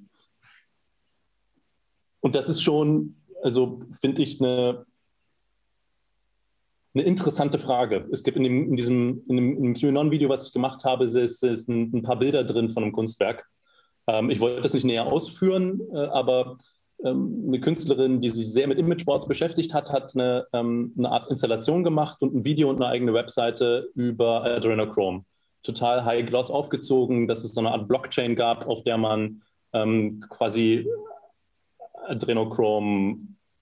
das ist schon, also finde ich, eine eine interessante Frage. Es gibt in dem QAnon-Video, was ich gemacht habe, ist ein paar Bilder drin von einem Kunstwerk. Ich wollte das nicht näher ausführen, aber eine Künstlerin, die sich sehr mit Imageboards beschäftigt hat, hat eine Art Installation gemacht und ein Video und eine eigene Webseite über Adrenochrome. Total high gloss aufgezogen, dass es so eine Art Blockchain gab, auf der man quasi Adrenochrome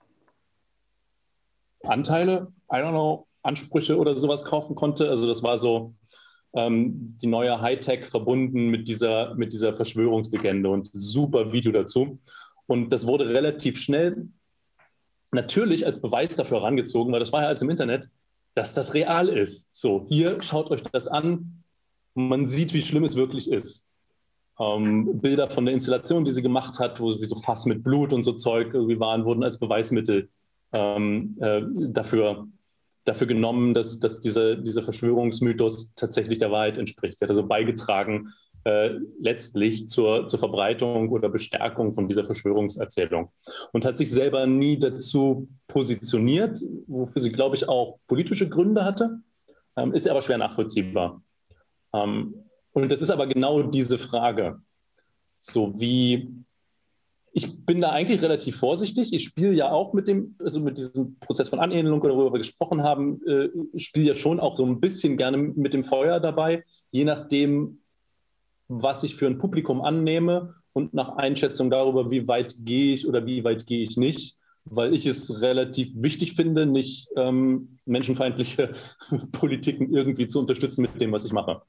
Anteile, I don't know, Ansprüche oder sowas kaufen konnte. Also das war so die neue Hightech verbunden mit dieser Verschwörungslegende und super Video dazu. Und das wurde relativ schnell natürlich als Beweis dafür herangezogen, weil das war ja als im Internet, dass das real ist. So, hier, schaut euch das an. Man sieht, wie schlimm es wirklich ist. Bilder von der Installation, die sie gemacht hat, wo so Fass mit Blut und so Zeug irgendwie waren, wurden als Beweismittel dafür genommen, dass dieser Verschwörungsmythos tatsächlich der Wahrheit entspricht. Sie hat also beigetragen letztlich zur Verbreitung oder Bestärkung von dieser Verschwörungserzählung und hat sich selber nie dazu positioniert, wofür sie, glaube ich, auch politische Gründe hatte, ist aber schwer nachvollziehbar. Und das ist aber genau diese Frage, so wie ich bin da eigentlich relativ vorsichtig. Ich spiele ja auch mit diesem Prozess von Anähnelung, worüber wir gesprochen haben, spiele ja schon auch so ein bisschen gerne mit dem Feuer dabei, je nachdem, was ich für ein Publikum annehme und nach Einschätzung darüber, wie weit gehe ich oder wie weit gehe ich nicht, weil ich es relativ wichtig finde, nicht menschenfeindliche Politiken irgendwie zu unterstützen mit dem, was ich mache.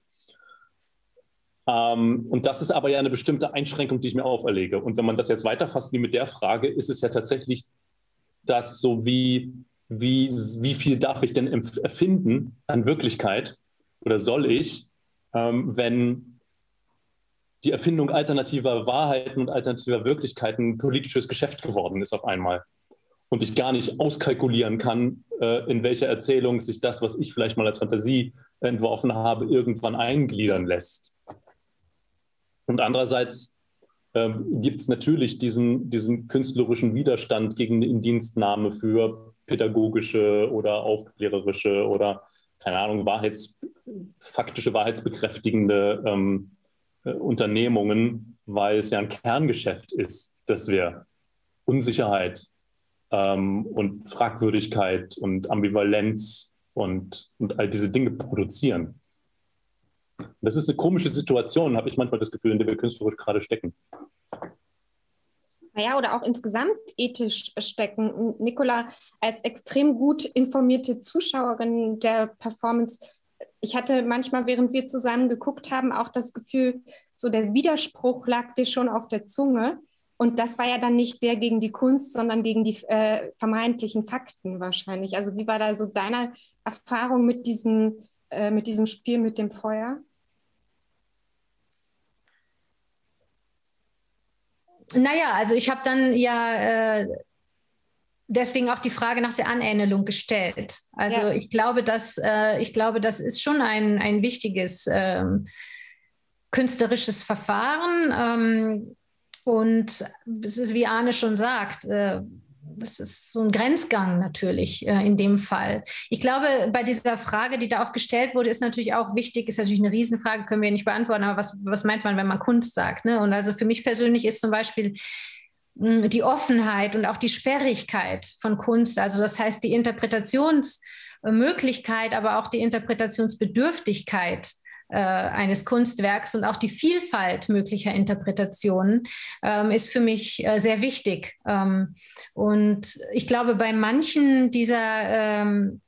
Und das ist aber ja eine bestimmte Einschränkung, die ich mir auferlege. Und wenn man das jetzt weiterfasst wie mit der Frage, ist es ja tatsächlich das so, wie viel darf ich denn erfinden an Wirklichkeit oder soll ich, wenn die Erfindung alternativer Wahrheiten und alternativer Wirklichkeiten ein politisches Geschäft geworden ist auf einmal. Und ich gar nicht auskalkulieren kann, in welcher Erzählung sich das, was ich vielleicht mal als Fantasie entworfen habe, irgendwann eingliedern lässt. Und andererseits gibt es natürlich diesen künstlerischen Widerstand gegen eine Indienstnahme für pädagogische oder aufklärerische oder, keine Ahnung, faktische, wahrheitsbekräftigende Unternehmungen, weil es ja ein Kerngeschäft ist, dass wir Unsicherheit und Fragwürdigkeit und Ambivalenz und all diese Dinge produzieren. Das ist eine komische Situation, habe ich manchmal das Gefühl, in der wir künstlerisch gerade stecken. Naja, oder auch insgesamt ethisch stecken. Nicola, als extrem gut informierte Zuschauerin der Performance, ich hatte manchmal, während wir zusammen geguckt haben, auch das Gefühl, so der Widerspruch lag dir schon auf der Zunge. Und das war ja dann nicht der gegen die Kunst, sondern gegen die vermeintlichen Fakten wahrscheinlich. Also wie war da so deine Erfahrung mit diesem Spiel mit dem Feuer? Naja, also ich habe dann ja deswegen auch die Frage nach der Anähnelung gestellt. Also ja. Ich glaube, das ist schon ein wichtiges künstlerisches Verfahren. Und es ist, wie Arne schon sagt, das ist so ein Grenzgang natürlich in dem Fall. Ich glaube, bei dieser Frage, die da auch gestellt wurde, ist natürlich auch wichtig, ist natürlich eine Riesenfrage, können wir nicht beantworten, aber was meint man, wenn man Kunst sagt? Ne? Und also für mich persönlich ist zum Beispiel die Offenheit und auch die Sperrigkeit von Kunst, also das heißt die Interpretationsmöglichkeit, aber auch die Interpretationsbedürftigkeit eines Kunstwerks und auch die Vielfalt möglicher Interpretationen ist für mich sehr wichtig. Und ich glaube, bei manchen dieser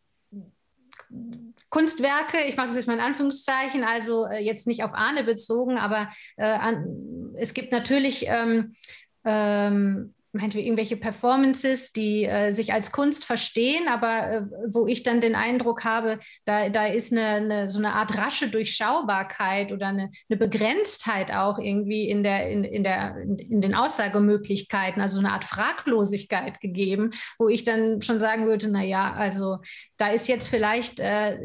Kunstwerke, ich mache das jetzt mal in Anführungszeichen, also jetzt nicht auf Arne bezogen, aber es gibt natürlich irgendwelche Performances, die sich als Kunst verstehen, aber wo ich dann den Eindruck habe, da ist so eine Art rasche Durchschaubarkeit oder eine Begrenztheit auch irgendwie in den Aussagemöglichkeiten, also eine Art Fraglosigkeit gegeben, wo ich dann schon sagen würde, naja, also da ist jetzt vielleicht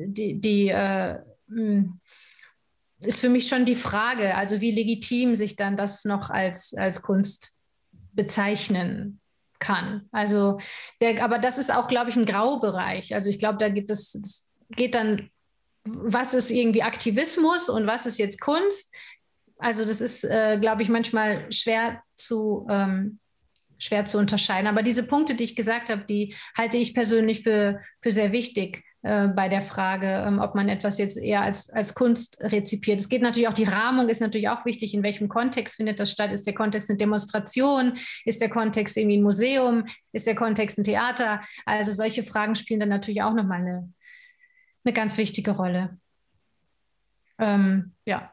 ist für mich schon die Frage, also wie legitim sich dann das noch als Kunst bezeichnen kann. Also, aber das ist auch, glaube ich, ein Graubereich. Also ich glaube, das geht dann, was ist irgendwie Aktivismus und was ist jetzt Kunst? Also das ist, glaube ich, manchmal schwer zu unterscheiden. Aber diese Punkte, die ich gesagt habe, die halte ich persönlich für sehr wichtig bei der Frage, ob man etwas jetzt eher als Kunst rezipiert. Es geht natürlich auch, die Rahmung ist natürlich auch wichtig, in welchem Kontext findet das statt. Ist der Kontext eine Demonstration? Ist der Kontext irgendwie ein Museum? Ist der Kontext ein Theater? Also solche Fragen spielen dann natürlich auch nochmal eine ganz wichtige Rolle. Ja.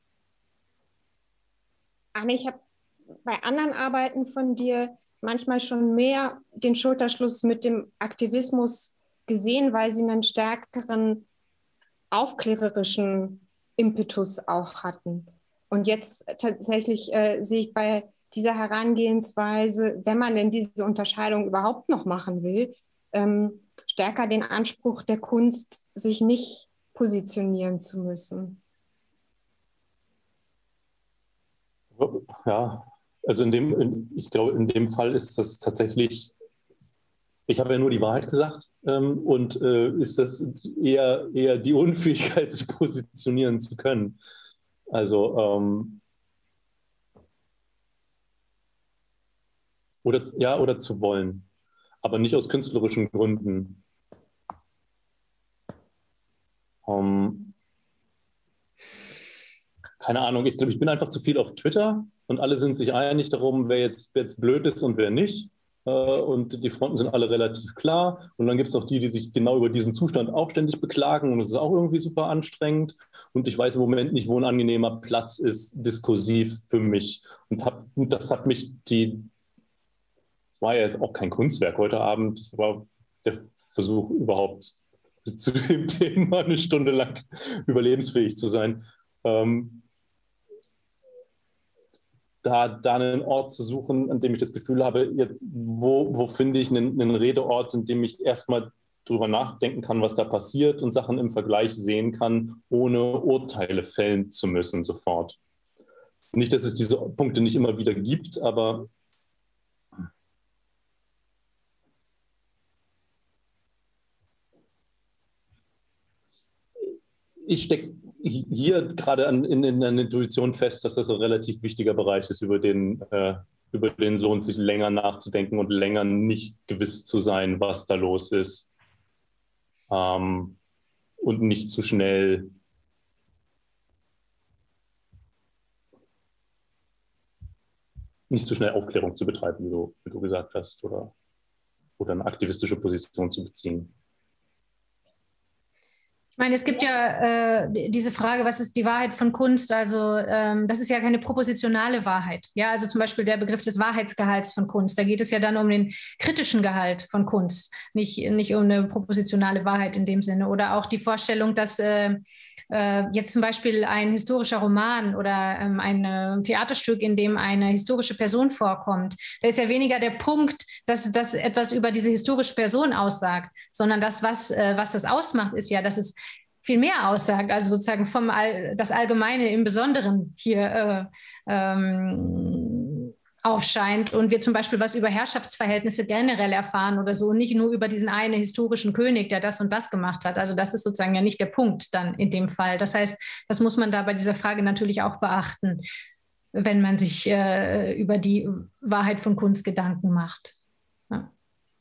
Anne, ich habe bei anderen Arbeiten von dir manchmal schon mehr den Schulterschluss mit dem Aktivismus gesehen, weil sie einen stärkeren aufklärerischen Impetus auch hatten. Und jetzt tatsächlich sehe ich bei dieser Herangehensweise, wenn man denn diese Unterscheidung überhaupt noch machen will, stärker den Anspruch der Kunst, sich nicht positionieren zu müssen. Ja, also ich glaube, in dem Fall ist das tatsächlich, ich habe ja nur die Wahrheit gesagt, und ist das eher die Unfähigkeit, sich positionieren zu können. Also oder zu wollen, aber nicht aus künstlerischen Gründen. Keine Ahnung, ich glaube, ich bin einfach zu viel auf Twitter und alle sind sich einig darum, wer jetzt blöd ist und wer nicht. Und die Fronten sind alle relativ klar. Und dann gibt es auch die sich genau über diesen Zustand auch ständig beklagen. Und das ist auch irgendwie super anstrengend. Und ich weiß im Moment nicht, wo ein angenehmer Platz ist, diskursiv für mich. Und das hat mich das war ja jetzt auch kein Kunstwerk heute Abend. Das war der Versuch, überhaupt zu dem Thema eine Stunde lang überlebensfähig zu sein. Da einen Ort zu suchen, an dem ich das Gefühl habe, wo finde ich einen Redeort, in dem ich erstmal drüber nachdenken kann, was da passiert und Sachen im Vergleich sehen kann, ohne Urteile fällen zu müssen sofort. Nicht, dass es diese Punkte nicht immer wieder gibt, aber ich stecke hier gerade in der Intuition fest, dass das ein relativ wichtiger Bereich ist, über den lohnt sich länger nachzudenken und länger nicht gewiss zu sein, was da los ist. Und nicht zu schnell Aufklärung zu betreiben, wie du gesagt hast, oder eine aktivistische Position zu beziehen. Ich meine, es gibt ja diese Frage, was ist die Wahrheit von Kunst? Also das ist ja keine propositionale Wahrheit. Ja, also zum Beispiel der Begriff des Wahrheitsgehalts von Kunst. Da geht es ja dann um den kritischen Gehalt von Kunst, nicht um eine propositionale Wahrheit in dem Sinne. Oder auch die Vorstellung, dass jetzt zum Beispiel ein historischer Roman oder ein Theaterstück, in dem eine historische Person vorkommt, da ist ja weniger der Punkt, dass das etwas über diese historische Person aussagt, sondern das, was das ausmacht, ist ja, dass es viel mehr aussagt, also sozusagen das Allgemeine im Besonderen hier aufscheint und wir zum Beispiel was über Herrschaftsverhältnisse generell erfahren oder so, nicht nur über diesen einen historischen König, der das und das gemacht hat. Also das ist sozusagen ja nicht der Punkt dann in dem Fall. Das heißt, das muss man da bei dieser Frage natürlich auch beachten, wenn man sich über die Wahrheit von Kunst Gedanken macht. Ja.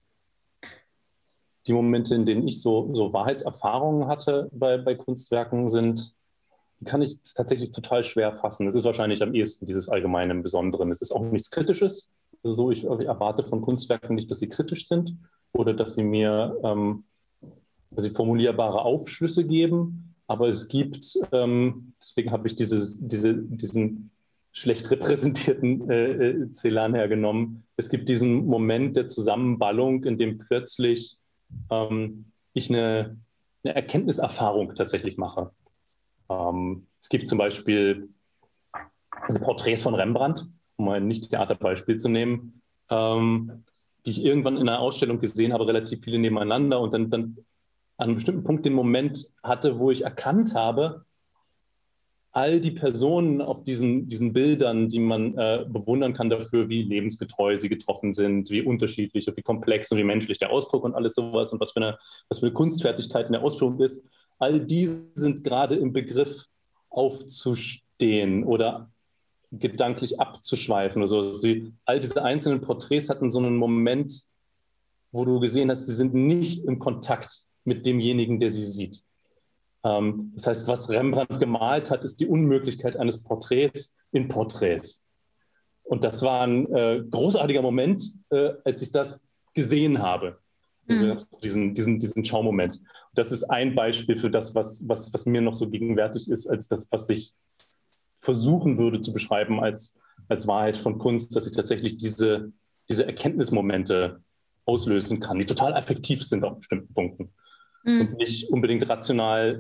Die Momente, in denen ich so Wahrheitserfahrungen hatte bei Kunstwerken, kann ich tatsächlich total schwer fassen. Es ist wahrscheinlich am ehesten dieses Allgemeine im Besonderen. Es ist auch nichts Kritisches. Also ich erwarte von Kunstwerken nicht, dass sie kritisch sind oder dass sie mir formulierbare Aufschlüsse geben. Aber es gibt, deswegen habe ich diesen schlecht repräsentierten Celan hergenommen. Es gibt diesen Moment der Zusammenballung, in dem plötzlich ich eine Erkenntniserfahrung tatsächlich mache. Es gibt zum Beispiel Porträts von Rembrandt, um ein Nicht-Theaterbeispiel zu nehmen, die ich irgendwann in einer Ausstellung gesehen habe, relativ viele nebeneinander und dann an einem bestimmten Punkt den Moment hatte, wo ich erkannt habe, all die Personen auf diesen Bildern, die man bewundern kann dafür, wie lebensgetreu sie getroffen sind, wie unterschiedlich und wie komplex und wie menschlich der Ausdruck und alles sowas und was für eine Kunstfertigkeit in der Ausführung ist, all die sind gerade im Begriff aufzustehen oder gedanklich abzuschweifen oder so. All diese einzelnen Porträts hatten so einen Moment, wo du gesehen hast, sie sind nicht im Kontakt mit demjenigen, der sie sieht. Das heißt, was Rembrandt gemalt hat, ist die Unmöglichkeit eines Porträts in Porträts. Und das war ein großartiger Moment, als ich das gesehen habe. Diesen Schaumoment. Das ist ein Beispiel für das, was mir noch so gegenwärtig ist, als das, was ich versuchen würde zu beschreiben als Wahrheit von Kunst, dass ich tatsächlich diese Erkenntnismomente auslösen kann, die total affektiv sind auf bestimmten Punkten und nicht unbedingt rational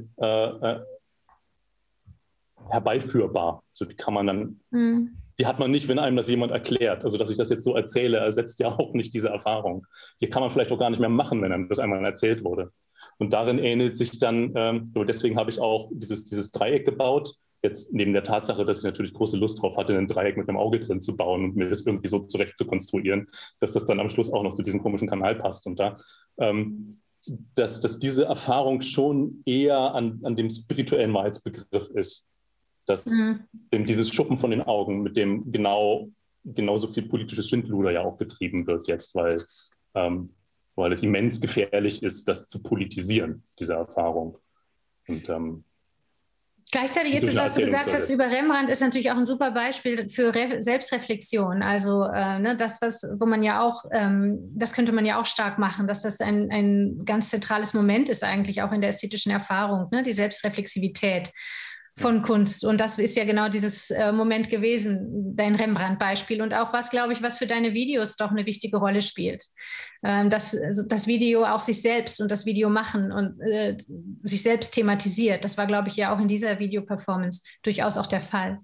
herbeiführbar. So, die kann man dann, die hat man nicht, wenn einem das jemand erklärt. Also, dass ich das jetzt so erzähle, ersetzt ja auch nicht diese Erfahrung. Die kann man vielleicht auch gar nicht mehr machen, wenn einem das einmal erzählt wurde. Und darin ähnelt sich dann, deswegen habe ich auch dieses Dreieck gebaut. Jetzt neben der Tatsache, dass ich natürlich große Lust drauf hatte, ein Dreieck mit einem Auge drin zu bauen und mir das irgendwie so zurecht zu konstruieren, dass das dann am Schluss auch noch zu diesem komischen Kanal passt. Und dass diese Erfahrung schon eher an dem spirituellen Wahrheitsbegriff ist. Dass dieses Schuppen von den Augen, mit dem genauso viel politisches Schindluder ja auch betrieben wird jetzt, weil es immens gefährlich ist, das zu politisieren, diese Erfahrung. Und gleichzeitig ist es, was du gesagt hast über Rembrandt, ist natürlich auch ein super Beispiel für Selbstreflexion. Also das, wo man ja auch, das könnte man ja auch stark machen, dass das ein ganz zentrales Moment ist eigentlich auch in der ästhetischen Erfahrung, ne? Die Selbstreflexivität von Kunst. Und das ist ja genau dieses Moment gewesen, dein Rembrandt-Beispiel. Und auch was für deine Videos doch eine wichtige Rolle spielt. Dass das Video auch sich selbst und das Video machen und sich selbst thematisiert. Das war, glaube ich, ja auch in dieser Video-Performance durchaus auch der Fall.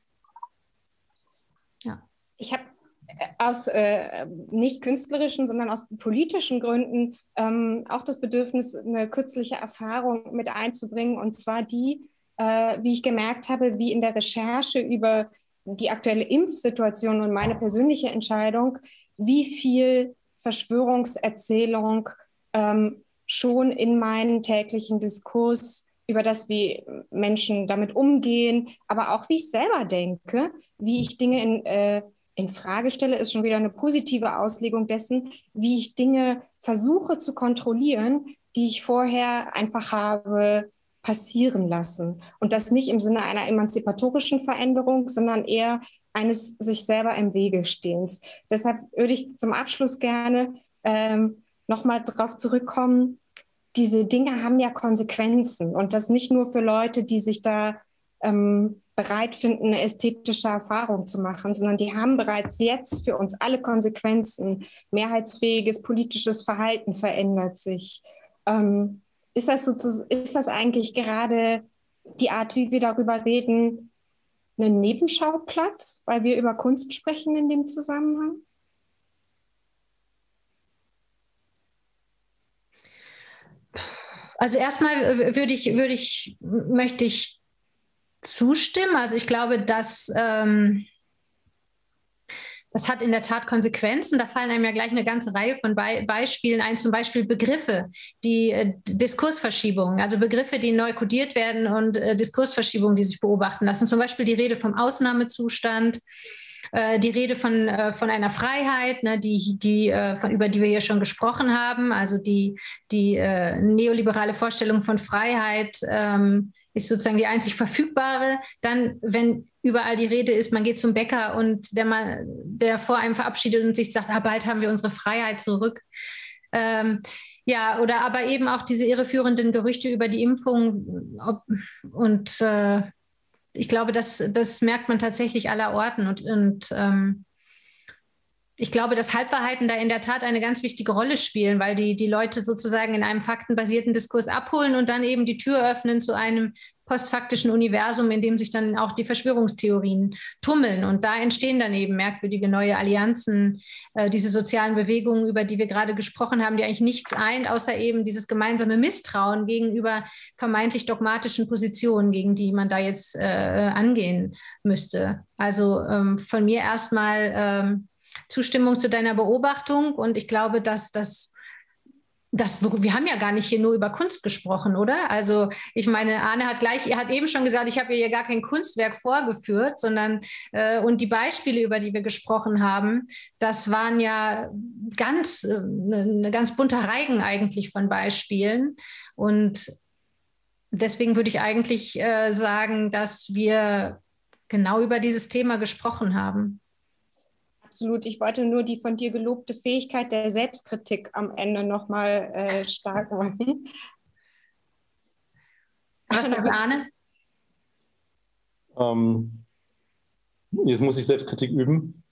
Ja. Ich habe aus nicht künstlerischen, sondern aus politischen Gründen auch das Bedürfnis, eine kürzliche Erfahrung mit einzubringen. Und zwar die, wie ich gemerkt habe, wie in der Recherche über die aktuelle Impfsituation und meine persönliche Entscheidung, wie viel Verschwörungserzählung schon in meinen täglichen Diskurs über das, wie Menschen damit umgehen, aber auch wie ich selber denke, wie ich Dinge in Frage stelle, ist schon wieder eine positive Auslegung dessen, wie ich Dinge versuche zu kontrollieren, die ich vorher einfach habe passieren lassen. Und das nicht im Sinne einer emanzipatorischen Veränderung, sondern eher eines sich selber im Wege Stehens. Deshalb würde ich zum Abschluss gerne nochmal darauf zurückkommen, diese Dinge haben ja Konsequenzen und das nicht nur für Leute, die sich da bereit finden, eine ästhetische Erfahrung zu machen, sondern die haben bereits jetzt für uns alle Konsequenzen. Mehrheitsfähiges politisches Verhalten verändert sich. Ist das eigentlich gerade die Art, wie wir darüber reden, ein Nebenschauplatz, weil wir über Kunst sprechen in dem Zusammenhang? Also erstmal möchte ich zustimmen. Also ich glaube, dass das hat in der Tat Konsequenzen. Da fallen einem ja gleich eine ganze Reihe von Beispielen ein, zum Beispiel Begriffe, die Diskursverschiebungen, also Begriffe, die neu kodiert werden und Diskursverschiebungen, die sich beobachten lassen. Zum Beispiel die Rede vom Ausnahmezustand, die Rede von einer Freiheit, ne, über die wir hier schon gesprochen haben. Also die neoliberale Vorstellung von Freiheit ist sozusagen die einzig verfügbare. Dann, wenn überall die Rede ist, man geht zum Bäcker und der vor einem verabschiedet und sich sagt, bald haben wir unsere Freiheit zurück. Oder aber eben auch diese irreführenden Gerüchte über die Impfung ich glaube, das merkt man tatsächlich allerorten und ich glaube, dass Halbwahrheiten da in der Tat eine ganz wichtige Rolle spielen, weil die Leute sozusagen in einem faktenbasierten Diskurs abholen und dann eben die Tür öffnen zu einem postfaktischen Universum, in dem sich dann auch die Verschwörungstheorien tummeln. Und da entstehen dann eben merkwürdige neue Allianzen, diese sozialen Bewegungen, über die wir gerade gesprochen haben, die eigentlich nichts eint, außer eben dieses gemeinsame Misstrauen gegenüber vermeintlich dogmatischen Positionen, gegen die man da jetzt angehen müsste. Also von mir erstmal Zustimmung zu deiner Beobachtung. Und ich glaube, dass wir haben ja gar nicht hier nur über Kunst gesprochen, oder? Also ich meine, Arne hat eben schon gesagt, ich habe hier gar kein Kunstwerk vorgeführt, sondern und die Beispiele, über die wir gesprochen haben, das waren ja eine ganz bunter Reigen eigentlich von Beispielen. Und deswegen würde ich eigentlich sagen, dass wir genau über dieses Thema gesprochen haben. Absolut. Ich wollte nur die von dir gelobte Fähigkeit der Selbstkritik am Ende nochmal stark machen. Was sagt Arne? Jetzt muss ich Selbstkritik üben.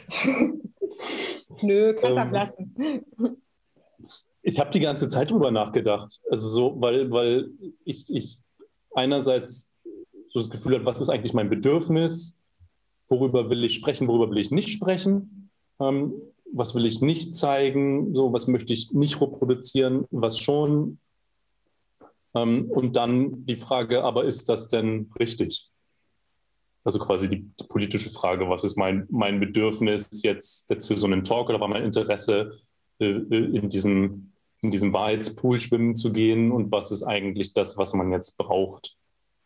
Nö, kannst auch lassen. Ich habe die ganze Zeit drüber nachgedacht. Also so, weil ich einerseits so das Gefühl habe, was ist eigentlich mein Bedürfnis? Worüber will ich sprechen, worüber will ich nicht sprechen? Was will ich nicht zeigen? So, was möchte ich nicht reproduzieren? Was schon? Und dann die Frage, aber ist das denn richtig? Also quasi die politische Frage, was ist mein Bedürfnis jetzt für so einen Talk oder war mein Interesse, in diesem Wahrheitspool schwimmen zu gehen und was ist eigentlich das, was man jetzt braucht?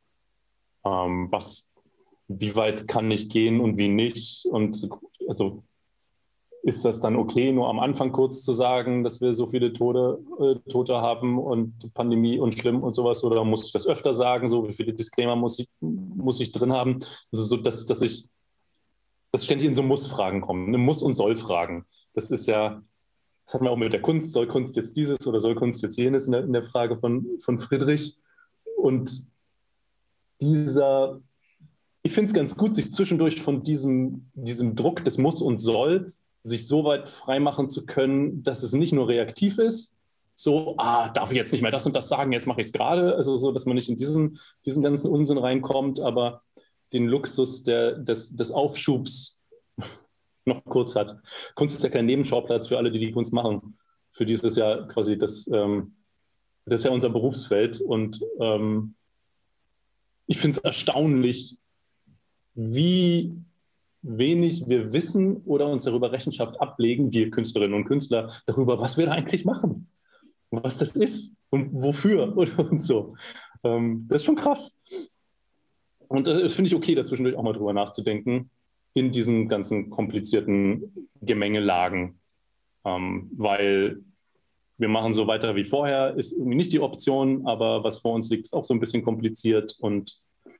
Wie weit kann ich gehen und wie nicht? Und also ist das dann okay, nur am Anfang kurz zu sagen, dass wir so viele Tote haben und Pandemie und schlimm und sowas? Oder muss ich das öfter sagen? So, wie viele Disclaimer muss ich drin haben? Also so, dass ständig in so Muss-Fragen kommen, ne? Muss- und Soll-Fragen. Das ist ja, das hatten wir auch mit der Kunst. Soll Kunst jetzt dieses oder soll Kunst jetzt jenes in der Frage von Friedrich? Und ich finde es ganz gut, sich zwischendurch von diesem Druck des Muss und Soll sich so weit freimachen zu können, dass es nicht nur reaktiv ist, so, darf ich jetzt nicht mehr das und das sagen, jetzt mache ich es gerade, also so, dass man nicht in diesen ganzen Unsinn reinkommt, aber den Luxus des Aufschubs noch kurz hat. Kunst ist ja kein Nebenschauplatz für alle, die Kunst machen. Für die ist es ja quasi das ist ja unser Berufsfeld und ich finde es erstaunlich, wie wenig wir wissen oder uns darüber Rechenschaft ablegen, wir Künstlerinnen und Künstler, darüber, was wir da eigentlich machen, was das ist und wofür und so. Das ist schon krass. Und das finde ich okay, da zwischendurch auch mal drüber nachzudenken, in diesen ganzen komplizierten Gemengelagen, weil wir machen so weiter wie vorher, ist irgendwie nicht die Option, aber was vor uns liegt, ist auch so ein bisschen kompliziert und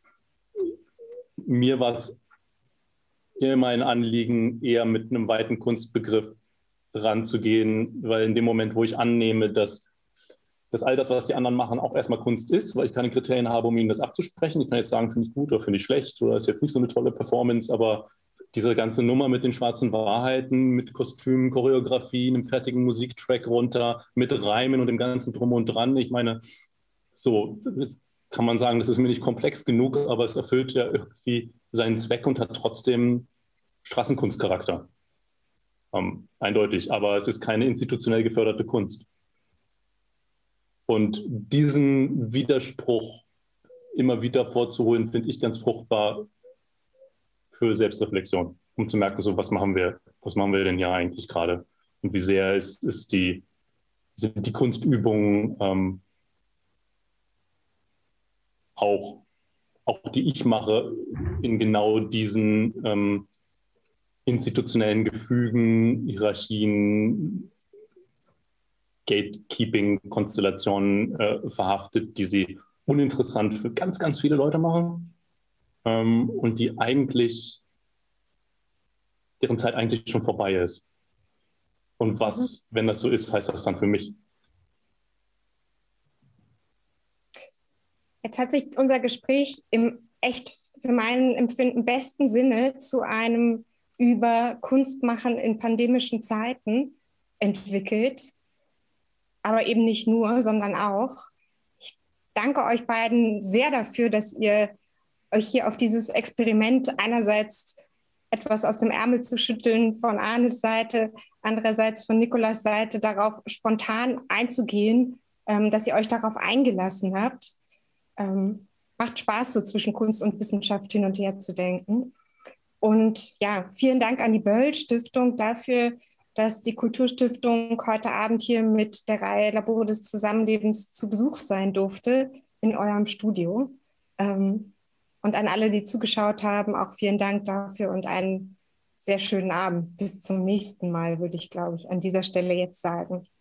mir war es immer ein Anliegen, eher mit einem weiten Kunstbegriff ranzugehen, weil in dem Moment, wo ich annehme, dass all das, was die anderen machen, auch erstmal Kunst ist, weil ich keine Kriterien habe, um ihnen das abzusprechen. Ich kann jetzt sagen, finde ich gut oder finde ich schlecht oder ist jetzt nicht so eine tolle Performance, aber diese ganze Nummer mit den schwarzen Wahrheiten, mit Kostümen, Choreografien, einem fertigen Musiktrack runter, mit Reimen und dem ganzen Drum und Dran. Ich meine, so kann man sagen, das ist mir nicht komplex genug, aber es erfüllt ja irgendwie seinen Zweck und hat trotzdem Straßenkunstcharakter. Eindeutig, aber es ist keine institutionell geförderte Kunst. Und diesen Widerspruch immer wieder vorzuholen, finde ich ganz fruchtbar für Selbstreflexion, um zu merken, so, was machen wir denn hier eigentlich gerade? Und wie sehr sind die Kunstübungen auch die ich mache, in genau diesen institutionellen Gefügen, Hierarchien, Gatekeeping-Konstellationen verhaftet, die sie uninteressant für ganz, ganz viele Leute machen und deren Zeit eigentlich schon vorbei ist. Und was, wenn das so ist, heißt das dann für mich? Jetzt hat sich unser Gespräch im echt für mein Empfinden besten Sinne zu einem über Kunstmachen in pandemischen Zeiten entwickelt. Aber eben nicht nur, sondern auch. Ich danke euch beiden sehr dafür, dass ihr euch hier auf dieses Experiment einerseits etwas aus dem Ärmel zu schütteln von Arnes Seite, andererseits von Nicolas Seite darauf spontan einzugehen, dass ihr euch darauf eingelassen habt. Macht Spaß, so zwischen Kunst und Wissenschaft hin und her zu denken. Und ja, vielen Dank an die Böll-Stiftung dafür, dass die Kulturstiftung heute Abend hier mit der Reihe Labore des Zusammenlebens zu Besuch sein durfte in eurem Studio. Und an alle, die zugeschaut haben, auch vielen Dank dafür und einen sehr schönen Abend. Bis zum nächsten Mal, würde ich, glaube ich, an dieser Stelle jetzt sagen.